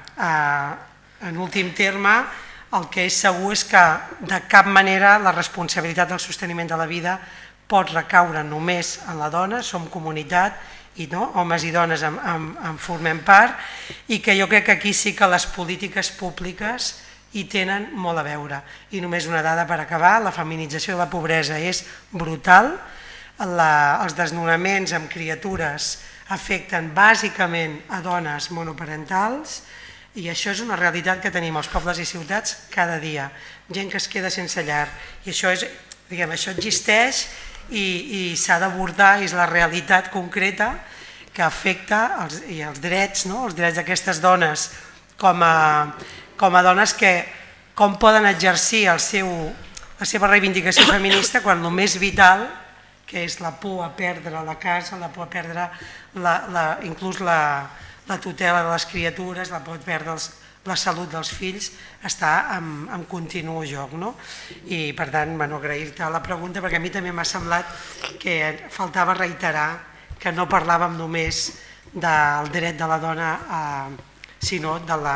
B: en últim terme el que és segur és que de cap manera la responsabilitat del sosteniment de la vida pot recaure només en la dona, som comunitat i homes i dones en formem part i que jo crec que aquí sí que les polítiques públiques hi tenen molt a veure. I només una dada per acabar, la feminització de la pobresa és brutal, els desnonaments amb criatures afecten bàsicament a dones monoparentals i això és una realitat que tenim als pobles i ciutats cada dia, gent que es queda sense llar i això existeix i s'ha d'abordar, és la realitat concreta que afecta els drets d'aquestes dones com a dones que com poden exercir la seva reivindicació feminista quan el més vital, que és la por a perdre la casa, la por a perdre inclús la tutela de les criatures, la por a perdre la salut dels fills, està en continu joc. I per tant, agrair-te la pregunta perquè a mi també m'ha semblat que faltava reiterar que no parlàvem només del dret de la dona, sinó del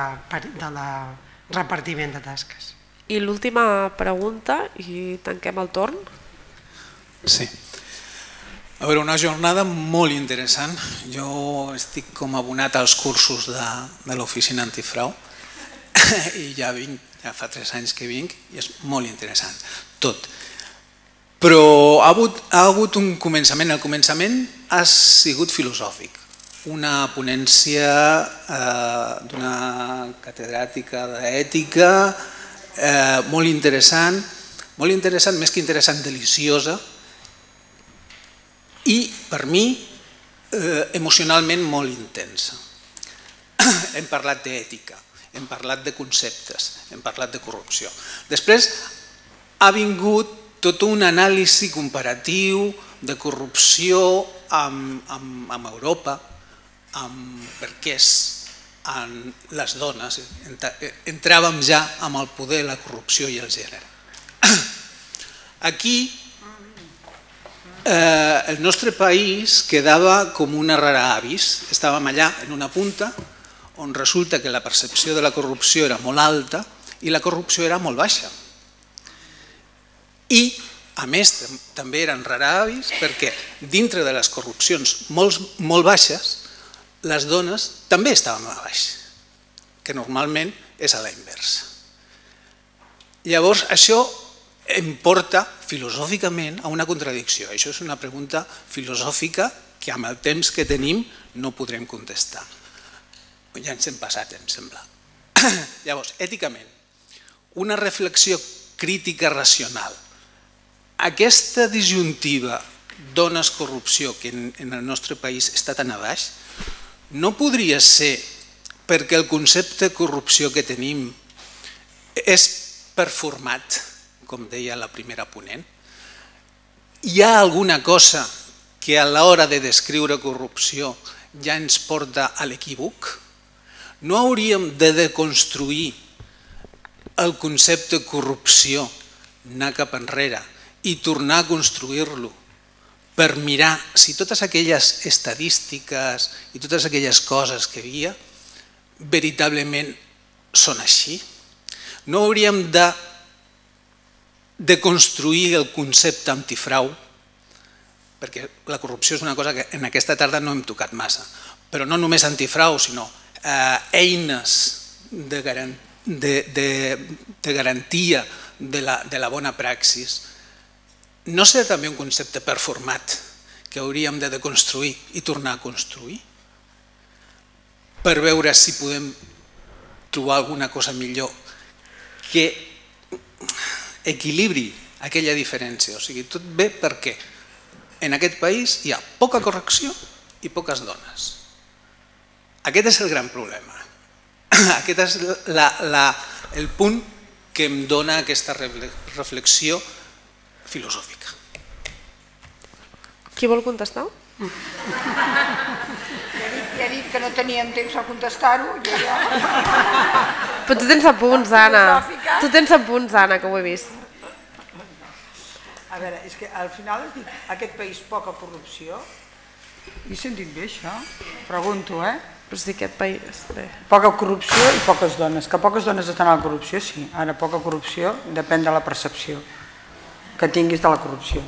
B: repartiment de tasques.
A: I l'última pregunta, i tanquem el torn.
I: Sí. A veure, una jornada molt interessant. Jo estic com abonat als cursos de l'oficina antifrau i ja vinc, ja fa tres anys que vinc i és molt interessant, tot. Però ha hagut un començament, el començament ha sigut filosòfic, una ponència d'una catedràtica d'ètica molt interessant, molt interessant, més que interessant, deliciosa, i per mi emocionalment molt intensa. Hem parlat d'ètica, hem parlat de conceptes, hem parlat de corrupció. Després ha vingut tot un anàlisi comparatiu de corrupció amb Europa, amb per què en les dones entràvem ja amb el poder, la corrupció i el gènere. Aquí el nostre país quedava com una rara avis, estàvem allà en una punta on resulta que la percepció de la corrupció era molt alta i la corrupció era molt baixa. I, a més, també eren rara avis perquè dintre de les corrupcions molt baixes, les dones també estaven a baix, que normalment és a la inversa. Llavors, això em porta filosòficament a una contradicció. Això és una pregunta filosòfica que amb el temps que tenim no podrem contestar. Ja ens hem passat, em sembla. Llavors, èticament, una reflexió crítica racional. Aquesta disjuntiva dones-corrupció que en el nostre país està tan a baix, no podria ser perquè el concepte de corrupció que tenim és performat, com deia la primera ponent. Hi ha alguna cosa que a l'hora de descriure corrupció ja ens porta a l'equívoc? No hauríem de deconstruir el concepte de corrupció, anar cap enrere i tornar a construir-lo per mirar si totes aquelles estadístiques i totes aquelles coses que hi havia veritablement són així? No hauríem de deconstruir el concepte antifrau, perquè la corrupció és una cosa que en aquesta tarda no hem tocat massa, però no només antifrau, sinó eines de garantia de la bona praxis. No serà també un concepte performat que hauríem de deconstruir i tornar a construir per veure si podem trobar alguna cosa millor que equilibri aquella diferència. O sigui, tot ve perquè en aquest país hi ha poca correcció i poques dones. Aquest és el gran problema. Aquest és el punt que em dona aquesta reflexió filosòfica.
A: Qui vol contestar?
D: Ja he dit que no teníem temps a contestar-ho.
A: Però tu tens apunts, Anna. Tu tens apunts, Anna, que ho he vist.
D: A veure, és que al final has dit aquest país poca corrupció. He sentit bé això? Pregunto, eh?
A: Però sí, aquest país...
D: Poca corrupció i poques dones. Que poques dones estan a la corrupció, sí. Ara, poca corrupció depèn de la percepció que tinguis de la corrupció.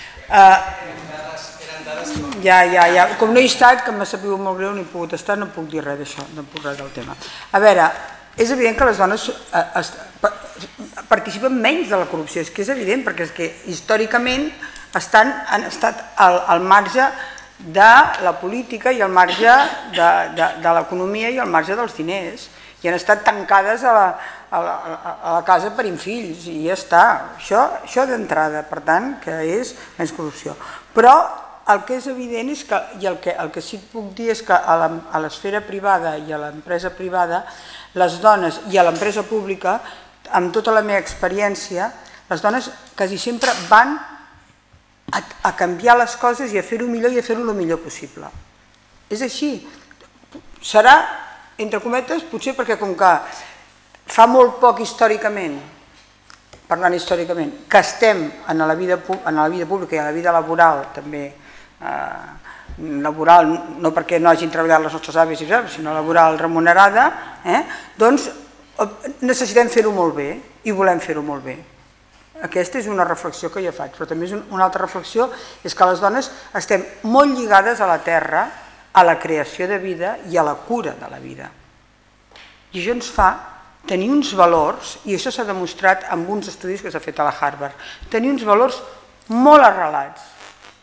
D: Ja, ja, ja. Com no he estat, que m'ha sabut molt greu, no he pogut estar, no puc dir res d'això, no puc res del tema. A veure, és evident que les dones participen menys de la corrupció, és que és evident, perquè és que històricament han estat al marge de la política i al marge de l'economia i al marge dels diners, i han estat tancades a la casa per infills, i ja està. Això d'entrada, per tant, que és més corrupció. Però el que és evident és que, i el que sí que puc dir és que a l'esfera privada i a l'empresa privada, les dones i a l'empresa pública, amb tota la meva experiència, les dones quasi sempre van a canviar les coses i a fer-ho millor i a fer-ho el millor possible. És així. Serà, entre cometes, potser perquè com que fa molt poc històricament, parlant històricament, que estem en la vida pública i en la vida laboral també, laboral no perquè no hagin treballat les nostres àvies, sinó laboral remunerada, doncs necessitem fer-ho molt bé i volem fer-ho molt bé. Aquesta és una reflexió que jo faig, però també una altra reflexió és que les dones estem molt lligades a la terra, a la creació de vida i a la cura de la vida. I això ens fa tenir uns valors, i això s'ha demostrat amb uns estudis que s'ha fet a la Harvard, tenir uns valors molt arrelats,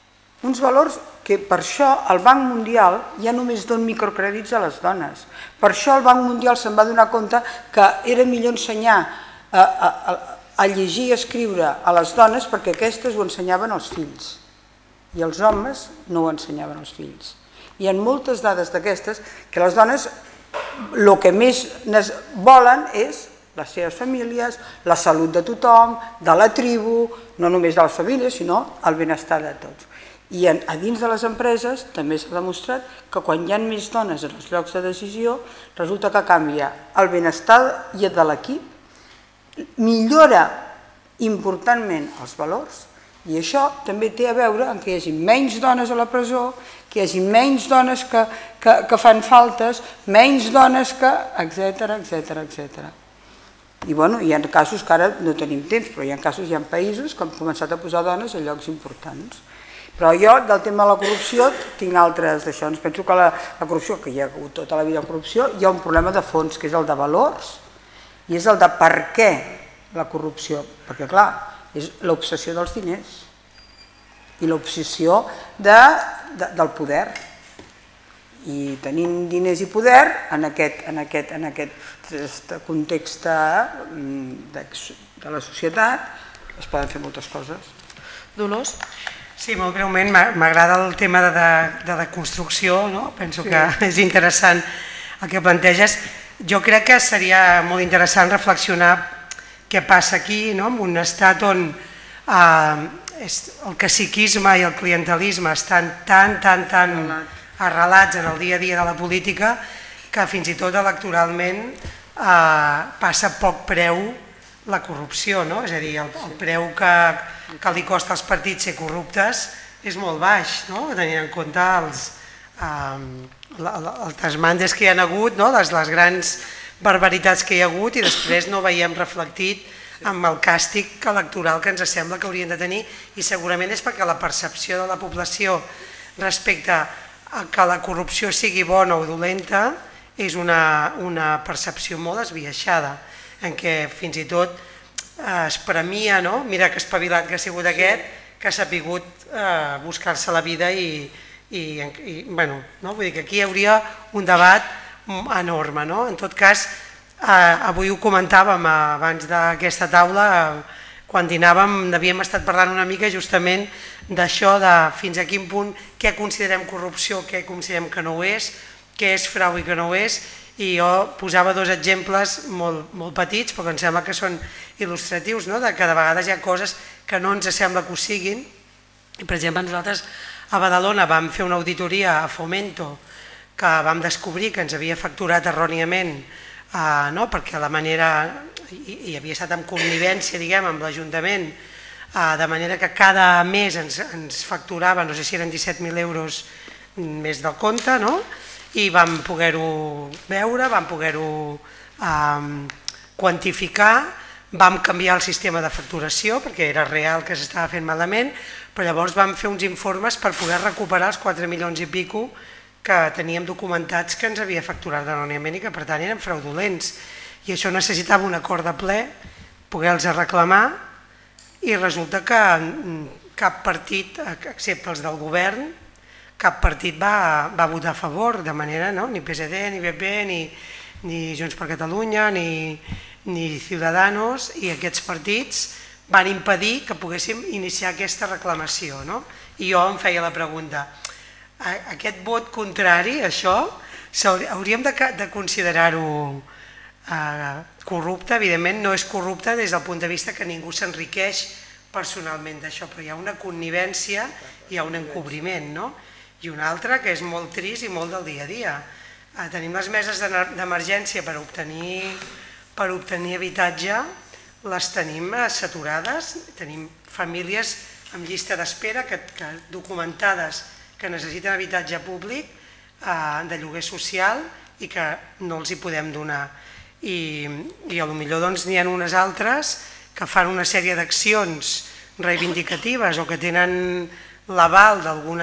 D: uns valors que per això el Banc Mundial ja només dona microcrèdits a les dones. Per això el Banc Mundial se'n va donar compte que era millor ensenyar a, a, a llegir i escriure a les dones perquè aquestes ho ensenyaven als fills i els homes no ho ensenyaven als fills. Hi ha moltes dades d'aquestes que les dones el que més volen és les seves famílies, la salut de tothom, de la tribu, no només de les famílies, sinó el benestar de tots. I a dins de les empreses també s'ha demostrat que quan hi ha més dones en els llocs de decisió, resulta que canvia el benestar i el de l'equip, millora importantment els valors, i això també té a veure amb que hi hagi menys dones a la presó, que hi hagi menys dones que, que, que fan faltes, menys dones que... etcètera, etcètera, etcètera. I bueno, hi ha casos que ara no tenim temps, però hi ha casos, hi ha països que han començat a posar dones a llocs importants. Però jo, del tema de la corrupció, tinc altres d'això. Ens penso que la, la corrupció, que hi ha hagut tota la vida corrupció, hi ha un problema de fons, que és el de valors, i és el de per què la corrupció. Perquè, clar, és l'obsessió dels diners i l'obsessió de, de, del poder. I tenint diners i poder, en aquest, en aquest, en aquest context de, de la societat, es poden fer moltes coses.
A: Dolors?
B: Sí, molt breument, m'agrada el tema de, de, de la construcció, no? Penso sí. que és interessant el que planteges. Jo crec que seria molt interessant reflexionar què passa aquí, no? En un estat on eh, el caciquisme i el clientelisme estan tan, tan, tan arrelats en el dia a dia de la política que fins i tot electoralment eh, passa poc preu la corrupció, no? És a dir, el, el preu que, que li costa als partits ser corruptes és molt baix, no? Tenint en compte els, eh, els desmandes que hi ha hagut, no? les, les grans barbaritats que hi ha hagut, i després no veiem reflectit amb el càstig electoral que ens sembla que haurien de tenir, i segurament és perquè la percepció de la població respecte a que la corrupció sigui bona o dolenta és una, una percepció molt esbiaixada, en què fins i tot eh, es premia, no? Mira que espavilat que ha sigut aquest, que ha sapigut eh, buscar-se la vida i, i, i bueno, no? Vull dir que aquí hi hauria un debat enorme, no? En tot cas, eh, avui ho comentàvem abans d'aquesta taula, eh, quan dinàvem havíem estat parlant una mica justament d'això, de fins a quin punt, què considerem corrupció, què considerem que no ho és, què és frau i què no ho és, i jo posava dos exemples molt, molt petits, però que em sembla que són il·lustratius, no? De que de vegades hi ha coses que no ens sembla que ho siguin. I, per exemple, nosaltres a Badalona vam fer una auditoria a Fomento que vam descobrir que ens havia facturat erròniament, eh, no? Perquè la manera, i, i havia estat en connivència, diguem, amb l'Ajuntament, eh, de manera que cada mes ens, ens facturava, no sé si eren disset mil euros més del compte, no? I vam poder-ho veure, vam poder-ho eh, quantificar, vam canviar el sistema de facturació perquè era real que s'estava fent malament, però llavors vam fer uns informes per poder recuperar els quatre milions i pico que teníem documentats que ens havia facturat erròniament i que per tant eren fraudulents. I això necessitava un acord de ple, poder-los reclamar, i resulta que cap partit, excepte els del govern, cap partit va, va votar a favor, de manera, no? Ni P S D, ni B P, ni, ni Junts per Catalunya, ni, ni Ciudadanos, i aquests partits van impedir que poguéssim iniciar aquesta reclamació, no? I jo em feia la pregunta, aquest vot contrari, això, hauríem de, de considerar-ho eh, corrupte? Evidentment no és corrupte des del punt de vista que ningú s'enriqueix personalment d'això, però hi ha una connivència, hi ha un encobriment, no? I una altra que és molt trist i molt del dia a dia. Tenim les meses d'emergència per obtenir, per obtenir habitatge, les tenim saturades, tenim famílies amb llista d'espera que, que documentades que necessiten habitatge públic, eh, de lloguer social, i que no els hi podem donar. I, i potser doncs, n'hi ha unes altres que fan una sèrie d'accions reivindicatives o que tenen l'aval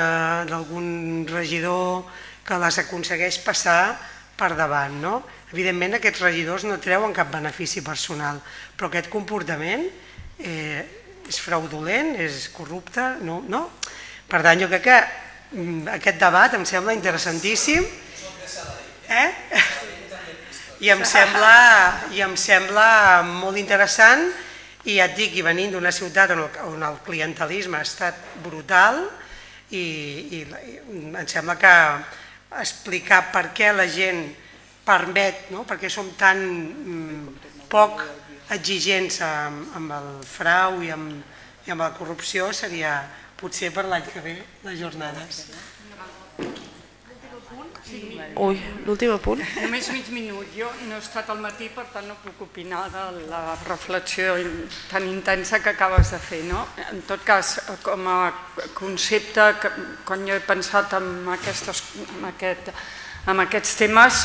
B: d'algun regidor que les aconsegueix passar per davant, no? Evidentment aquests regidors no treuen cap benefici personal, però aquest comportament eh, és fraudulent, és corrupte, no? no? Per tant, jo crec que aquest debat em sembla interessantíssim, eh? I em sembla, i em sembla molt interessant, i ja et dic, i venint d'una ciutat on el, on el clientelisme ha estat brutal, i, i, i em sembla que explicar per què la gent permet, no? Per què som tan mm, poc exigents amb, amb el frau i amb, i amb la corrupció seria potser per l'any que ve les jornades.
A: Ui, l'últim apunt.
C: Només mig minut. Jo no he estat al matí, per tant no puc opinar de la reflexió tan intensa que acabes de fer. No? En tot cas, com a concepte, quan jo he pensat en, aquestes, en, aquest, en aquests temes,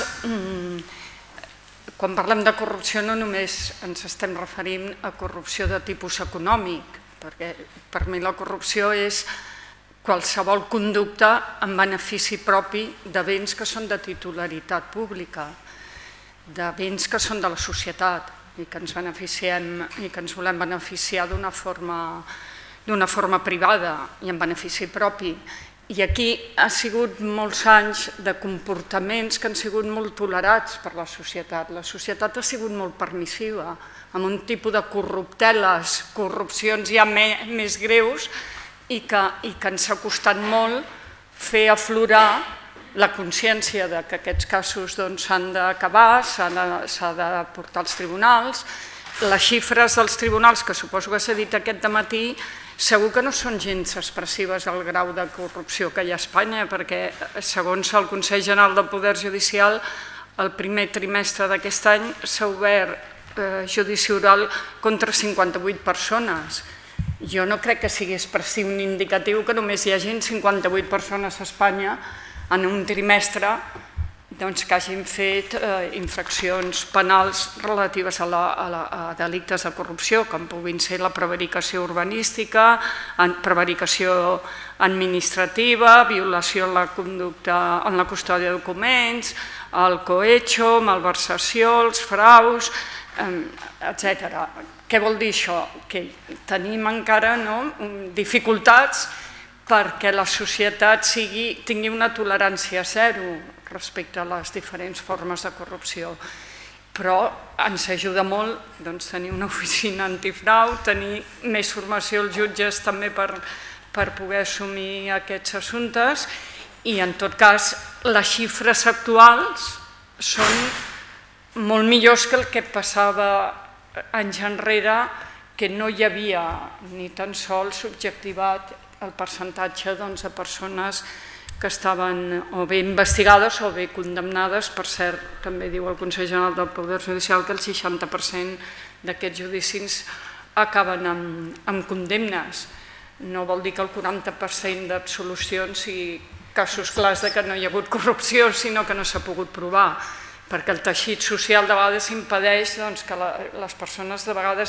C: quan parlem de corrupció no només ens estem referint a corrupció de tipus econòmic, perquè per mi la corrupció és qualsevol conducta en benefici propi de béns que són de titularitat pública, de béns que són de la societat i que ens beneficiem i que ens volem beneficiar d'una forma, d'una forma privada i en benefici propi. I aquí ha sigut molts anys de comportaments que han sigut molt tolerats per la societat. La societat ha sigut molt permissiva, amb un tipus de corrupteles, corrupcions ja més greus, i que, i que ens ha costat molt fer aflorar la consciència de que aquests casos s'han d'acabar, s'ha de portar als tribunals. Les xifres dels tribunals, que suposo que s'ha dit aquest dematí, segur que no són gens expressives del grau de corrupció que hi ha a Espanya, perquè segons el Consell General del Poder Judicial, el primer trimestre d'aquest any s'ha obert judici oral contra cinquanta-vuit persones. Jo no crec que sigui expressiu ni indicatiu que només hi hagin cinquanta-vuit persones a Espanya en un trimestre que hagin fet infraccions penals relatives a delictes de corrupció, com puguin ser la prevaricació urbanística, prevaricació administrativa, violació en la conducta, en la custòdia de documents, el cohecho, malversació, els fraus, etcètera. Què vol dir això? Que tenim encara dificultats perquè la societat tingui una tolerància zero respecte a les diferents formes de corrupció. Però ens ajuda molt tenir una oficina antifrau, tenir més formació als jutges també per poder assumir aquests assumptes i, en tot cas, les xifres actuals són molt millors que el que passava anys enrere, que no hi havia ni tan sols objectivat el percentatge de persones que estaven o bé investigades o bé condemnades. Per cert, també diu el Consell General del Poder Judicial que el seixanta per cent d'aquests judicis acaben amb condemnes. No vol dir que el quaranta per cent d'absolucions i casos clars que no hi ha hagut corrupció, sinó que no s'ha pogut provar, perquè el teixit social de vegades impedeix que les persones de vegades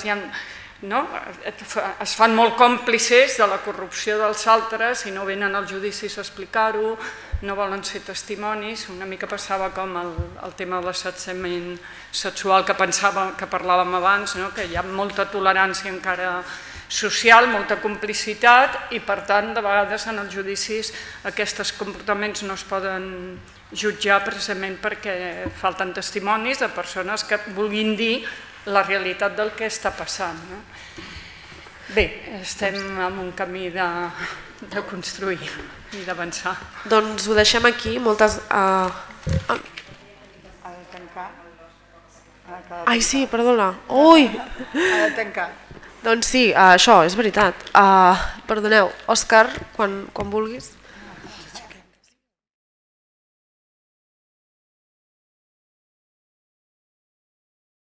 C: es fan molt còmplices de la corrupció dels altres i no venen als judicis a explicar-ho, no volen ser testimonis. Una mica passava com el tema de l'assetjament sexual que parlàvem abans, que hi ha molta tolerància encara social, molta complicitat i, per tant, de vegades en els judicis aquests comportaments no es poden jutjar precisament perquè falten testimonis de persones que vulguin dir la realitat del que està passant. Bé, estem en un camí de construir i d'avançar.
A: Doncs ho deixem aquí. Moltes... Ha
C: de tancar.
A: Ai, sí, perdona. Ui!
C: Ha de tancar.
A: Doncs sí, això, és veritat. Perdoneu, Òscar, quan vulguis.